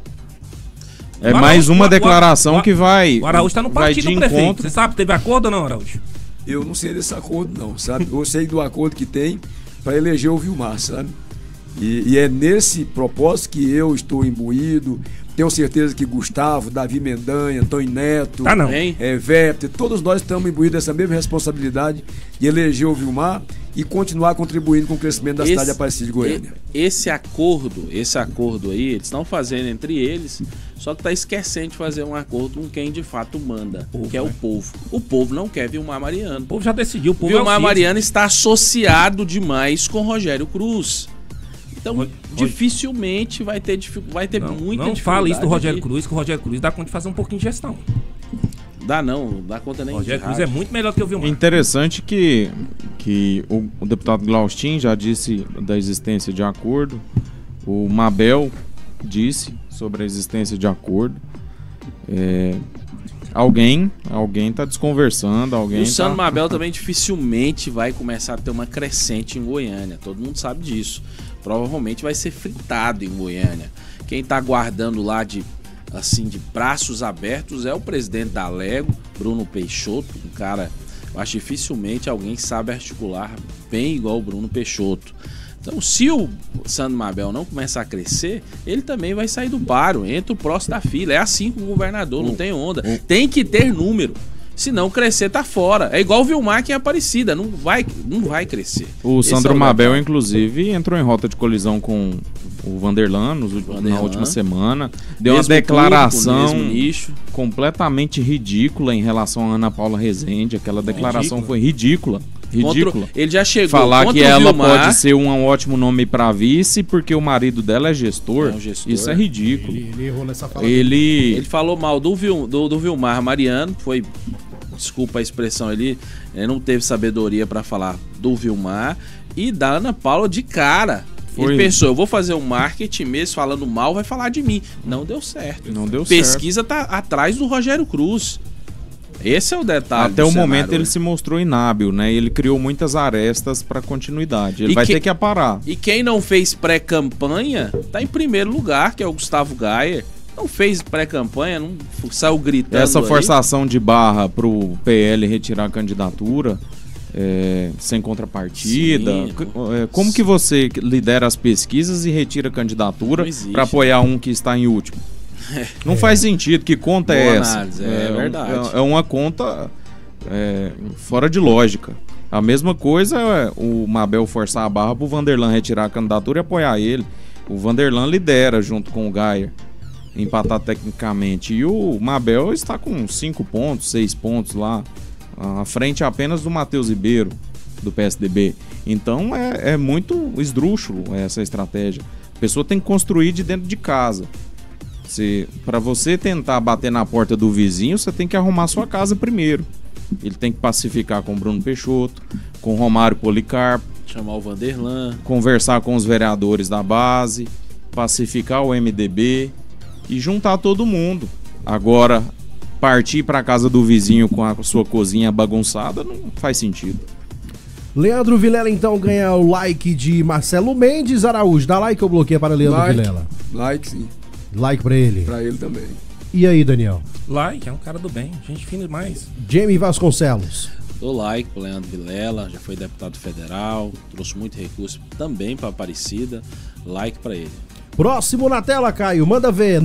É mais uma declaração que vai. O Araújo tá no partido do prefeito. Você sabe, teve acordo ou não, Araújo? Eu não sei desse acordo não, sabe? Eu sei do acordo que tem para eleger o Vilmar, sabe? E é nesse propósito que eu estou imbuído. Tenho certeza que Gustavo, Davi Mendanha, Antônio Neto, Vetter, todos nós estamos imbuídos dessa mesma responsabilidade de eleger o Vilmar e continuar contribuindo com o crescimento da cidade de Aparecida de Goiânia. Esse acordo aí, eles estão fazendo entre eles, só que tá esquecendo de fazer um acordo com quem de fato manda, que é o povo. O povo não quer Vilmar Mariano. O povo já decidiu. O povo Vilmar Mariano está associado demais com Rogério Cruz. Então, dificilmente vai ter muita dificuldade. Não fala isso do Rogério Cruz, que o Rogério Cruz dá conta de fazer um pouquinho de gestão. Dá conta nem de Rogério Cruz é muito melhor que o Vilmar. Interessante que o deputado Glaustin já disse da existência de acordo, o Mabel disse sobre a existência de acordo. Alguém tá desconversando, o Sandro Mabel também dificilmente vai começar a ter uma crescente em Goiânia. Todo mundo sabe disso. Provavelmente vai ser fritado em Goiânia. Quem tá aguardando lá de braços abertos é o presidente da Lego, Bruno Peixoto, um cara, eu acho dificilmente alguém sabe articular bem igual o Bruno Peixoto. Então, se o Sandro Mabel não começar a crescer, ele também vai sair do paro, entra o próximo da fila. É assim com o governador, não tem onda. Tem que ter número. Se não crescer, tá fora. É igual o Vilmar que é Aparecida, não vai crescer. O Sandro Mabel, inclusive, entrou em rota de colisão com o Vanderlan na última semana. Deu uma declaração completamente ridícula em relação a Ana Paula Rezende. Aquela declaração foi ridícula. Ele já chegou. Falar que ela pode ser um ótimo nome para vice porque o marido dela é gestor. Isso é ridículo. Ele errou nessa fala. Ele falou mal do Vilmar Mariano. Desculpa a expressão, ele não teve sabedoria para falar do Vilmar e da Ana Paula de cara. Ele pensou, eu vou fazer um marketing mesmo, falando mal, vai falar de mim. Não deu certo. Não deu Pesquisa tá atrás do Rogério Cruz. Esse é o detalhe. Até o momento ele se mostrou inábil, né? Ele criou muitas arestas para continuidade. Ele vai ter que aparar. E quem não fez pré-campanha tá em primeiro lugar, que é o Gustavo Gayer. Não fez pré-campanha, não saiu gritando. Essa aí. forçação de barra pro PL retirar a candidatura sem contrapartida. Sim, como que você lidera as pesquisas e retira a candidatura para apoiar um que está em último? Não faz sentido. Que conta Boa é essa? análise, é verdade. É uma conta fora de lógica. A mesma coisa é o Mabel forçar a barra pro Vanderlan retirar a candidatura e apoiar ele. O Vanderlan lidera junto com o Gayer, empatar tecnicamente. E o Mabel está com 5 pontos, 6 pontos lá, à frente apenas do Matheus Ribeiro, do PSDB. Então é muito esdrúxulo essa estratégia. A pessoa tem que construir de dentro de casa. Para você tentar bater na porta do vizinho, você tem que arrumar sua casa primeiro. Ele tem que pacificar com o Bruno Peixoto, com o Romário Policarpo, chamar o Vanderlan, conversar com os vereadores da base, pacificar o MDB e juntar todo mundo. Agora, partir para a casa do vizinho com a sua cozinha bagunçada não faz sentido. Leandro Vilela então ganha o like de Marcelo Mendes. Araújo, dá like ou bloqueia para Leandro Vilela? Like, sim. Like para ele? Para ele também. E aí, Daniel? Like, é um cara do bem, gente fina demais. Jamie Vasconcelos. Dou like pro Leandro Vilela, já foi deputado federal, trouxe muito recurso também para Aparecida. Like para ele. Próximo na tela, Caio, manda ver,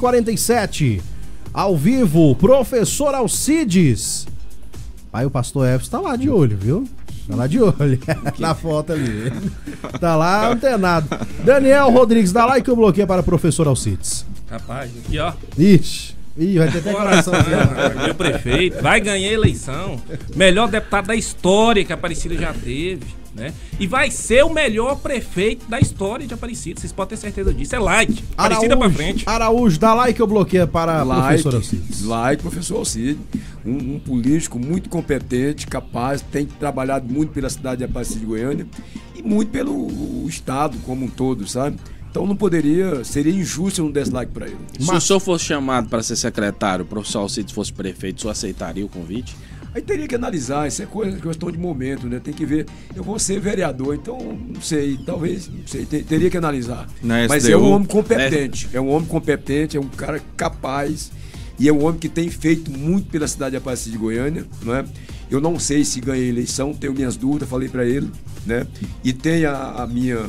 9h47, ao vivo, professor Alcides. Aí o pastor Efes tá lá de olho, viu? Tá lá de olho, na foto ali. Tá lá antenado. Daniel Rodrigues, dá like ou bloqueia para o professor Alcides? Rapaz, aqui ó. Ixi, vai ter até coração. Meu prefeito, vai ganhar a eleição. Melhor deputado da história que a Aparecida já teve, né? E vai ser o melhor prefeito da história de Aparecida. Vocês podem ter certeza disso. É like. Aparecida pra frente. Araújo, dá like ou bloqueia para o professor Alcides? Like, professor Alcides. Um político muito competente, capaz, tem trabalhado muito pela cidade de Aparecida de Goiânia e muito pelo estado como um todo, sabe? Então não seria injusto eu não desse like pra ele. Se o senhor fosse chamado para ser secretário, o professor Alcides fosse prefeito, o senhor aceitaria o convite? Aí teria que analisar, isso é questão de momento, né? Tem que ver. Eu vou ser vereador, então não sei, talvez, não sei, teria que analisar. Mas é um homem competente, é um homem competente, é um cara capaz e é um homem que tem feito muito pela cidade de Aparecida de Goiânia, não é? Eu não sei se ganhei a eleição, tenho minhas dúvidas, falei para ele, né? E tem a minha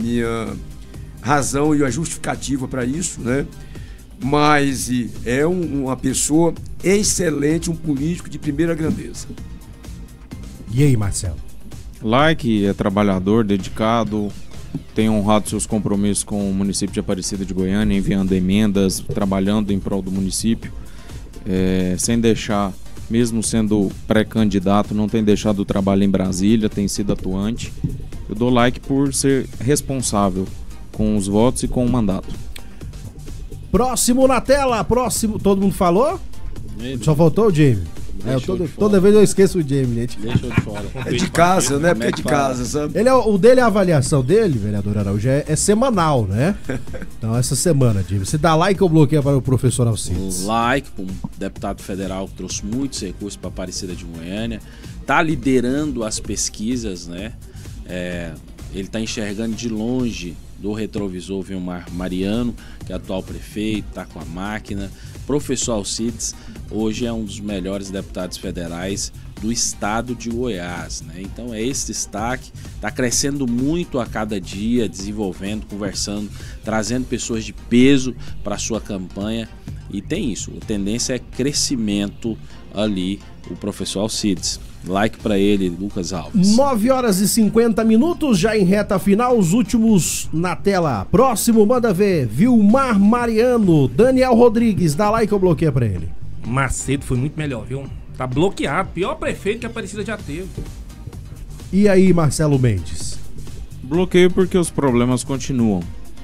razão e a justificativa para isso, né? Mas é uma pessoa excelente, um político de primeira grandeza. E aí, Marcelo? Like, é trabalhador, dedicado, tem honrado seus compromissos com o município de Aparecida de Goiânia, enviando emendas, trabalhando em prol do município, sem deixar, mesmo sendo pré-candidato, não tem deixado o trabalho em Brasília, tem sido atuante. Eu dou like por ser responsável com os votos e com o mandato. Próximo na tela, todo mundo falou? Só faltou o Jamie. Toda vez eu esqueço o Jamie, gente. Deixa eu de fora. É de casa, né? Porque é de casa, sabe? O dele, a avaliação dele, vereador Araújo, é semanal, né? Então, essa semana, Jamie, você dá like ou bloqueia para o professor Alcides? Like para um deputado federal que trouxe muitos recursos para Aparecida de Goiânia. Tá liderando as pesquisas, né? Ele tá enxergando de longe do retrovisor o Vilmar Mariano, que é atual prefeito, está com a máquina. Professor Alcides hoje é um dos melhores deputados federais do estado de Goiás, né? Então é esse destaque, está crescendo muito a cada dia, desenvolvendo, conversando, trazendo pessoas de peso para a sua campanha e tem isso, a tendência é crescimento ali, o professor Alcides. Like para ele, Lucas Alves. 9h50, já em reta final, os últimos na tela. Próximo, manda ver, Vilmar Mariano, Daniel Rodrigues, dá like ou bloqueia para ele? Macedo foi muito melhor, viu? Tá bloqueado, pior prefeito que a Aparecida já teve. E aí, Marcelo Mendes? Bloqueio porque os problemas continuam.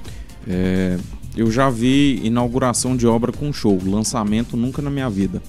Eu já vi inauguração de obra com show, lançamento nunca na minha vida.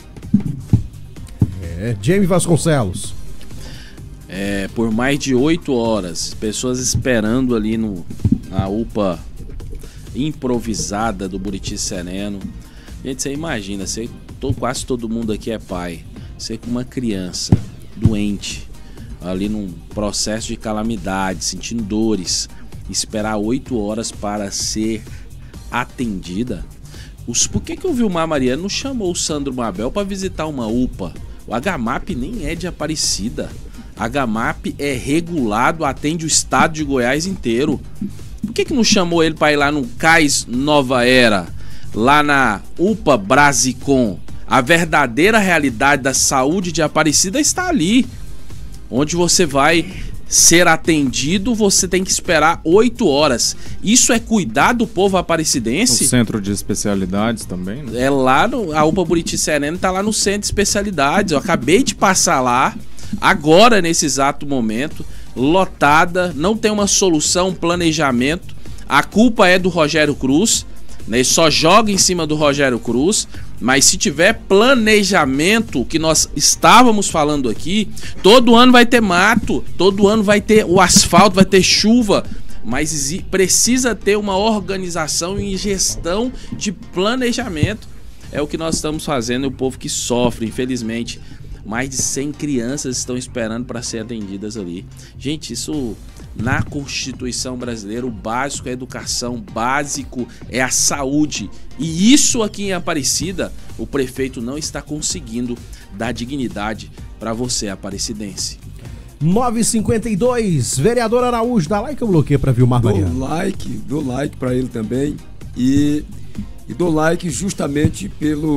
Jamie Vasconcelos. Por mais de 8 horas, pessoas esperando ali na UPA improvisada do Buriti Sereno. Gente, você imagina, você quase todo mundo aqui é pai. Você com uma criança doente, ali num processo de calamidade, sentindo dores, esperar 8 horas para ser atendida. Por que o Vilmar Mariano não chamou o Sandro Mabel para visitar uma UPA? O HMAP nem é de Aparecida. HMAP é regulado, atende o estado de Goiás inteiro. Por que não chamou ele para ir lá no CAIS Nova Era, lá na UPA Brasicom? A verdadeira realidade da saúde de Aparecida está ali. Onde você vai ser atendido, você tem que esperar 8 horas. Isso é cuidar do povo aparecidense? O centro de especialidades também, né? É lá, a UPA Buriti Sereno tá lá no centro de especialidades. Eu acabei de passar lá, agora nesse exato momento, lotada, não tem uma solução, um planejamento. A culpa é do Rogério Cruz, né? Só joga em cima do Rogério Cruz. Mas se tiver planejamento, que nós estávamos falando aqui, todo ano vai ter mato, todo ano vai ter o asfalto, vai ter chuva, mas precisa ter uma organização e gestão de planejamento. É o que nós estamos fazendo e o povo que sofre, infelizmente. Mais de 100 crianças estão esperando para ser atendidas ali. Gente, isso na Constituição brasileira, o básico é a educação, básico é a saúde. E isso aqui em Aparecida, o prefeito não está conseguindo dar dignidade para você, aparecidense. 9h52, vereador Araújo, dá like ou bloqueia para Vilmar Mariano? Dou like para ele também e dou like justamente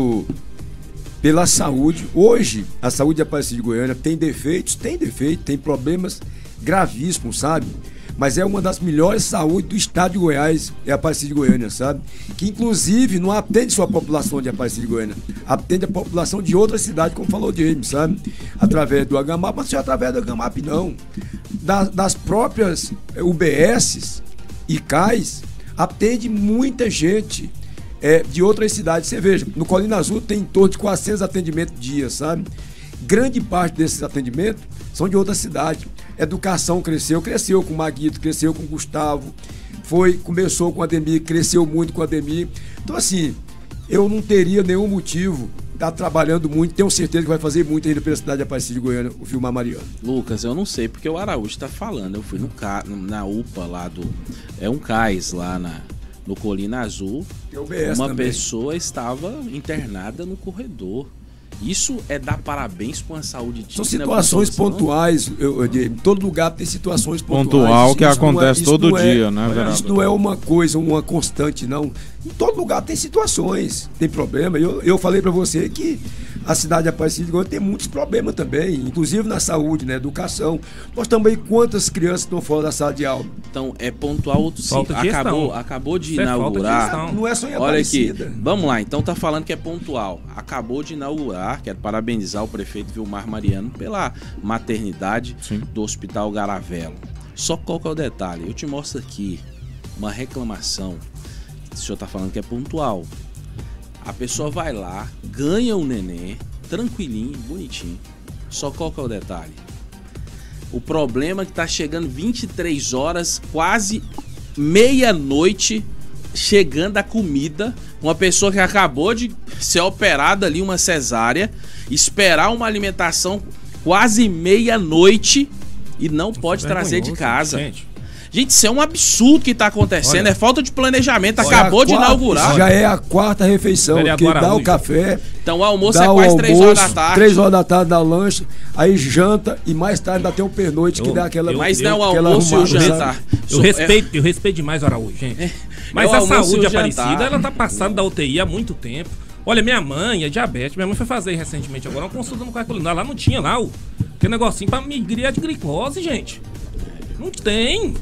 pela saúde. Hoje, a saúde de Aparecida de Goiânia tem defeitos, tem problemas gravíssimos, sabe? Mas é uma das melhores saúdes do estado de Goiás, é a Aparecida de Goiânia, sabe? Que inclusive não atende só a população de Aparecida de Goiânia, atende a população de outras cidades, como falou o James, sabe? Através do HMAP, mas não é através do HMAP não. Das próprias UBSs e CAIS, atende muita gente de outras cidades. Você veja, no Colina Azul tem em torno de 400 atendimentos dia, sabe? Grande parte desses atendimentos são de outra cidade. Educação cresceu com o Maguito, cresceu com o Gustavo, começou com o Ademir, cresceu muito com o Ademir. Então assim, eu não teria nenhum motivo de estar trabalhando muito, tenho certeza que vai fazer muito ainda pela cidade de Aparecida de Goiânia, o Vilmar Mariano. Lucas, eu não sei porque o Araújo está falando, eu fui na UPA lá é um CAIS lá no Colina Azul, uma também. Pessoa estava internada no corredor. Isso é dar parabéns para uma saúde digna. São situações pontuais, em todo lugar tem situações pontuais. Pontual que acontece todo dia, né, vereador? Isso não é uma coisa, uma constante, não. Em todo lugar tem situações, tem problema. Eu falei para você que a cidade de Aparecida de Goiânia tem muitos problemas também, inclusive na saúde, na educação. Nós também, quantas crianças estão fora da sala de aula? Então, é pontual, sim. Acabou de inaugurar. Não é só em Aparecida. Olha aqui, vamos lá, então tá falando que é pontual. Acabou de inaugurar, quero parabenizar o prefeito Vilmar Mariano pela maternidade do Hospital Garavelo. Só qual que é o detalhe? Eu te mostro aqui uma reclamação. O senhor tá falando que é pontual. A pessoa vai lá, ganha o neném, tranquilinho, bonitinho. Só qual que é o detalhe? O problema é que tá chegando 23 horas, quase meia-noite, chegando a comida. Uma pessoa que acabou de ser operada ali, uma cesárea, esperar uma alimentação quase meia-noite e não pode trazer de casa. Gente, isso é um absurdo que tá acontecendo. É falta de planejamento. Acabou de inaugurar. Já é a quarta refeição. Que dá o café. Então o almoço é quase 3 horas da tarde. 3 horas da tarde dá lanche. Aí janta e mais tarde ainda tem um pernoite que dá aquela. Mas não é o almoço e o jantar. Eu respeito demais o Araújo, gente. Mas a saúde Aparecida, ela tá passando da UTI há muito tempo. Olha, minha mãe é diabetes. Minha mãe foi fazer recentemente agora uma consulta no cardiologista. Lá não tinha lá aquele negocinho pra medir de glicose, gente. Não tem.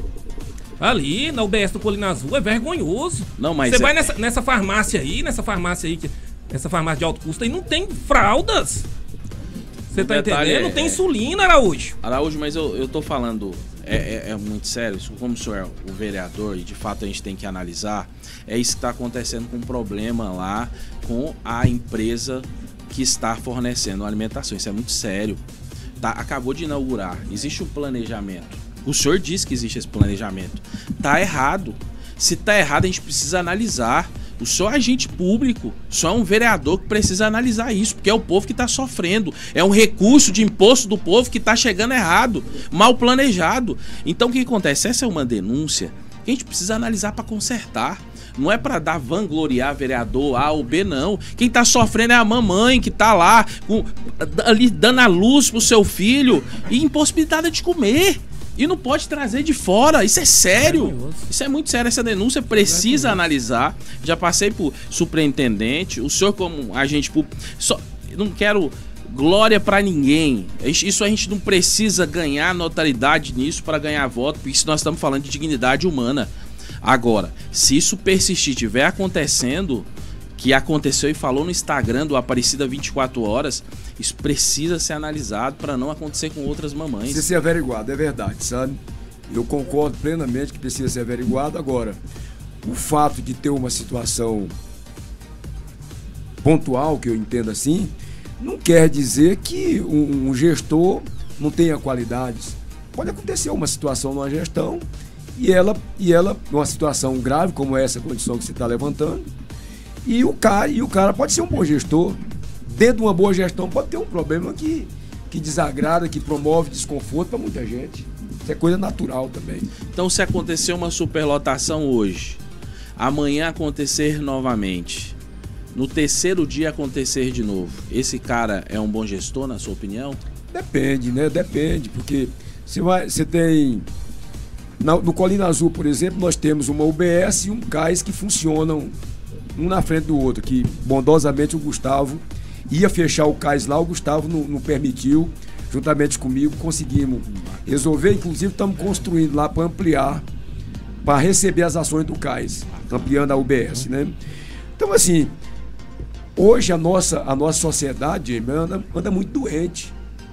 Ali na UBS do Colina Azul é vergonhoso. Não, mas você vai nessa farmácia aí, essa farmácia de alto custo aí, não tem fraldas. Você tá entendendo? Não tem insulina, Araújo. Araújo, mas eu tô falando, é muito sério. Como o senhor é o vereador e de fato a gente tem que analisar, é isso que tá acontecendo com um problema lá com a empresa que está fornecendo alimentação. Isso é muito sério. Acabou de inaugurar, existe um planejamento. O senhor disse que existe esse planejamento. Tá errado. Se tá errado, a gente precisa analisar. O senhor é agente público, o senhor é um vereador que precisa analisar isso, porque é o povo que está sofrendo. É um recurso de imposto do povo que está chegando errado, mal planejado. Então o que acontece? Essa é uma denúncia que a gente precisa analisar para consertar. Não é para dar vangloriar vereador A ou B, não. Quem tá sofrendo é a mamãe que tá lá ali dando a luz pro seu filho e impossibilitada de comer. E não pode trazer de fora. Isso é sério. Isso é muito sério. Essa denúncia precisa analisar. Já passei por superintendente. O senhor como agente público... Não quero glória pra ninguém. Isso a gente não precisa ganhar notoriedade nisso para ganhar voto, porque isso nós estamos falando de dignidade humana. Agora, se isso persistir, tiver acontecendo, que aconteceu e falou no Instagram do Aparecida 24 Horas, isso precisa ser analisado para não acontecer com outras mamães. Precisa ser averiguado, é verdade, sabe? Eu concordo plenamente que precisa ser averiguado. Agora, o fato de ter uma situação pontual, que eu entendo assim, não quer dizer que um gestor não tenha qualidades. Pode acontecer uma situação numa gestão e ela numa situação grave como essa condição que você está levantando, e o cara pode ser um bom gestor. Dentro de uma boa gestão pode ter um problema que desagrada, que promove desconforto para muita gente. Isso é coisa natural também. Então, se acontecer uma superlotação hoje, amanhã acontecer novamente, no terceiro dia acontecer de novo, esse cara é um bom gestor, na sua opinião? Depende, né? Depende, porque você tem... No Colina Azul, por exemplo, nós temos uma UBS e um cais que funcionam um na frente do outro, que bondosamente o Gustavo ia fechar o cais lá, o Gustavo não permitiu, juntamente comigo conseguimos resolver, inclusive estamos construindo lá para ampliar, para receber as ações do cais, ampliando a UBS, né? Então assim, hoje a nossa sociedade anda muito doente,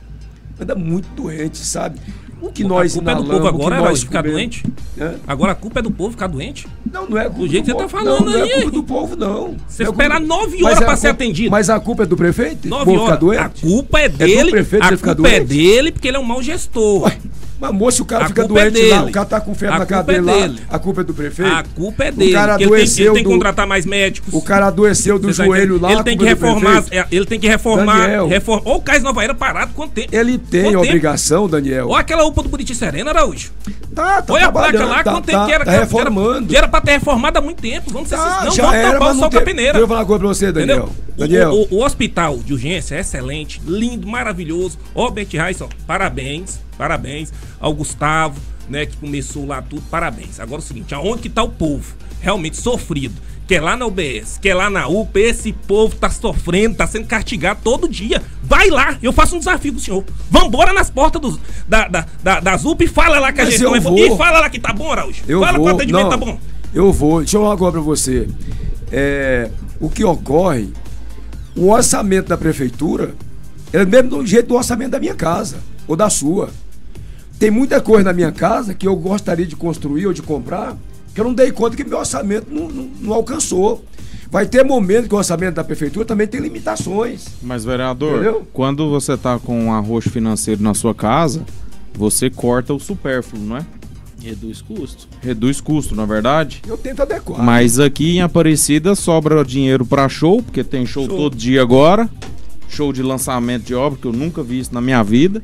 sabe? O que nós culpa é do povo agora, era ficar doente? Agora a culpa é do povo ficar doente? Não é culpa do jeito que você tá falando não aí. Não é culpa do povo, não. Você espera 9 horas pra ser atendido. Mas a culpa é do prefeito? 9 horas. A culpa é dele. A culpa é dele porque ele é um mau gestor. Ué, mas moço, o cara fica doente lá, o cara tá com febre na cadeira lá. A culpa é do prefeito? A culpa é dele. O cara adoeceu. Ele tem que contratar mais médicos. O cara adoeceu do joelho lá. Ele tem que reformar. Ele tem que reformar. Ou o Cais Nova Era parado quanto tempo? Ele tem a obrigação, Daniel. Ou aquela UPA do Buriti Serena, Araújo. Tá foi a placa lá, quanto tempo que era? Tá reformando. Que era pra ter reformado há muito tempo. Vamos ser não vamos tapar o sol com a peneira. Deixa eu falar uma coisa pra você, Daniel. O hospital de urgência é excelente, lindo, maravilhoso. Ó, Beth Raisson, parabéns ao Gustavo, né, que começou lá tudo, parabéns. Agora é o seguinte, aonde que tá o povo realmente sofrido? Quer lá na UBS, quer lá na UPA, esse povo tá sofrendo, tá sendo castigado todo dia. Vai lá, eu faço um desafio com o senhor. Vambora nas portas das UPA e fala lá que a gente e fala lá que tá bom, Araújo. Fala que o atendimento tá bom. Eu vou, deixa eu falar agora pra você. O que ocorre, o orçamento da prefeitura é mesmo do jeito do orçamento da minha casa ou da sua. Tem muita coisa na minha casa que eu gostaria de construir ou de comprar, que eu não dei conta que meu orçamento não alcançou. Vai ter momento que o orçamento da prefeitura também tem limitações. Mas, vereador, quando você está com um arroxo financeiro na sua casa, você corta o supérfluo, não é? Reduz custo. Reduz custo, na verdade. Eu tento adequar. Mas aqui em Aparecida sobra dinheiro para show, porque tem show todo dia agora. Show de lançamento de obra, que eu nunca vi isso na minha vida.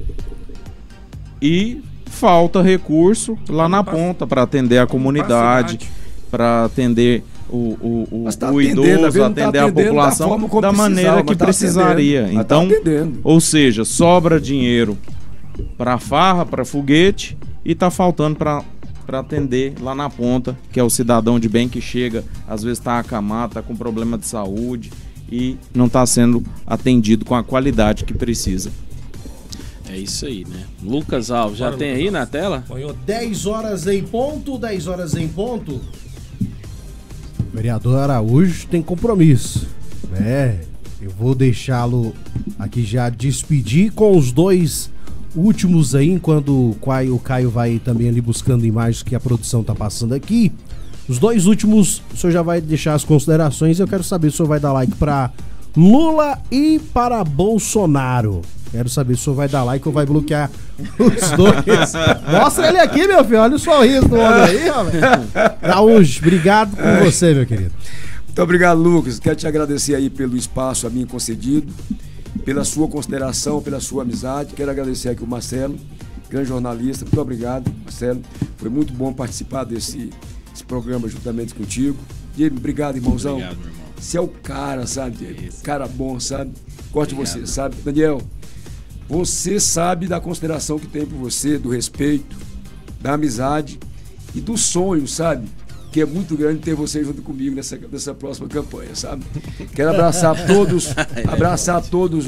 E falta recurso lá na ponta para atender a comunidade, para atender o idoso, atender a população da maneira que precisaria. Então, ou seja, sobra dinheiro para farra, para foguete, e tá faltando para atender lá na ponta, que é o cidadão de bem que chega, às vezes está acamado, está com problema de saúde e não está sendo atendido com a qualidade que precisa. É isso aí, né? Lucas Alves, já tem aí na tela? 10 horas em ponto, 10 horas em ponto. O vereador Araújo tem compromisso, né? Eu vou deixá-lo aqui já despedir com os dois últimos aí, enquanto o Caio vai também ali buscando imagens que a produção tá passando aqui. Os dois últimos, o senhor já vai deixar as considerações. Eu quero saber se o senhor vai dar like para Lula e para Bolsonaro. Quero saber se o senhor vai dar like ou vai bloquear os dois. Mostra ele aqui, meu filho. Olha o sorriso do homem aí, ó. Araújo, obrigado por você, meu querido. Muito obrigado, Lucas. Quero te agradecer aí pelo espaço a mim concedido, pela sua consideração, pela sua amizade. Quero agradecer aqui o Marcelo, grande jornalista. Muito obrigado, Marcelo. Foi muito bom participar desse programa juntamente contigo. Diego, obrigado, irmãozão. Obrigado, meu irmão. Você é o cara, sabe, Diego? Cara bom, sabe? Gosto de você, sabe? Daniel, você sabe da consideração que tem por você, do respeito, da amizade e do sonho, sabe? Que é muito grande ter você junto comigo nessa próxima campanha, sabe? Quero abraçar todos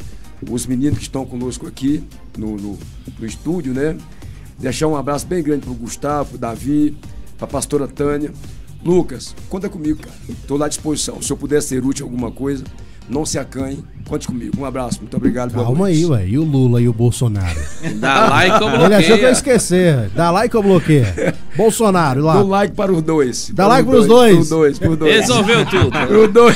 os meninos que estão conosco aqui no estúdio, né? Deixar um abraço bem grande pro Gustavo, pro Davi, pra pastora Tânia. Lucas, conta comigo, cara. Tô lá à disposição. Se eu puder ser útil em alguma coisa, não se acanhe. Conte comigo. Um abraço. Muito obrigado. Calma aí, ué. E o Lula e o Bolsonaro? Dá like ou bloqueia. Ele achou que eu ia esquecer. Dá like ou bloqueia? Bolsonaro, lá. Dá like para os dois. Dá like para os dois. Por dois. Resolveu tudo. Por dois.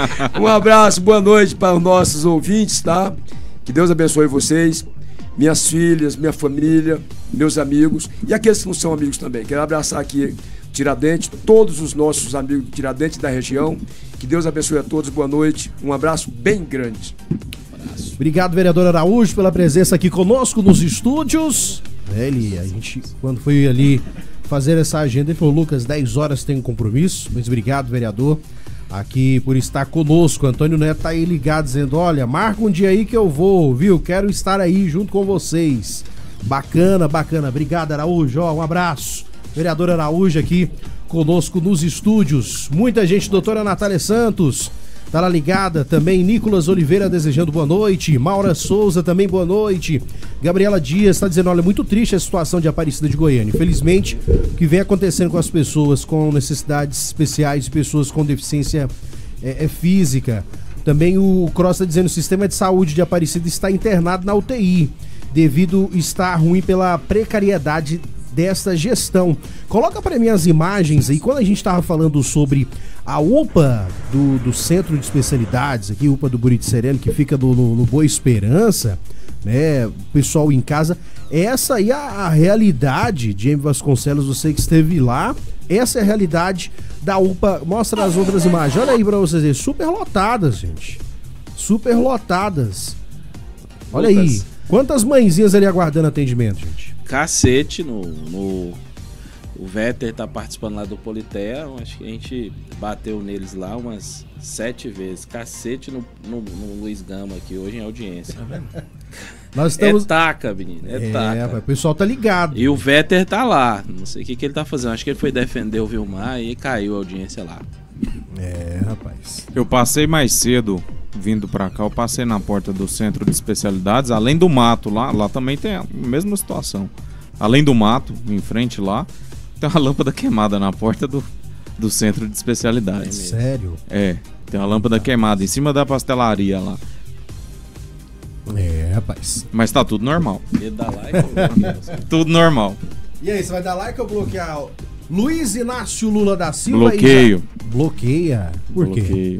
Um abraço, boa noite para os nossos ouvintes, tá? Que Deus abençoe vocês, minhas filhas, minha família, meus amigos e aqueles que não são amigos também. Quero abraçar aqui Tiradentes, todos os nossos amigos de Tiradentes da região. Que Deus abençoe a todos, boa noite. Um abraço bem grande. Obrigado, vereador Araújo, pela presença aqui conosco nos estúdios. A gente, quando foi ali fazer essa agenda, ele falou: Lucas, 10 horas tem um compromisso. Mas obrigado, vereador, aqui por estar conosco. Antônio Neto tá aí ligado, dizendo: olha, marca um dia aí que eu vou, viu? Quero estar aí junto com vocês. Bacana, bacana. Obrigado, Araújo. Ó, um abraço. Vereador Araújo aqui conosco nos estúdios. Muita gente, doutora Natália Santos, tá lá ligada. Também Nicolas Oliveira desejando boa noite. Maura Souza também boa noite. Gabriela Dias tá dizendo: olha, muito triste a situação de Aparecida de Goiânia. Infelizmente, o que vem acontecendo com as pessoas com necessidades especiais e pessoas com deficiência física. Também o Cross tá dizendo: o sistema de saúde de Aparecida está internado na UTI, devido estar ruim pela precariedade desta gestão. Coloca para mim as imagens aí. Quando a gente estava falando sobre a UPA do Centro de Especialidades, aqui, UPA do Buriti Sereno, que fica no Boa Esperança, né? O pessoal em casa, essa aí é a realidade. Jaime Vasconcelos, você que esteve lá, essa é a realidade da UPA. Mostra as outras imagens. Olha aí para vocês verem, super lotadas, gente. Super lotadas. Olha aí. Quantas mãezinhas ali aguardando atendimento, gente? Cacete o Vetter tá participando lá do Politea. Acho que a gente bateu neles lá umas 7 vezes. Cacete no Luiz Gama aqui hoje em audiência. Nós estamos... É taca, menino. É taca. O pessoal tá ligado. E o Vetter tá lá. Não sei o que ele tá fazendo. Acho que ele foi defender o Vilmar e caiu a audiência lá. Rapaz. Eu passei mais cedo vindo pra cá, eu passei na porta do Centro de Especialidades, além do mato lá também tem a mesma situação. Além do mato, em frente lá, tem uma lâmpada queimada na porta do Centro de Especialidades. Sério? Tem uma lâmpada queimada em cima da pastelaria lá. Rapaz. Mas tá tudo normal. Ele dá like. Tudo normal. E aí, você vai dar like ou bloquear? Luiz Inácio Lula da Silva? Bloqueio. Bloqueia? Por quê? Bloqueio.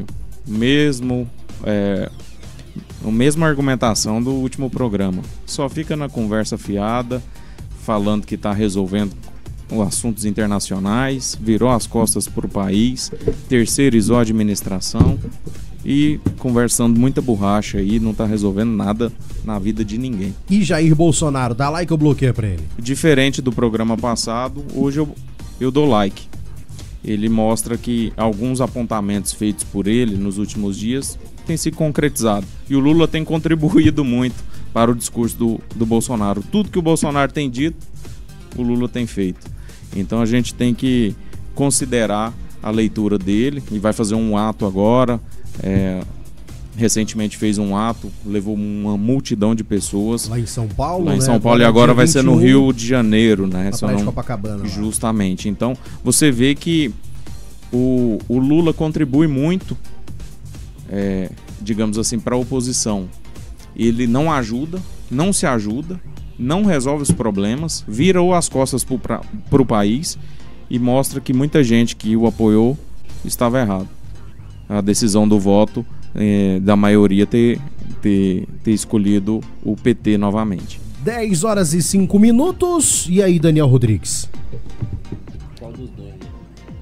A mesma argumentação do último programa. Só fica na conversa fiada, falando que está resolvendo assuntos internacionais, virou as costas para o país, terceirizou a administração e conversando muita borracha aí, não está resolvendo nada na vida de ninguém. E Jair Bolsonaro, dá like ou bloqueia para ele? Diferente do programa passado, hoje eu dou like. Ele mostra que alguns apontamentos feitos por ele nos últimos dias têm se concretizado. E o Lula tem contribuído muito para o discurso do Bolsonaro. Tudo que o Bolsonaro tem dito, o Lula tem feito. Então a gente tem que considerar a leitura dele. E vai fazer um ato agora. Recentemente fez um ato, levou uma multidão de pessoas. Lá em São Paulo, Lá em São Paulo, e agora vai ser no Rio de Janeiro, né? Na Praia de Copacabana. Justamente. Então, você vê que o Lula contribui muito, digamos assim, para a oposição. Ele não ajuda, não se ajuda, não resolve os problemas, virou as costas para o país e mostra que muita gente que o apoiou estava errado. A decisão do voto da maioria ter escolhido o PT novamente. 10 horas e 5 minutos. E aí, Daniel Rodrigues? Qual dos dois?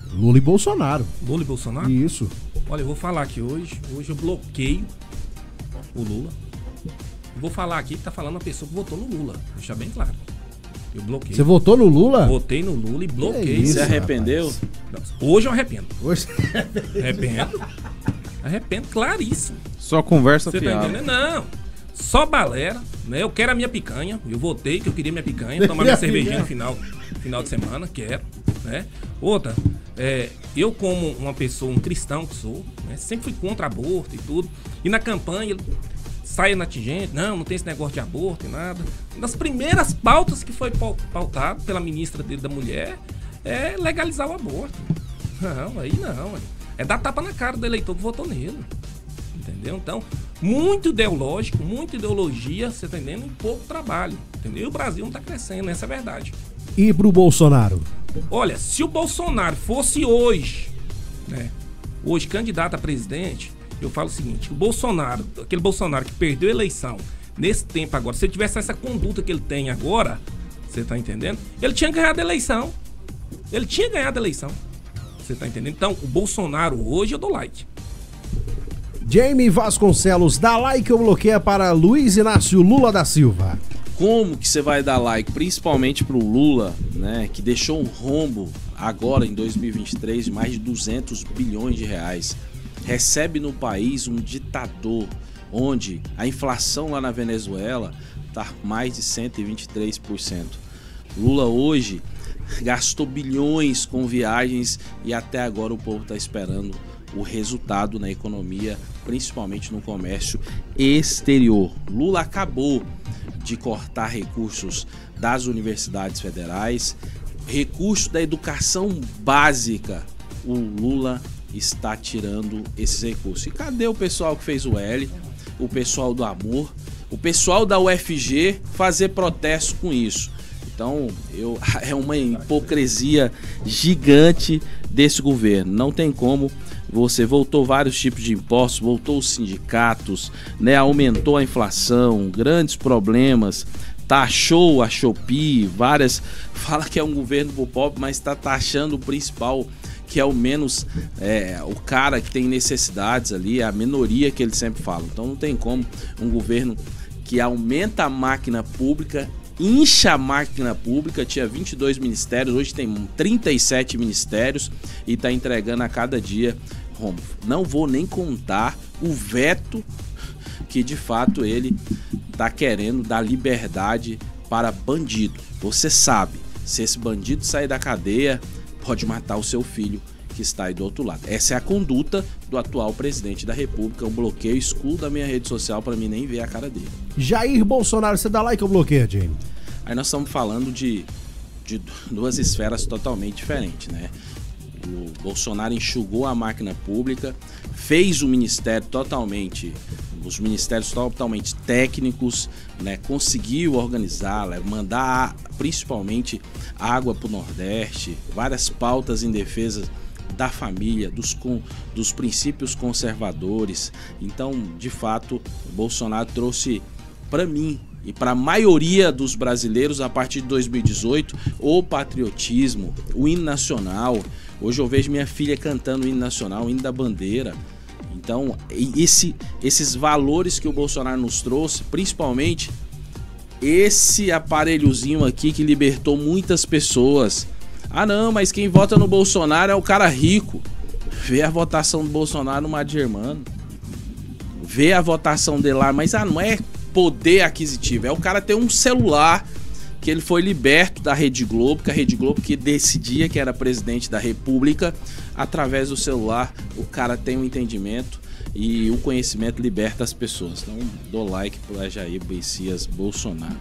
Lula e Bolsonaro. Lula e Bolsonaro? Isso. Olha, eu vou falar aqui hoje eu bloqueio o Lula. Eu vou falar aqui que tá falando a pessoa que votou no Lula. Deixar bem claro. Eu bloqueei. Você votou no Lula? Votei no Lula e bloqueei. Você arrependeu? Hoje eu arrependo. Hoje... Arrependo, claríssimo. Só conversa Você tá fiada. entendendo? Não. Só balera, né? Eu quero a minha picanha. Eu votei que eu queria minha picanha. Tomar minha cervejinha no final de semana. Quero, né? Outra, eu como uma pessoa, um cristão que sou, né? Sempre fui contra aborto e tudo. E na campanha, saia na tingente, não tem esse negócio de aborto e nada. Uma das primeiras pautas que foi pautado pela ministra da Mulher é legalizar o aborto. Não, aí não. É dar tapa na cara do eleitor que votou nele. Entendeu? Então, muito ideológico, muita ideologia, você tá entendendo? E pouco trabalho. Entendeu? E o Brasil não tá crescendo, essa é a verdade. E pro Bolsonaro? Olha, se o Bolsonaro fosse hoje, né? Hoje candidato a presidente, eu falo o seguinte, o Bolsonaro, aquele Bolsonaro que perdeu a eleição nesse tempo agora, se ele tivesse essa conduta que ele tem agora, você tá entendendo? Ele tinha ganhado a eleição. Você tá entendendo? Então, o Bolsonaro hoje eu dou like. Jamie Vasconcelos, dá like ou bloqueia para Luiz Inácio Lula da Silva? Como que você vai dar like, principalmente pro Lula, né, que deixou um rombo agora em 2023 de mais de 200 bilhões de reais. Recebe no país um ditador, onde a inflação lá na Venezuela tá mais de 123%. Lula hoje gastou bilhões com viagens e até agora o povo tá esperando o resultado na economia, principalmente no comércio exterior. Lula acabou de cortar recursos das universidades federais, recursos da educação básica. O Lula está tirando esses recursos. E cadê o pessoal que fez o L, o pessoal do Amor, o pessoal da UFG fazer protesto com isso? Então, é uma hipocrisia gigante desse governo. Não tem como. Você voltou vários tipos de impostos, voltou os sindicatos, né? Aumentou a inflação, grandes problemas, taxou a Shopee, várias. Fala que é um governo pro pobre, mas está taxando o principal, que é o menos, o cara que tem necessidades ali, a minoria que ele sempre fala. Então não tem como um governo que aumenta a máquina pública, incha a máquina pública, tinha 22 ministérios, hoje tem 37 ministérios e está entregando a cada dia rombo. Não vou nem contar o veto que de fato ele está querendo dar liberdade para bandido. Você sabe, se esse bandido sair da cadeia, pode matar o seu filho que está aí do outro lado. Essa é a conduta do atual presidente da República. Eu bloqueio, excluo da minha rede social para mim nem ver a cara dele. Jair Bolsonaro, você dá like ou bloqueia, Jamie? Aí nós estamos falando de duas esferas totalmente diferentes, né? O Bolsonaro enxugou a máquina pública, fez o ministério os ministérios totalmente técnicos, né? Conseguiu organizar, mandar principalmente água para o Nordeste, várias pautas em defesa da família, dos princípios conservadores. Então, de fato, o Bolsonaro trouxe para mim e para a maioria dos brasileiros, a partir de 2018, o patriotismo, o hino nacional. Hoje eu vejo minha filha cantando o hino nacional, o hino da bandeira. Então, esses valores que o Bolsonaro nos trouxe, principalmente esse aparelhozinho aqui que libertou muitas pessoas. Ah não, mas quem vota no Bolsonaro é o cara rico. Vê a votação do Bolsonaro no Mar de Germano. Vê a votação dele lá, mas não é poder aquisitivo, é o cara ter um celular, que ele foi liberto da Rede Globo, que a Rede Globo que decidia que era presidente da República, através do celular o cara tem um entendimento e o conhecimento liberta as pessoas. Então dou like para Jair Messias Bolsonaro.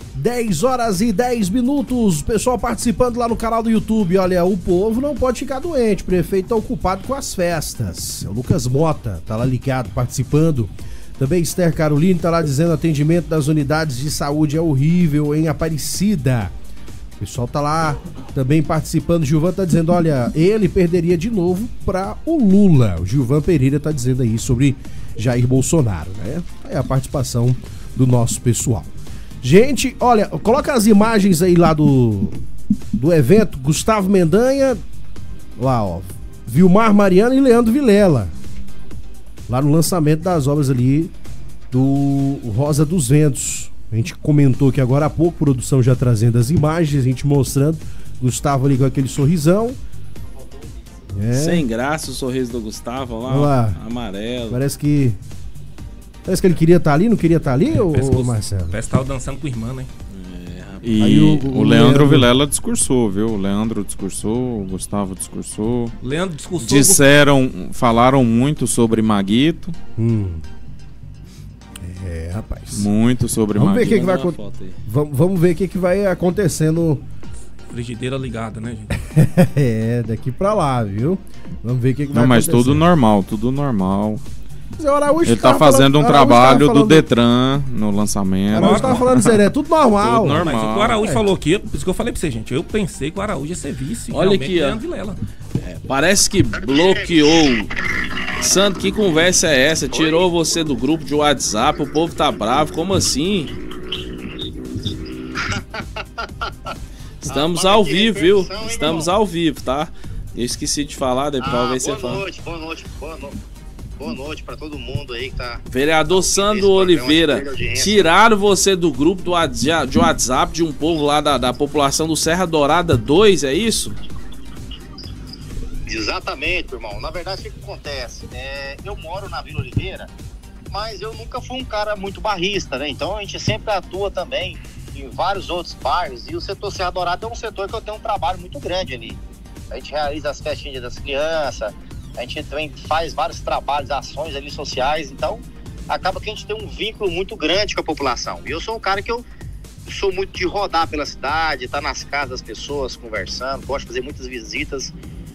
10h10, pessoal participando lá no canal do YouTube. Olha, o povo não pode ficar doente, o prefeito tá ocupado com as festas. O Lucas Mota tá lá ligado, participando. Também Esther Caroline tá lá dizendo: atendimento das unidades de saúde é horrível em Aparecida. O pessoal tá lá também participando. Gilvan tá dizendo: olha, ele perderia de novo para o Lula. O Gilvan Pereira tá dizendo aí sobre Jair Bolsonaro, né? É a participação do nosso pessoal. Gente, olha, coloca as imagens aí lá do evento. Gustavo Mendanha, lá ó, Vilmar Mariano e Leandro Vilela. Lá no lançamento das obras ali do Rosa dos Ventos. A gente comentou aqui agora há pouco, produção já trazendo as imagens, a gente mostrando. Gustavo ali com aquele sorrisão. Sem graça o sorriso do Gustavo lá, lá. Amarelo. Parece que ele queria estar ali, não queria estar ali, ô Marcelo? Parece que tava dançando com a irmã, né? E aí o Leandro Vilela discursou, viu? O Leandro discursou, o Gustavo discursou. Leandro discursou. Falaram muito sobre Maguito. Rapaz. Muito sobre Vamos Maguito. Ver que vai vamos ver o que vai acontecendo. Frigideira ligada, né, gente? Daqui pra lá, viu? Vamos ver o que vai acontecer. Não, mas tudo normal. Ele tá fazendo um trabalho do Detran no lançamento. O Araújo tava falando sério, é tudo normal. Tudo normal. Mas o Araújo falou aqui, por isso que eu falei pra você, gente. Eu pensei que o Araújo ia ser vice. Olha aqui, ó. Parece que bloqueou. Santo, que conversa é essa? Tirou você do grupo de WhatsApp, o povo tá bravo, como assim? Estamos ao vivo, viu? Estamos ao vivo, tá? Eu esqueci de falar, talvez você fale. Boa noite pra todo mundo aí que tá... Vereador Sandro Oliveira, tiraram você do grupo de WhatsApp de um povo lá da população do Serra Dourada 2, é isso? Exatamente, irmão. Na verdade, o que acontece? Eu moro na Vila Oliveira, mas eu nunca fui um cara muito barrista, né? Então a gente sempre atua também em vários outros bairros, e o setor Serra Dourada é um setor que eu tenho um trabalho muito grande ali. A gente realiza as festinhas das crianças, a gente também faz vários trabalhos, ações ali sociais, então acaba que a gente tem um vínculo muito grande com a população. E eu sou um cara que eu sou muito de rodar pela cidade, estar nas casas das pessoas, conversando, gosto de fazer muitas visitas.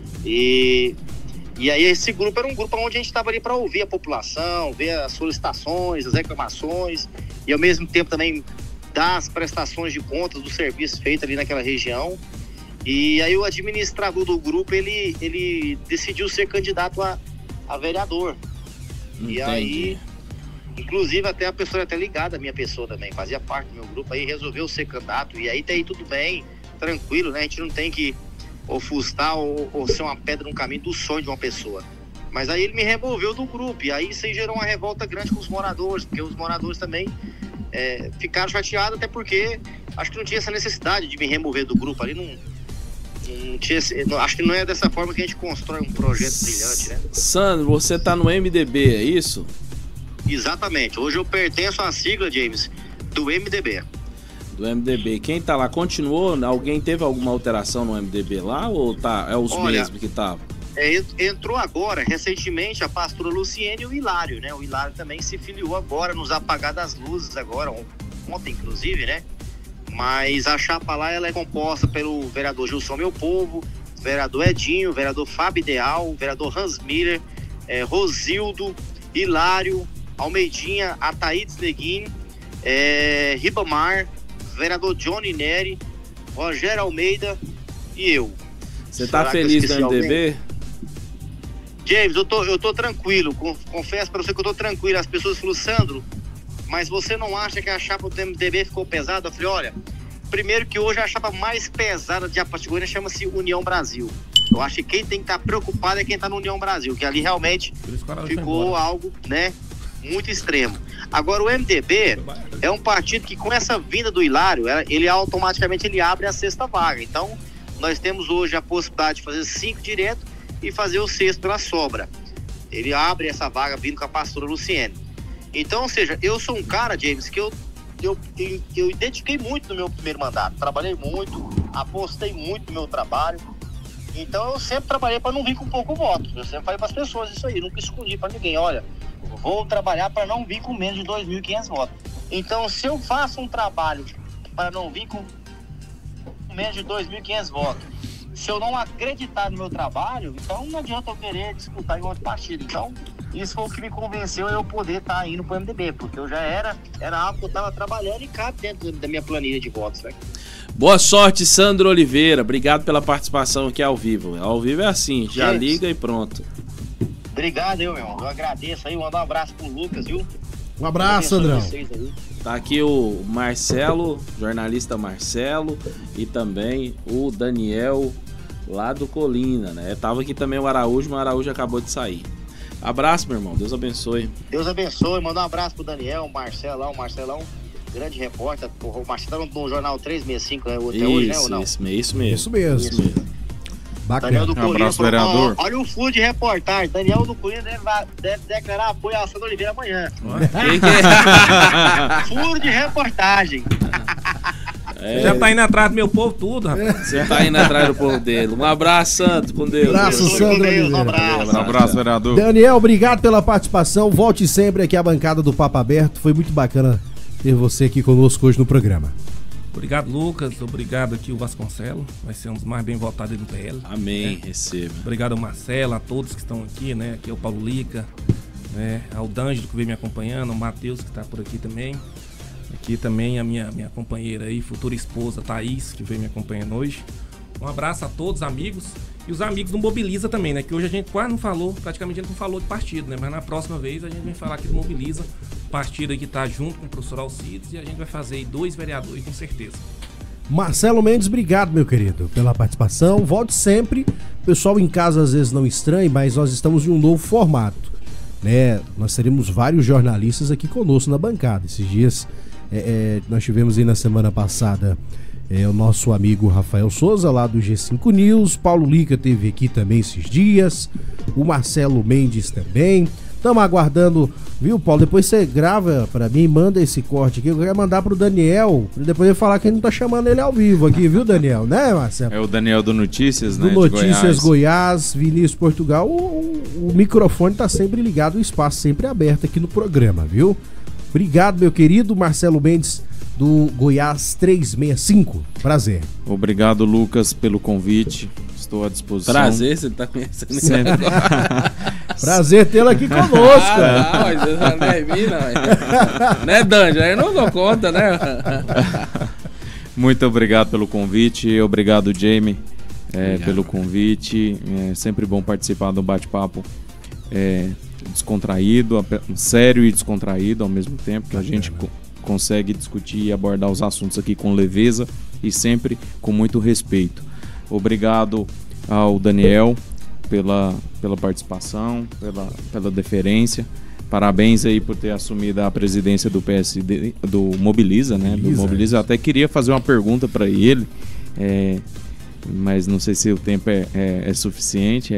E aí esse grupo era um grupo onde a gente estava ali para ouvir a população, ver as solicitações, as reclamações, e ao mesmo tempo também dar as prestações de contas do serviço feito ali naquela região. E aí o administrador do grupo, ele decidiu ser candidato a vereador. Entendi. E aí, inclusive até a pessoa até ligada, a minha pessoa também, fazia parte do meu grupo, aí resolveu ser candidato. E aí tá aí tudo bem, tranquilo, né? A gente não tem que ofuscar ou ser uma pedra no caminho do sonho de uma pessoa. Mas aí ele me removeu do grupo, e aí isso aí gerou uma revolta grande com os moradores, porque os moradores também ficaram chateados, até porque acho que não tinha essa necessidade de me remover do grupo ali, não tinha, acho que não é dessa forma que a gente constrói um projeto brilhante, né? Sandro, você tá no MDB, é isso? Exatamente, hoje eu pertenço à sigla, James, do MDB. Do MDB, quem tá lá continuou? Alguém teve alguma alteração no MDB lá ou é os mesmos que estavam? Entrou agora, recentemente, a pastora Luciene e o Hilário, né? O Hilário também se filiou agora nos Apagar das Luzes, agora, ontem inclusive, né? Mas a chapa lá, ela é composta pelo vereador Gilson Meu Povo, vereador Edinho, vereador Fábio Ideal, vereador Hans Miller, Rosildo, Hilário, Almeidinha, Ataídes Neguin, Ribamar, vereador Johnny Neri, Rogério Almeida e eu. Você tá feliz no MDB? James, eu tô tranquilo, confesso pra você que eu tô tranquilo. As pessoas falam, Sandro, mas você não acha que a chapa do MDB ficou pesada? Eu falei, olha, primeiro que hoje a chapa mais pesada de Apatigorina chama-se União Brasil. Eu acho que quem tem que estar preocupado é quem tá no União Brasil, que ali realmente ficou algo, né, muito extremo. Agora o MDB é um partido que com essa vinda do Hilário, ele automaticamente abre a sexta vaga. Então nós temos hoje a possibilidade de fazer 5 direto e fazer o 6º pela sobra. Ele abre essa vaga vindo com a pastora Luciene. Então, ou seja, eu sou um cara, James, que eu dediquei muito no meu primeiro mandato. Trabalhei muito, apostei muito no meu trabalho. Então eu sempre trabalhei para não vir com pouco voto. Eu sempre falei para as pessoas isso aí, nunca escondi para ninguém. Olha, vou trabalhar para não vir com menos de 2.500 votos. Então, se eu faço um trabalho para não vir com menos de 2.500 votos, se eu não acreditar no meu trabalho, então não adianta eu querer disputar em outro partido. Então, isso foi o que me convenceu a eu poder estar indo pro MDB, porque eu já era algo que eu estava trabalhando e cabe dentro da minha planilha de votos, né? Boa sorte, Sandro Oliveira. Obrigado pela participação aqui ao vivo. Ao vivo é assim, já liga e pronto. Obrigado, meu irmão. Eu agradeço aí, mandar um abraço pro Lucas, viu? Um abraço, Sandrão. Tá aqui o Marcelo, jornalista Marcelo, e também o Daniel lá do Colina, né? Tava aqui também o Araújo, mas o Araújo acabou de sair. Abraço, meu irmão. Deus abençoe. Deus abençoe. Mandar um abraço pro Daniel, o Marcelão, grande repórter. O Marcelo tá no Jornal 365 até hoje, né? Ou não? Isso mesmo. Isso mesmo. Bacana. Daniel do Colina, abraço, vereador. Olha o furo de reportagem. Daniel do Colina deve declarar apoio a Sandro Oliveira amanhã. Furo de reportagem. Você já tá indo atrás do meu povo tudo, rapaz. Você tá indo atrás do povo dele. Um abraço, Santo, com Deus. Abraço, Sandro Oliveira. Um abraço, vereador. Daniel, obrigado pela participação. Volte sempre aqui à bancada do Papo Aberto. Foi muito bacana ter você aqui conosco hoje no programa. Obrigado, Lucas. Obrigado aqui o Vasconcelos. Vai ser um dos mais bem votados do PL. Amém, né? Receba. Obrigado ao Marcelo, a todos que estão aqui, né? Aqui é o Paulo Lica, né? Ao D'Angelo que veio me acompanhando, o Matheus que está por aqui também. Aqui também a minha companheira aí, futura esposa, Thaís, que veio me acompanhando hoje. Um abraço a todos, amigos. E os amigos do Mobiliza também, né? Que hoje a gente quase não falou, praticamente a gente não falou de partido, né? Mas na próxima vez a gente vai falar aqui do Mobiliza. Partido aí que tá junto com o professor Alcides e a gente vai fazer aí 2 vereadores, com certeza. Marcelo Mendes, obrigado, meu querido, pela participação. Volte sempre. O pessoal em casa às vezes não estranha, mas nós estamos em um novo formato, né? Nós teremos vários jornalistas aqui conosco na bancada. Esses dias nós tivemos aí na semana passada o nosso amigo Rafael Souza, lá do G5 News. Paulo Lica teve aqui também esses dias. O Marcelo Mendes também. Estamos aguardando, viu, Paulo? Depois você grava pra mim, manda esse corte aqui. Eu quero mandar pro Daniel, pra depois ele falar que a gente não tá chamando ele ao vivo aqui, viu, Daniel? Né, Marcelo? É o Daniel do Notícias, do né? Notícias Goiás, Vinícius Portugal. O microfone tá sempre ligado, o espaço sempre aberto aqui no programa, viu? Obrigado, meu querido Marcelo Mendes, do Goiás 365. Prazer. Obrigado, Lucas, pelo convite. Estou à disposição. Prazer, você tá conhecendo sempre. Prazer tê-lo aqui conosco. Mas você não é mim, não. Né, Danjo? Aí eu não dou conta, né? Muito obrigado pelo convite. Obrigado, Jamie, pelo convite. É sempre bom participar do bate-papo descontraído, sério e descontraído ao mesmo tempo, que a gente consegue discutir e abordar os assuntos aqui com leveza e sempre com muito respeito. Obrigado ao Daniel pela participação, pela deferência. Parabéns aí por ter assumido a presidência do PSD, do Mobiliza, né? Do Mobiliza. Eu até queria fazer uma pergunta para ele, mas não sei se o tempo é suficiente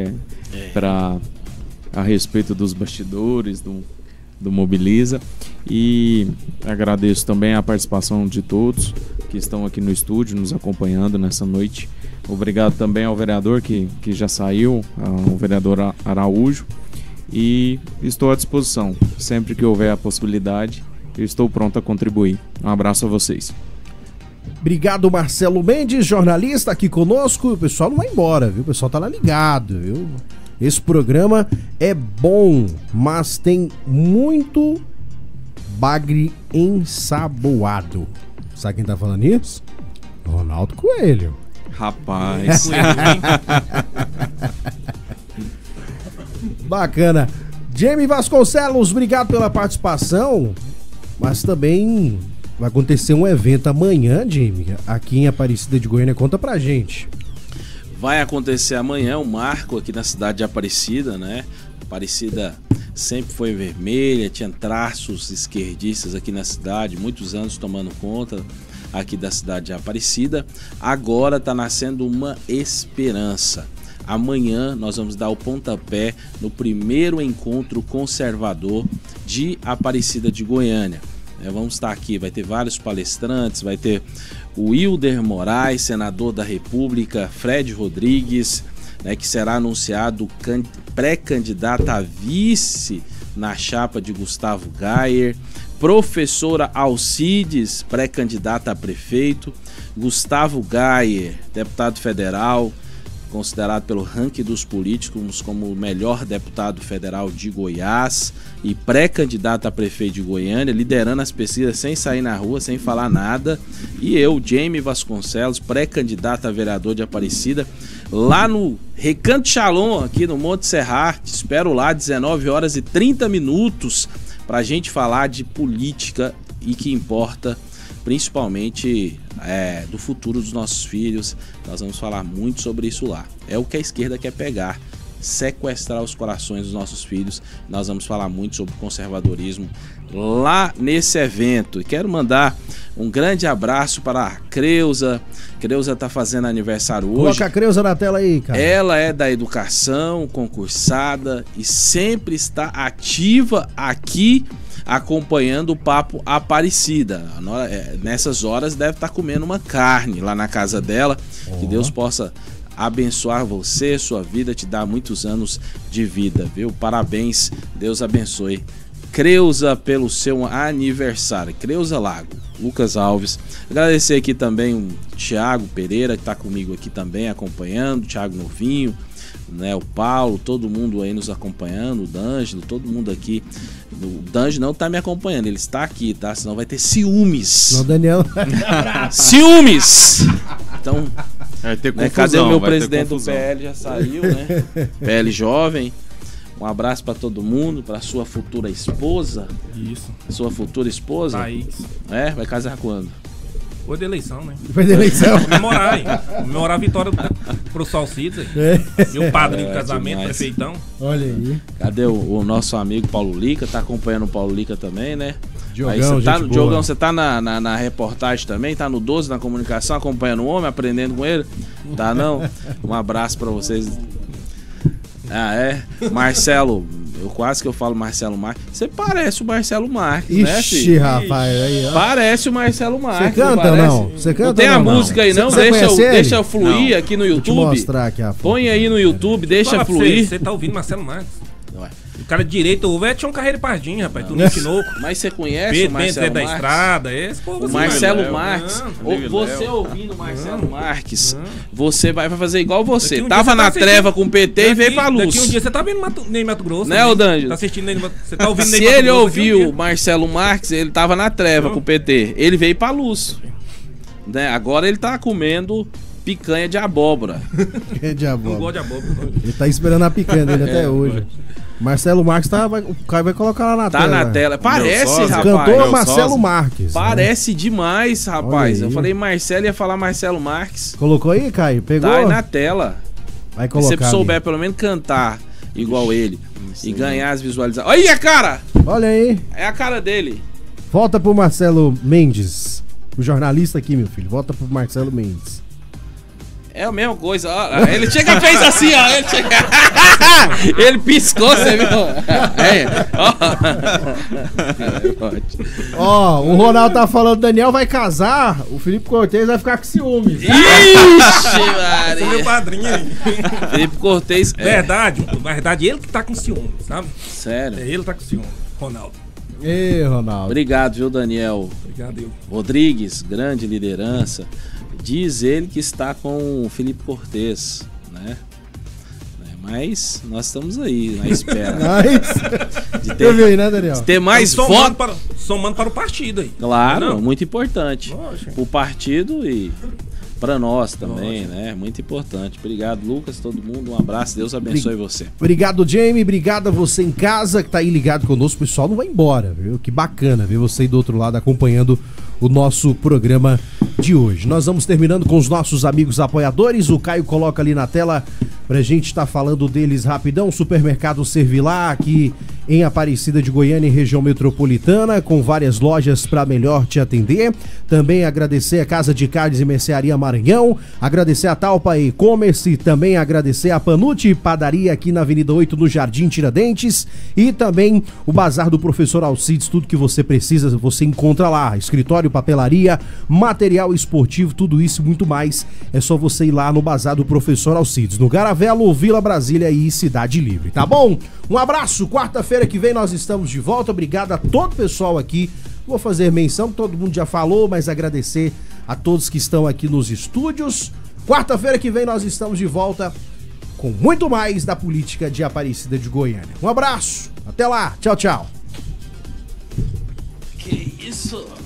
a respeito dos bastidores do Mobiliza. E agradeço também a participação de todos que estão aqui no estúdio nos acompanhando nessa noite. Obrigado também ao vereador que já saiu, ao vereador Araújo, e estou à disposição. Sempre que houver a possibilidade, eu estou pronto a contribuir. Um abraço a vocês. Obrigado, Marcelo Mendes, jornalista aqui conosco. O pessoal não vai embora, viu? O pessoal tá lá ligado, viu? Esse programa é bom, mas tem muito bagre ensaboado. Sabe quem tá falando isso? Ronaldo Coelho. Rapaz. Bacana. Jamie Vasconcelos, obrigado pela participação. Mas também vai acontecer um evento amanhã, Jamie, aqui em Aparecida de Goiânia. Conta pra gente. Vai acontecer amanhã um marco aqui na cidade de Aparecida, né? Aparecida sempre foi vermelha, tinha traços esquerdistas aqui na cidade, muitos anos tomando conta aqui da cidade de Aparecida. Agora está nascendo uma esperança. Amanhã nós vamos dar o pontapé no primeiro encontro conservador de Aparecida de Goiânia. Vamos estar aqui, vai ter vários palestrantes, vai ter o Wilder Moraes, senador da República, Fred Rodrigues, que será anunciado pré-candidato a vice na chapa de Gustavo Gayer, professora Alcides, pré-candidata a prefeito, Gustavo Gayer, deputado federal, considerado pelo ranking dos políticos como o melhor deputado federal de Goiás e pré-candidato a prefeito de Goiânia, liderando as pesquisas sem sair na rua, sem falar nada. E eu, Jamie Vasconcelos, pré-candidato a vereador de Aparecida, lá no Recanto Shalom, aqui no Monte Serrar. Te espero lá, 19h30, para a gente falar de política e que importa principalmente do futuro dos nossos filhos. Nós vamos falar muito sobre isso lá. é o que a esquerda quer pegar. Sequestrar os corações dos nossos filhos. Nós vamos falar muito sobre conservadorismo lá nesse evento. E quero mandar um grande abraço para a Creuza. Creuza está fazendo aniversário hoje. Coloca a Creuza na tela aí, cara. Ela é da educação, concursada e sempre está ativa aqui acompanhando o Papo Aparecida. Nessas horas deve estar comendo uma carne lá na casa dela. Que Deus possa abençoar você, sua vida, te dar muitos anos de vida, viu? Parabéns, Deus abençoe. Creuza pelo seu aniversário. Creuza Lago, Lucas Alves. Agradecer aqui também o Thiago Pereira, que está comigo aqui também, acompanhando, Thiago Novinho, né, o Paulo, todo mundo aí nos acompanhando, o D'Angelo, todo mundo aqui. O D'Angelo não tá me acompanhando, ele está aqui, tá? Senão vai ter ciúmes. Não, Daniel. Ciúmes! Então, confusão, cadê o meu presidente do PL? Já saiu, né? PL jovem. Um abraço para todo mundo, para sua futura esposa. Isso. Sua futura esposa? Thaís. Vai casar quando? Foi de eleição, né? Foi de eleição. Comemorar a vitória pro Salsides aí. E o padrinho do casamento, demais. prefeitão. Olha aí. Cadê o nosso amigo Paulo Lica? Tá acompanhando o Paulo Lica também, né? Diogão, Diogão, você tá na reportagem também? Tá no 12 na comunicação, acompanhando o homem, aprendendo com ele? Tá não? Um abraço pra vocês. Marcelo, quase que eu falo Marcelo Marques. Você parece o Marcelo Marques, né, filho? Ixi, rapaz, aí, ó. Parece o Marcelo Marques. Você canta ou não? Você canta não tem a música aí, não? Deixa fluir não. aqui no YouTube. Vou te mostrar aqui a foto. Põe aí no YouTube, deixa fluir. Você tá ouvindo Marcelo Marques? O cara direito, o velho tinha um carreira pardinho, rapaz. Tu não ensinou. Mas você conhece o Marcelo da Marques? Estrada, esse povo. O Marcelo Marques. Você ouvindo o Marcelo Marques, você vai fazer igual você. Tava na treva com o PT e veio pra luz. Daqui um dia você tá vendo nem Mato Grosso. Né, o D'Angelo? Tá assistindo nem você tá ouvindo Se ele ouviu o Marcelo Marques, ele tava na treva com o PT. Ele veio pra luz. Né? Agora ele tá comendo picanha de abóbora. Picanha de abóbora. Não gosto de abóbora. Ele tá esperando a picanha dele até hoje. Marcelo Marques o Caio vai colocar lá na tela. Tá na tela. Parece, rapaz. Cantor Marcelo Marques. Parece demais, rapaz. Eu falei Marcelo, ia falar Marcelo Marques. Colocou aí, Caio? Pegou? Tá aí na tela. Vai colocar. Se você souber pelo menos cantar igual ele e ganhar as visualizações. Olha aí a cara! Olha aí. É a cara dele. Volta pro Marcelo Mendes. O jornalista aqui, meu filho. Volta pro Marcelo Mendes. É a mesma coisa, ó. Ele chega e fez assim, ó. Ele piscou, você viu? Ó, o Ronaldo tá falando, Daniel vai casar, o Felipe Cortez vai ficar com ciúmes. Ixi, Maria. Você é meu padrinho aí. Felipe Cortez. Verdade, ele que tá com ciúmes, sabe? Sério? Ele tá com ciúmes, Ronaldo. Ei, Ronaldo. Obrigado, viu, Daniel? Obrigado, eu. Rodrigues, grande liderança. Diz ele que está com o Felipe Cortez, né? Mas nós estamos aí na espera. De ter, né, Daniel? De ter mais votos. Somando para o partido aí. Claro, não? Muito importante. Lógico. O partido e para nós também, né? Muito importante. Obrigado, Lucas, todo mundo. Um abraço, Deus abençoe você. Obrigado, Jamie. Obrigado a você em casa que tá aí ligado conosco. O pessoal não vai embora, viu? Que bacana ver você aí do outro lado acompanhando o nosso programa de hoje. Nós vamos terminando com os nossos amigos apoiadores. O Caio coloca ali na tela pra gente estar falando deles rapidão. Supermercado Servilá, aqui em Aparecida de Goiânia, em região metropolitana, com várias lojas para melhor te atender. Também agradecer a Casa de Carnes e Mercearia Maranhão, agradecer a Talpa E-Commerce, também agradecer a Panucci Padaria aqui na Avenida 8, no Jardim Tiradentes, e também o Bazar do Professor Alcides. Tudo que você precisa, você encontra lá. Escritório, papelaria, material esportivo, tudo isso e muito mais. É só você ir lá no Bazar do Professor Alcides, no Garavelo, Vila Brasília e Cidade Livre, tá bom? Um abraço, quarta-feira que vem nós estamos de volta. Obrigado a todo o pessoal aqui. Vou fazer menção, todo mundo já falou, mas agradecer a todos que estão aqui nos estúdios. Quarta-feira que vem nós estamos de volta com muito mais da política de Aparecida de Goiânia. Um abraço, até lá, tchau, tchau. Que isso?